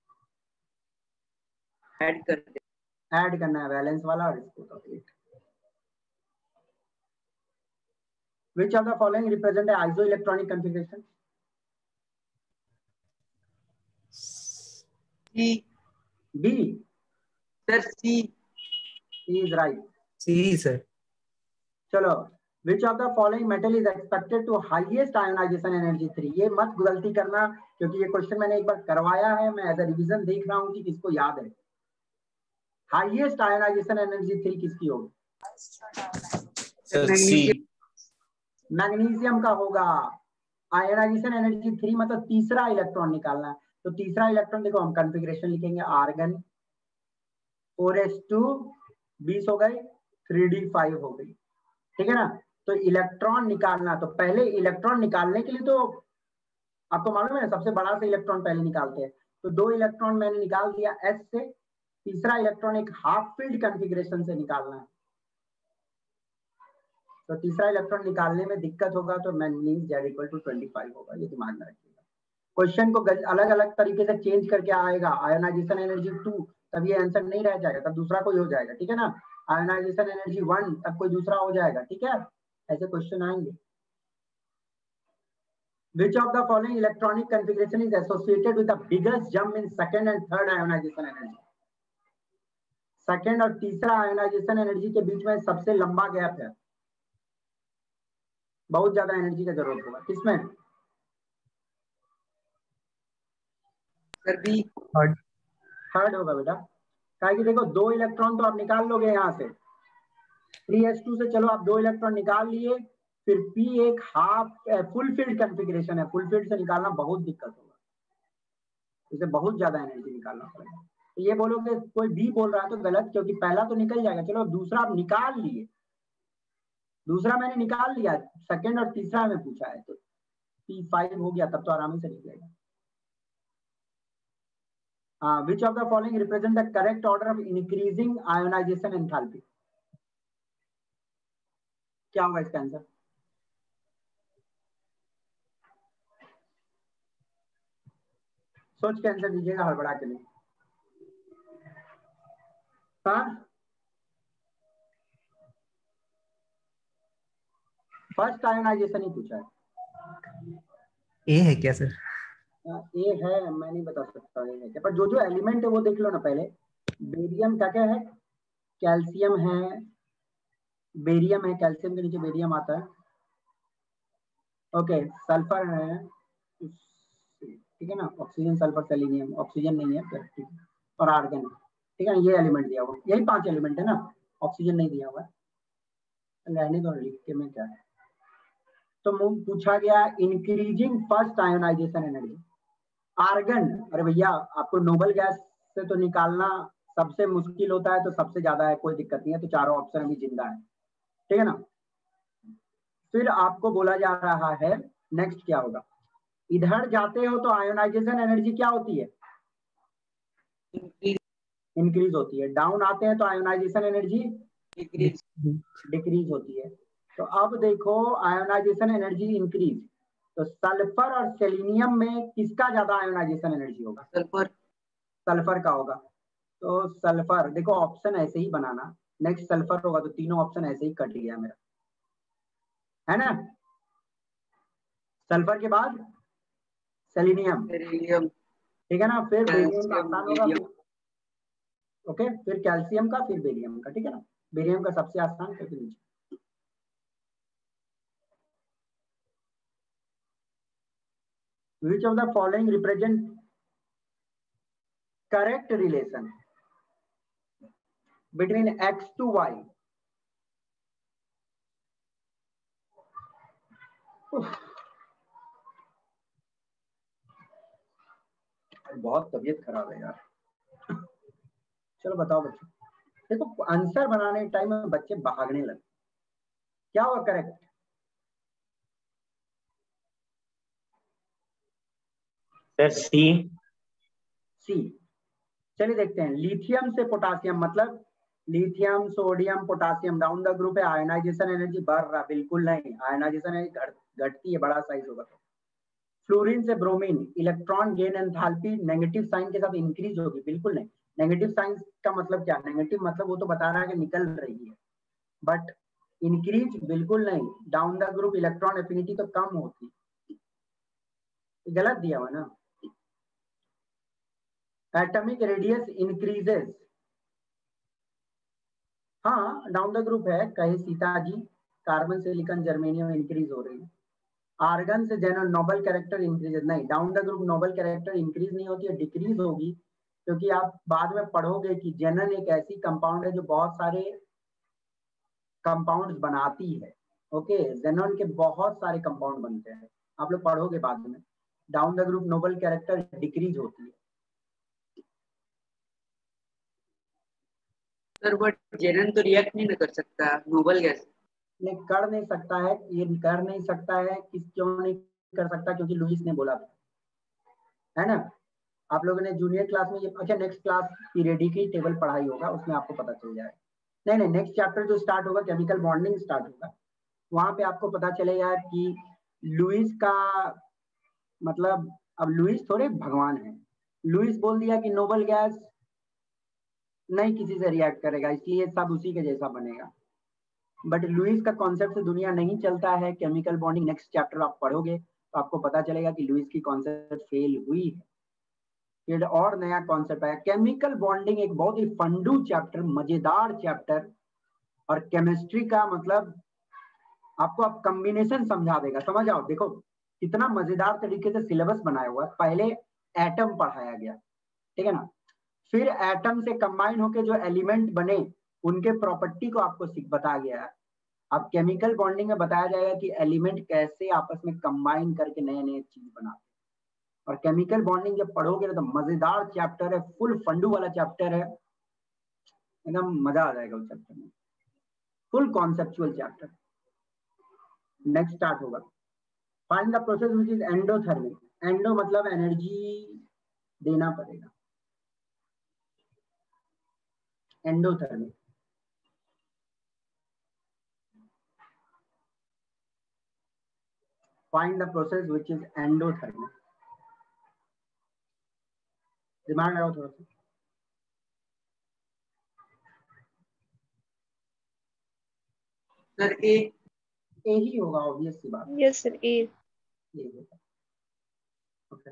F: ऐड कर दे।
A: ऐड करना है वैलेंस वाला और इसको। तो eight. Which of the following represent an isoelectronic configuration?
F: C.
A: B.
F: Sir C.
A: C is right.
G: C sir.
A: चलो, which of the following metal is expected to highest ionization energy three? ये मत गलती करना क्योंकि ये क्वेश्चन मैंने एक बार करवाया है, मैं एज अ रिवीजन देख रहा हूँ कि किसको याद है। हाईएस्ट आयोनाइजेशन एनर्जी थ्री किसकी होगी?
D: सर सी।
A: मैग्नीशियम का होगा। आयोनाइजेशन एनर्जी थ्री मतलब तीसरा इलेक्ट्रॉन निकालना है, तो तीसरा इलेक्ट्रॉन देखो हम कॉन्फ़िगरेशन लिखेंगे आर्गन, फोर एस टू, बीस हो गए, थ्री डी फाइव हो गई, ठीक है ना। तो इलेक्ट्रॉन निकालना, तो पहले इलेक्ट्रॉन निकालने के लिए तो आपको मालूम है ना सबसे बड़ा से इलेक्ट्रॉन पहले निकालते हैं, तो दो इलेक्ट्रॉन मैंने निकाल दिया एस से, तीसरा इलेक्ट्रॉन एक हाफ फील्ड कॉन्फ़िगरेशन से निकालना है, तो तीसरा इलेक्ट्रॉन निकालने में दिक्कत होगा, तो manganese Z equal to twenty five होगा, ये दिमाग में रखिएगा। क्वेश्चन को अलग अलग तरीके से चेंज करके आएगा, आयोनाइजेशन एनर्जी टू, तब ये आंसर नहीं रह जाएगा, तब दूसरा कोई हो जाएगा, ठीक है ना। आयोनाइजेशन एनर्जी वन, तब कोई दूसरा हो जाएगा, ठीक है। ऐसे क्वेश्चन आएंगे। Which of the following electronic configuration is associated with the biggest jump in second and third ionization energy? Second और तीसरा आयोनाइजेशन एनर्जी के बीच में सबसे लंबा गैप है, बहुत ज्यादा एनर्जी का जरूरत होगा, किसमें?
F: Sir B.
G: थर्ड।
A: थर्ड होगा बेटा, क्या कि देखो दो इलेक्ट्रॉन तो आप निकाल लोगे यहाँ से, थ्री एस टू से चलो आप दो इलेक्ट्रॉन निकाल लिए, फिर पी एक हाफ फुल फील्ड कॉन्फ़िगरेशन है, फुल फील्ड से निकालना बहुत दिक्कत होगा, इसे बहुत ज्यादा एनर्जी निकालना पड़ेगा। तो ये बोलोगे कोई बी बोल रहा है तो गलत, क्योंकि पहला तो निकल जाएगा, चलो दूसरा आप निकाल लिए, दूसरा मैंने निकाल लिया, सेकंड और तीसरा में पूछा है, तो पी फाइव हो गया, तब तो आराम से निकलेगा। हाँ, which of the following represent the correct order of increasing ionization enthalpy? क्या होगा इसका आंसर? सोच के आंसर दीजिएगा, हड़बड़ा के नहीं। हाँ, फर्स्ट आयोनाइजेशन ही पूछा है।
G: ए है क्या सर?
A: ए है, मैं नहीं बता सकता ए है क्या, पर जो जो एलिमेंट है वो देख लो ना पहले। बेरियम क्या क्या है? कैल्शियम है, बेरियम है, कैल्शियम के नीचे बेरियम आता है, ओके, सल्फर है, ठीक है ना, ऑक्सीजन सल्फर सेलेनियम, ऑक्सीजन नहीं है, ठीक है, और आर्गन है, ठीक है। ये एलिमेंट दिया हुआ, यही पांच एलिमेंट है ना, ऑक्सीजन नहीं दिया हुआ है, रहने दो, लिख के में क्या है। तो पूछा गया increasing first ionization energy, argon. अरे भैया आपको नोबल गैस से तो निकालना सबसे मुश्किल होता है, तो सबसे ज्यादा है, कोई दिक्कत नहीं है, तो चारों ऑप्शन अभी जिंदा है, ठीक है ना। फिर आपको बोला जा रहा है नेक्स्ट क्या होगा, इधर जाते हो तो आयोनाइजेशन एनर्जी क्या होती है, इंक्रीज होती है, डाउन आते हैं तो आयोनाइजेशन एनर्जी
F: डिक्रीज
A: डिक्रीज होती है। तो अब देखो आयोनाइजेशन एनर्जी इंक्रीज, तो सल्फर और सेलेनियम में किसका ज्यादा आयोनाइजेशन एनर्जी होगा,
F: सल्फर
A: सल्फर का होगा। तो सल्फर, देखो ऑप्शन ऐसे ही बनाना, नेक्स्ट सल्फर होगा, तो तीनों ऑप्शन ऐसे ही कट गया मेरा, है ना। सल्फर के बाद सेलेनियम,
F: बेरिलियम
A: ठीक है ना, फिर बेरियम का
F: कैल्शियम
A: आसान होगा,
F: मीडियम
A: ओके, फिर कैल्शियम का, फिर बेरियम का, ठीक है ना। बेरियम का सबसे आसान, फिर नीचे। Which of the following represent correct relation between x to y? बहुत तबीयत खराब है यार, चलो बताओ बच्चों। देखो आंसर बनाने के टाइम में बच्चे भागने लगे, क्या हुआ करेक्ट,
C: सर सी।
A: सी। चलिए देखते हैं, लिथियम से पोटासियम, मतलब lithium sodium potassium down the group है, आयनाइजेशन एनर्जी बढ़ रहा, बिल्कुल नहीं, आयनाइजेशन एनर्जी घटती है, बड़ा साइज होगा। तो फ्लोरीन से bromine, electron gain enthalpy negative sign के साथ इंक्रीज होगी, बिल्कुल नहीं। नेगेटिव साइन का मतलब क्या, नेगेटिव मतलब वो तो बता रहा है कि निकल रही है, बट इंक्रीज बिल्कुल नहीं। Down the group electron affinity तो कम होती, गलत दिया हुआ ना। एटॉमिक रेडियस इंक्रीजेस, हाँ डाउन द ग्रुप है, कहे Sita ji, carbon silicon germanium increase हो रही है। आर्गन से जेनरल नोबल कैरेक्टर इंक्रीज, नहीं, down the group noble character increase नहीं होती है, डिक्रीज होगी, क्योंकि आप बाद में पढ़ोगे कि जेनन एक ऐसी कंपाउंड है जो बहुत सारे कंपाउंड्स बनाती है, ओके, जेनन के बहुत सारे कंपाउंड बनते हैं, आप लोग पढ़ोगे बाद में। Down the group noble character decrease होती है।
F: सर बट जेनन तो रिएक्ट नहीं कर सकता नोबल गैस,
A: नहीं कर नहीं सकता है, ये कर नहीं सकता है, किस क्यों नहीं कर सकता, क्योंकि लुइस ने बोला था, है ना। आप लोगों ने जूनियर क्लास में ये, अच्छा नेक्स्ट क्लास पीरियडिक की टेबल पढ़ाई होगा, उसमें आपको पता चल जाएगा। नहीं नहीं, नेक्स्ट चैप्टर जो स्टार्ट होगा केमिकल बॉन्डिंग स्टार्ट होगा, वहां पे आपको पता चलेगा कि लुइस का मतलब, अब लुइस थोड़े भगवान है, लुइस बोल दिया कि नोबल गैस नहीं किसी से रिएक्ट करेगा, इसलिए सब उसी के जैसा बनेगा, बट लुइस का कॉन्सेप्ट से दुनिया नहीं चलता है। केमिकल बॉन्डिंग नेक्स्ट चैप्टर आप पढ़ोगे तो आपको पता चलेगा कि लुइस की कॉन्सेप्ट फेल हुई है, फिर और नया कॉन्सेप्ट आया। केमिकल बॉन्डिंग एक बहुत ही फंडू चैप्टर, मजेदार चैप्टर, और केमिस्ट्री का मतलब आपको अब कॉम्बिनेशन समझा देगा, समझ आओ। देखो कितना मजेदार तरीके से सिलेबस बनाया हुआ है, पहले एटम पढ़ाया गया, ठीक है ना, फिर एटम से कंबाइन होकर जो एलिमेंट बने उनके प्रॉपर्टी को आपको बता गया है। अब केमिकल बॉन्डिंग में बताया जाएगा कि एलिमेंट कैसे आपस में कंबाइन करके नए नए चीज बनाते हैं, और केमिकल बॉन्डिंग जब पढ़ोगे तो मजेदार चैप्टर है, फुल फंडू वाला चैप्टर है, एकदम मजा आ जाएगा उस चैप्टर में, full conceptual chapter. Next start होगा, find the process which is endothermic, endo मतलब एनर्जी देना पड़ेगा, endothermic. Find the process which is endothermic, दिमाग लगाओ थोड़ा सा।
F: सर ए
A: ए ही होगा, ऑब्वियस सी बात,
E: Yes, sir. A.
A: ये होगा, okay.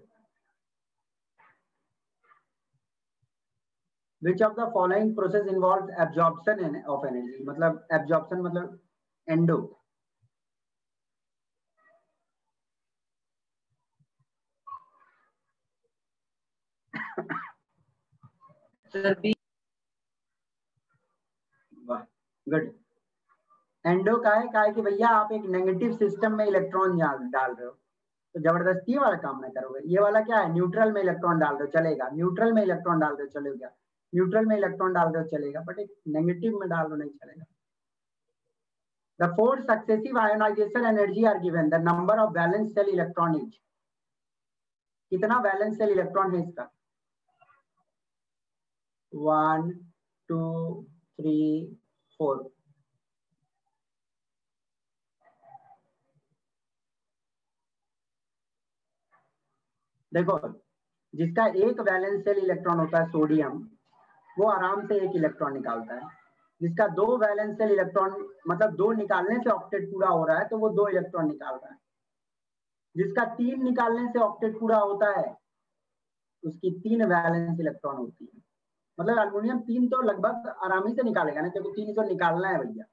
A: Which of the following process involves absorption of energy, मतलब absorption मतलब endo,
F: सर बी।
A: वाह, गुड। एंडो का है, का है कि भैया आप एक नेगेटिव सिस्टम में इलेक्ट्रॉन डाल रहे हो, तो जबरदस्ती ये वाला काम नहीं करोगे। ये वाला क्या है, न्यूट्रल में इलेक्ट्रॉन डाल रहे हो चलेगा, न्यूट्रल में इलेक्ट्रॉन डाल रहे हो चलेगा, न्यूट्रल में इलेक्ट्रॉन डाल रहे हो चलेगा, बट एक नेगेटिव में डाल रहे हो नहीं चलेगा। The four successive ionization energy are given. The number of valence shell electron is. कितना वैलेंस शेल इलेक्ट्रॉन है इसका? One two three four. देखो, जिसका एक वैलेंस शेल इलेक्ट्रॉन होता है सोडियम, वो आराम से एक इलेक्ट्रॉन निकालता है। जिसका दो वैलेंस शेल इलेक्ट्रॉन, मतलब दो निकालने से ऑक्टेट पूरा हो रहा है, तो वो दो इलेक्ट्रॉन निकाल रहा है। जिसका तीन निकालने से ऑक्टेट पूरा होता है, उसकी तीन वैलेंस इलेक्ट्रॉन होती है। मतलब एल्युमिनियम तीन तो लगभग आरामी से निकालेगा ना, क्योंकि तीन तो निकालना है भैया।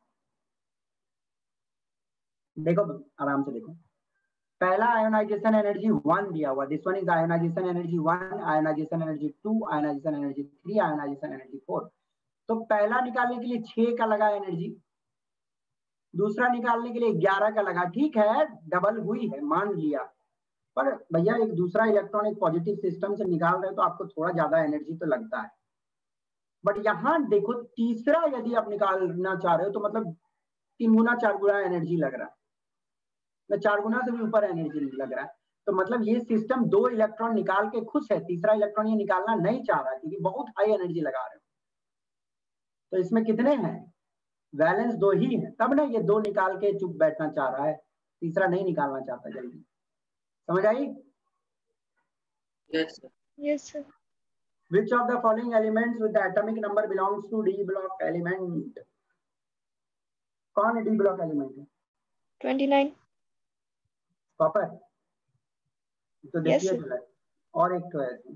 A: देखो आराम से देखो, पहला आयोनाइजेशन एनर्जी वन दिया हुआ, this one is ionization energy one, ionization energy two, ionization energy three, ionization energy four. तो पहला निकालने के लिए छह का लगा एनर्जी, दूसरा निकालने के लिए ग्यारह का लगा। ठीक है, डबल हुई है, मान लिया, पर भैया एक दूसरा इलेक्ट्रॉन एक पॉजिटिव सिस्टम से निकाल रहे हो तो आपको थोड़ा ज्यादा एनर्जी तो लगता है। बट यहाँ देखो, तीसरा यदि आप निकालना चाह रहे हो तो मतलब तीन गुना चार गुना एनर्जी लग रहा है, चार गुना से भी ऊपर एनर्जी लग रहा है। तो मतलब ये सिस्टम दो इलेक्ट्रॉन निकाल के खुश है, तीसरा इलेक्ट्रॉन ये निकालना नहीं चाह रहा, क्योंकि बहुत हाई एनर्जी लगा रहे हो। तो इसमें कितने हैं, वैलेंस दो ही है, तब ना ये दो निकाल के चुप बैठना चाह रहा है, तीसरा नहीं निकालना चाहता जल्दी। समझ आई?
F: Yes sir.
E: Yes, sir.
A: Which of the following elements with the atomic number belongs to D block element? कौन है D block element है?
E: twenty-nine.
A: कॉपर तो
E: Yes,
A: देखिए
E: sir.
A: जो है, और एक तो है इसमें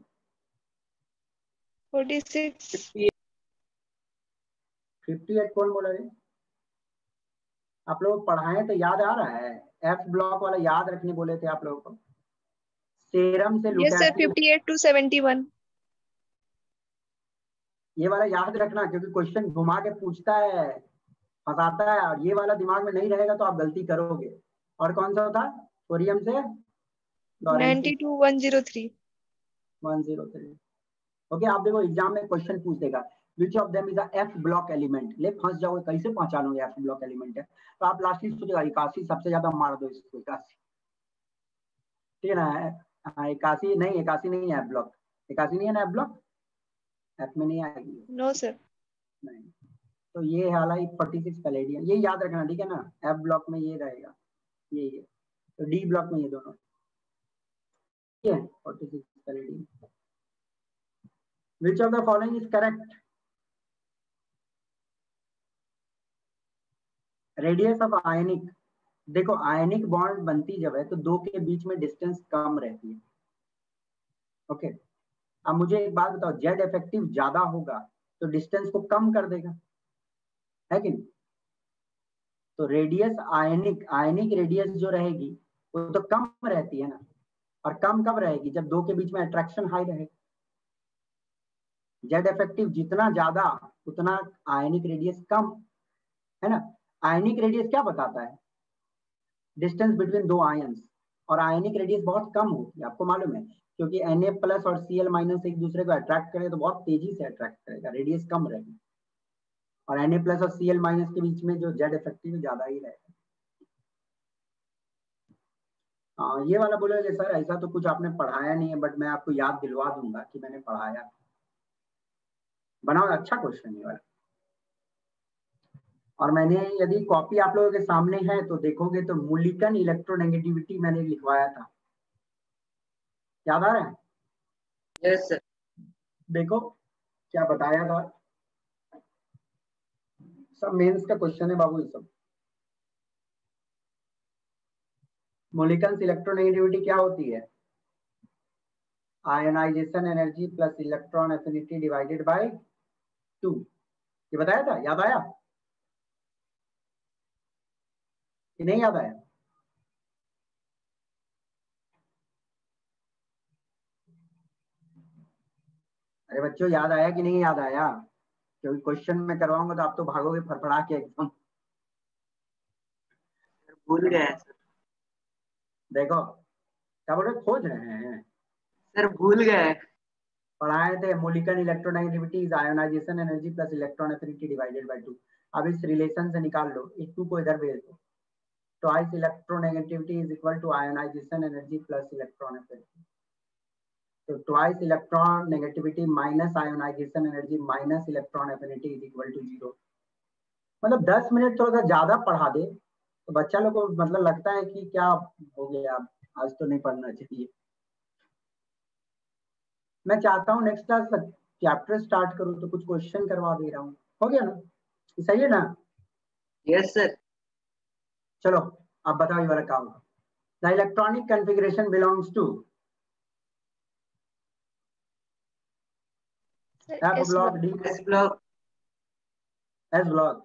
E: forty-six.
A: अट्ठावन। कौन बोला रे? आप लोग पढ़ाए तो याद आ रहा है? एफ ब्लॉक वाला याद रखने बोले थे आप लोगों को, सेरम से
E: Yes, sir.
A: Lutetium.
E: fifty-eight to seventy-one.
A: ये वाला याद रखना, क्योंकि क्वेश्चन घुमा के पूछता है, फंसाता है, और ये वाला दिमाग में नहीं रहेगा तो आप गलती करोगे। और कौन सा होता? थोरियम से
E: ninety-two one oh three.
A: One zero three. Okay, आप देखो एग्जाम में क्वेश्चन पूछ देगा, which of them is a f block element. ले फंस जाओगे, कैसे पहचानोगे एफ ब्लॉक एलिमेंट है? तो आप लास्ट में सोचेगा इक्यासी सबसे ज्यादा मार दो इसको, इक्यासी। ठीक है ना? हाँ, इक्यासी नहीं, इक्यासी नहीं है एफ ब्लॉक, इक्यासी नहीं है ना एफ ब्लॉक, एफ में नहीं आएगी।
E: No, sir.
A: नहीं, तो ये हालांकि फोर्टी सिक्स पैलेडियम, ये याद रखना, ठीक है ना? एफ ब्लॉक में ये रहेगा, ये ये तो डी ब्लॉक में ये दोनों, ठीक है, forty six palladium. Which of the following is correct? Radius of ionic, देखो आयनिक बॉन्ड बनती जब है तो दो के बीच में डिस्टेंस कम रहती है। ओके, अब मुझे एक बात बताओ, जेड इफेक्टिव ज्यादा होगा तो डिस्टेंस को कम कर देगा, है कि नहीं? तो रेडियस आयनिक, आयनिक रेडियस जो रहेगी वो तो कम रहती है ना, और कम कब रहेगी? जब दो के बीच में अट्रैक्शन हाई रहेगा। जेड इफेक्टिव जितना ज्यादा उतना आयनिक रेडियस कम, है ना? आयनिक रेडियस क्या बताता है? डिस्टेंस बिटवीन दो आयंस, और आयनिक रेडियस बहुत कम होती है, आपको मालूम है, क्योंकि Na प्लस और Cl माइनस एक दूसरे को अट्रैक्ट करें तो बहुत तेजी से अट्रैक्ट करेगा, रेडियस कम रहेगी, और Na प्लस और Cl माइनस के बीच में जो जेड इफेक्टिव ज्यादा ही रहेगा। हाँ, ये वाला बोलोगे सर ऐसा तो कुछ आपने पढ़ाया नहीं है, बट मैं आपको याद दिलवा दूंगा कि मैंने पढ़ाया। बनाओ, अच्छा क्वेश्चन ये वाला। और मैंने यदि कॉपी आप लोगों के सामने है तो देखोगे तो मूलिकन इलेक्ट्रोनेगेटिविटी मैंने लिखवाया था, याद आ रहा है?
F: Yes sir.
A: देखो क्या बताया था, सब मेंस का क्वेश्चन है बाबू। ये सब मूलिकन इलेक्ट्रोनेगेटिविटी क्या होती है? Ionization energy plus electron affinity divided by two. ये बताया था, याद आया कि नहीं याद आया? अरे बच्चों याद आया कि नहीं याद आया? क्योंकि क्वेश्चन में करवाऊंगा तो आप तो भागोगे फड़फड़ा के एकदम।
F: भूल गए सर।
A: देखो क्या बोल रहे, खोज रहे हैं
F: सर, भूल गए।
A: पढ़ाए थे molecular electronegativity is ionization energy plus electron affinity divided by two. अब इस रिलेशन से निकाल लो, इस टू को इधर भेज दो। Twice electronegativity is equal to ionization energy plus electron affinity. तो twice electron negativity minus ionization energy minus electron affinity is equal to zero. मतलब दस मिनट थोड़ा सा ज्यादा पढ़ा दे तो बच्चा लोग को मतलब लगता है कि क्या हो गया, आज तो नहीं पढ़ना चाहिए। मैं चाहता हूँ नेक्स्ट क्लास चैप्टर स्टार्ट करूँ तो कुछ क्वेश्चन करवा दे रहा हूँ, हो गया ना? सही है ना?
F: Yes sir.
A: चलो आप बताओ ये वाला काम। The electronic configuration belongs to f block, d
F: s block.
A: S block.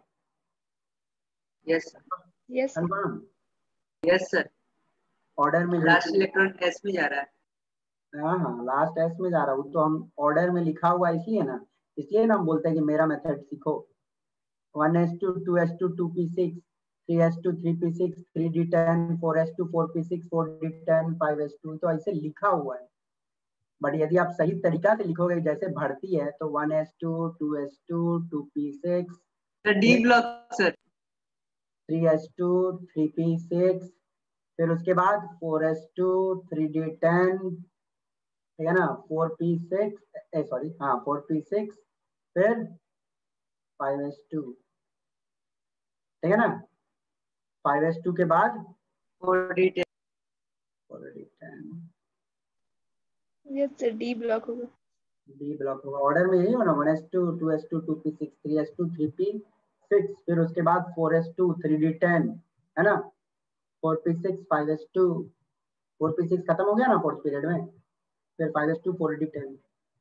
F: Yes
E: yes
A: confirm?
F: Yes sir.
A: Order में
F: लास्ट इलेक्ट्रॉन एस में जा रहा है।
A: हाँ हाँ लास्ट एस में जा रहा हूँ, तो हम ऑर्डर में लिखा हुआ इसलिए ना, इसलिए ना हम बोलते हैं कि मेरा मेथड सीखो। One s two, two s two, two p six, three S two, three p six, three D ten, four s two, four p six, four d ten, five s two, तो ऐसे लिखा हुआ है। But यदि आप सही तरीका से लिखोगे जैसे भर्ती है तो one s two, two s two, two p six,
F: d block sir,
A: three S two, three p six, फिर उसके बाद four s two, three D ten, ठीक है ना, फोर पी सिक्स, सॉरी हाँ फोर पी सिक्स, फिर five s two, ठीक है ना, फाइव एस टू के बाद
F: four d ten.
A: Four d ten,
E: yes sir, d block होगा।
A: डी ब्लॉक होगा। ऑर्डर में यही हो ना, one s two, two s two, two p six, three S two, three p six, फिर उसके बाद four s two, three D ten, है ना, four p six, five s two, four p six खत्म हो गया ना फोर्थ पीरियड में, फिर five s two, four d ten.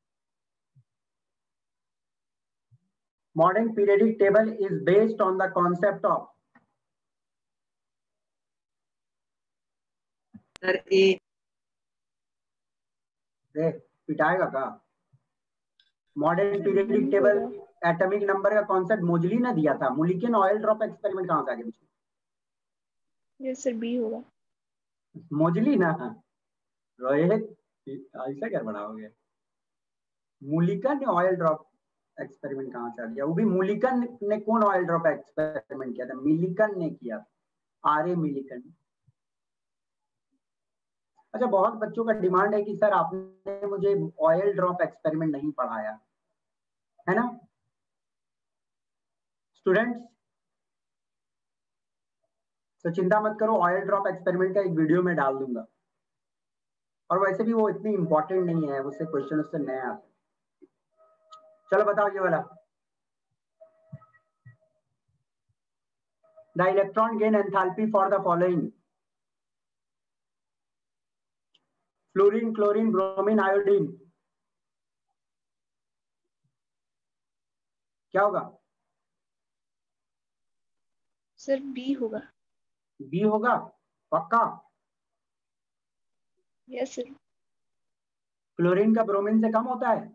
A: Modern periodic table is based on the concept of
F: sir A.
A: देख पिटाएगा का। Modern periodic table atomic number का कॉन्सेप्ट मोजली ने दिया था। मोलिक्यूलर ऑयल ड्रॉप एक्सपेरिमेंट कहां से आ गया?
E: यस सर, बी होगा।
A: मोजली ना रोहित, ऐसा क्या बढ़ाओगे? मोलिक्यूलर ने ऑयल ड्रॉप एक्सपेरिमेंट कहां से आ गया? वो भी मोलिक्यूलर ने कौन ऑयल ड्रॉप एक्सपेरिमेंट किया था? मिलिकन ने किया था, आर ए मिलिकन। अच्छा, बहुत बच्चों का डिमांड है कि सर आपने मुझे ऑयल ड्रॉप एक्सपेरिमेंट नहीं पढ़ाया है ना स्टूडेंट्स। तो चिंता मत करो, ऑयल ड्रॉप एक्सपेरिमेंट का एक वीडियो में डाल दूंगा, और वैसे भी वो इतनी इंपॉर्टेंट नहीं है, उससे क्वेश्चन उससे नए आते। चलो बताओ ये वाला। The electron gain enthalpy for the following: fluorine, chlorine, bromine, iodine. क्या होगा?
E: सर बी होगा।
A: बी होगा पक्का?
E: Yes sir.
A: क्लोरीन का ब्रोमीन से कम होता है?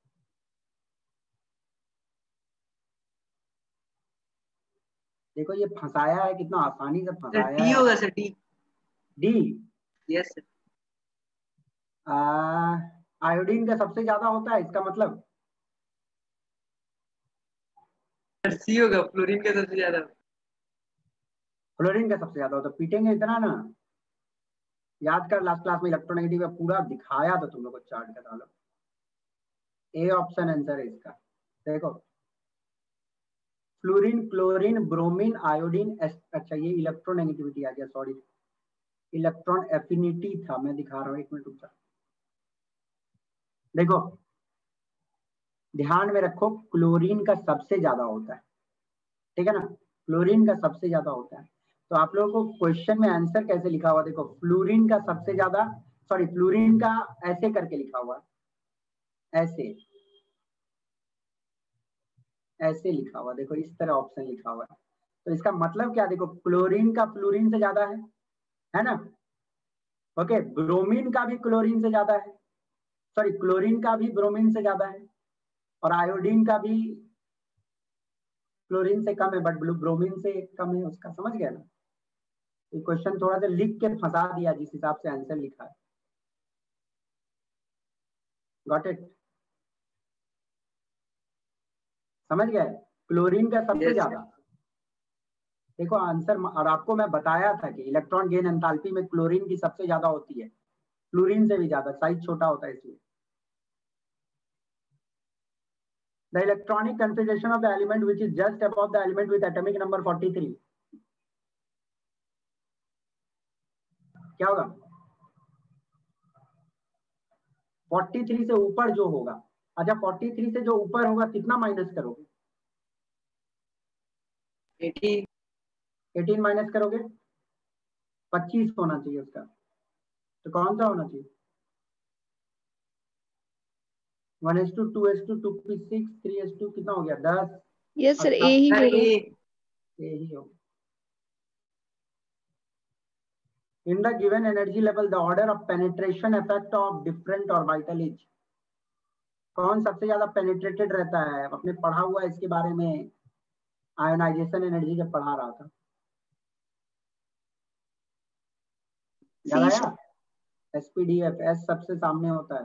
A: देखो ये फंसाया है, कितना आसानी से फंसाया
F: डी
A: है।
F: होगा sir, D.
A: D?
F: Yes sir.
A: Iodine का सबसे ज्यादा होता है, इसका मतलब
F: सी होगा, फ्लोरीन का सबसे ज्यादा।
A: फ्लोरीन का सबसे ज्यादा होता है। पीटेंगे इतना ना, याद कर लास्ट क्लास में इलेक्ट्रोनेगेटिव का पूरा दिखाया था तुम लोग को चार्ट का। डालो ए ऑप्शन आंसर है इसका। देखो फ्लोरीन, क्लोरीन, ब्रोमीन, आयोडीन, अच्छा ये इलेक्ट्रोनेगेटिविटी आ गया, सॉरी इलेक्ट्रॉन एफिनिटी था, मैं दिखा रहा हूँ एक मिनट रुक जा। देखो ध्यान में रखो, क्लोरीन का सबसे ज्यादा होता है, ठीक है ना, क्लोरीन का सबसे ज्यादा होता है। तो आप लोगों को क्वेश्चन में आंसर कैसे लिखा हुआ, देखो फ्लोरीन का सबसे ज्यादा, सॉरी फ्लोरीन का ऐसे करके लिखा हुआ, ऐसे ऐसे लिखा हुआ, देखो इस तरह ऑप्शन लिखा हुआ है। तो इसका मतलब क्या, देखो क्लोरीन का फ्लोरीन से ज्यादा है है ना, ओके, ब्रोमीन का भी क्लोरीन से ज्यादा है, सॉरी क्लोरीन का भी ब्रोमीन से ज्यादा है और आयोडीन का भी क्लोरीन से कम है, बट ब्रोमीन से कम है उसका। समझ गया ना? ये क्वेश्चन थोड़ा सा लिख के फंसा दिया जिस हिसाब से आंसर लिखा है। Got it? समझ गए? क्लोरीन का सबसे
F: Yes,
A: ज्यादा। देखो आंसर, और आपको मैं बताया था कि इलेक्ट्रॉन गेन एंथैल्पी में क्लोरीन की सबसे ज्यादा होती है, फ्लोरीन से भी ज्यादा, साइज छोटा होता है इसलिए। The electronic configuration of the element which is just above the element with atomic number forty-three. क्या होगा? तैंतालीस से ऊपर जो होगा। अच्छा, तैंतालीस से जो ऊपर होगा कितना माइनस करोगे?
F: eighteen.
A: अठारह माइनस करोगे, पच्चीस होना चाहिए उसका। तो कौन सा होना चाहिए? One s two, two s two, two p six, three S two, कितना हो गया? दस।
E: यस सर, ए ही
F: Sir,
E: होगा।
F: A.
A: यही होगा। In the given energy level, the order of penetration effect of different orbital is, कौन सबसे ज्यादा पेनिट्रेटेड रहता है? अपने पढ़ा हुआ इसके बारे में, आयोनाइजेशन एनर्जी जब पढ़ा रहा था, याद
E: सी
A: आया? एसपीडीएफ, एस सबसे सामने होता है।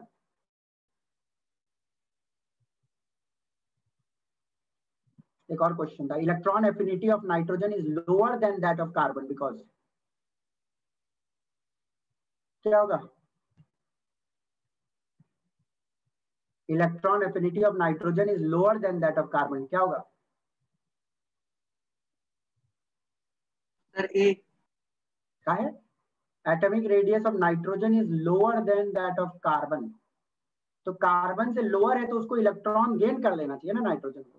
A: एक और क्वेश्चन था, electron affinity of nitrogen is lower than that of carbon because, क्या होगा? Electron affinity of nitrogen is lower than that of carbon, क्या होगा?
F: Sir, A.
A: क्या है? Atomic radius of nitrogen is lower than that of carbon. तो carbon से lower है तो उसको इलेक्ट्रॉन गेन कर लेना चाहिए ना नाइट्रोजन को।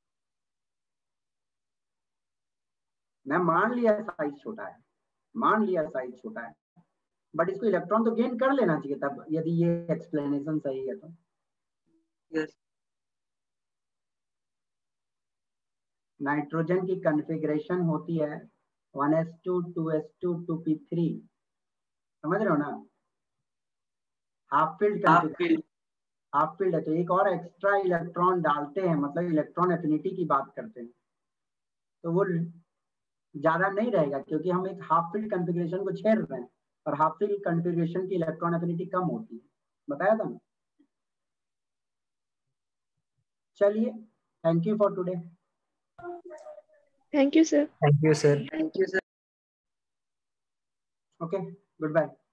A: मैं मान लिया साइज छोटा है, मान लिया साइज छोटा है, बट इसको इलेक्ट्रॉन तो गेन कर लेना चाहिए तब, यदि ये एक्सप्लेनेशन सही है तो।
F: Yes.
A: नाइट्रोजन की कॉन्फ़िगरेशन होती है one s two, two s two, two p three, समझ रहे हो ना? Half filled
F: Half
A: configuration,
F: filled.
A: Half filled है तो एक और एक्स्ट्रा इलेक्ट्रॉन डालते हैं, मतलब इलेक्ट्रॉन एफिनिटी की बात करते हैं, तो वो ज्यादा नहीं रहेगा क्योंकि हम एक हाफ फील्ड कॉन्फ़िगरेशन को छेड़ रहे हैं और हाफ फील्ड कॉन्फ़िगरेशन की इलेक्ट्रॉन एफिनिटी कम होती है, बताया था ना? चलिए, thank you for today.
E: Thank you sir.
G: Thank you sir.
F: Thank you, sir.
A: Okay, good bye.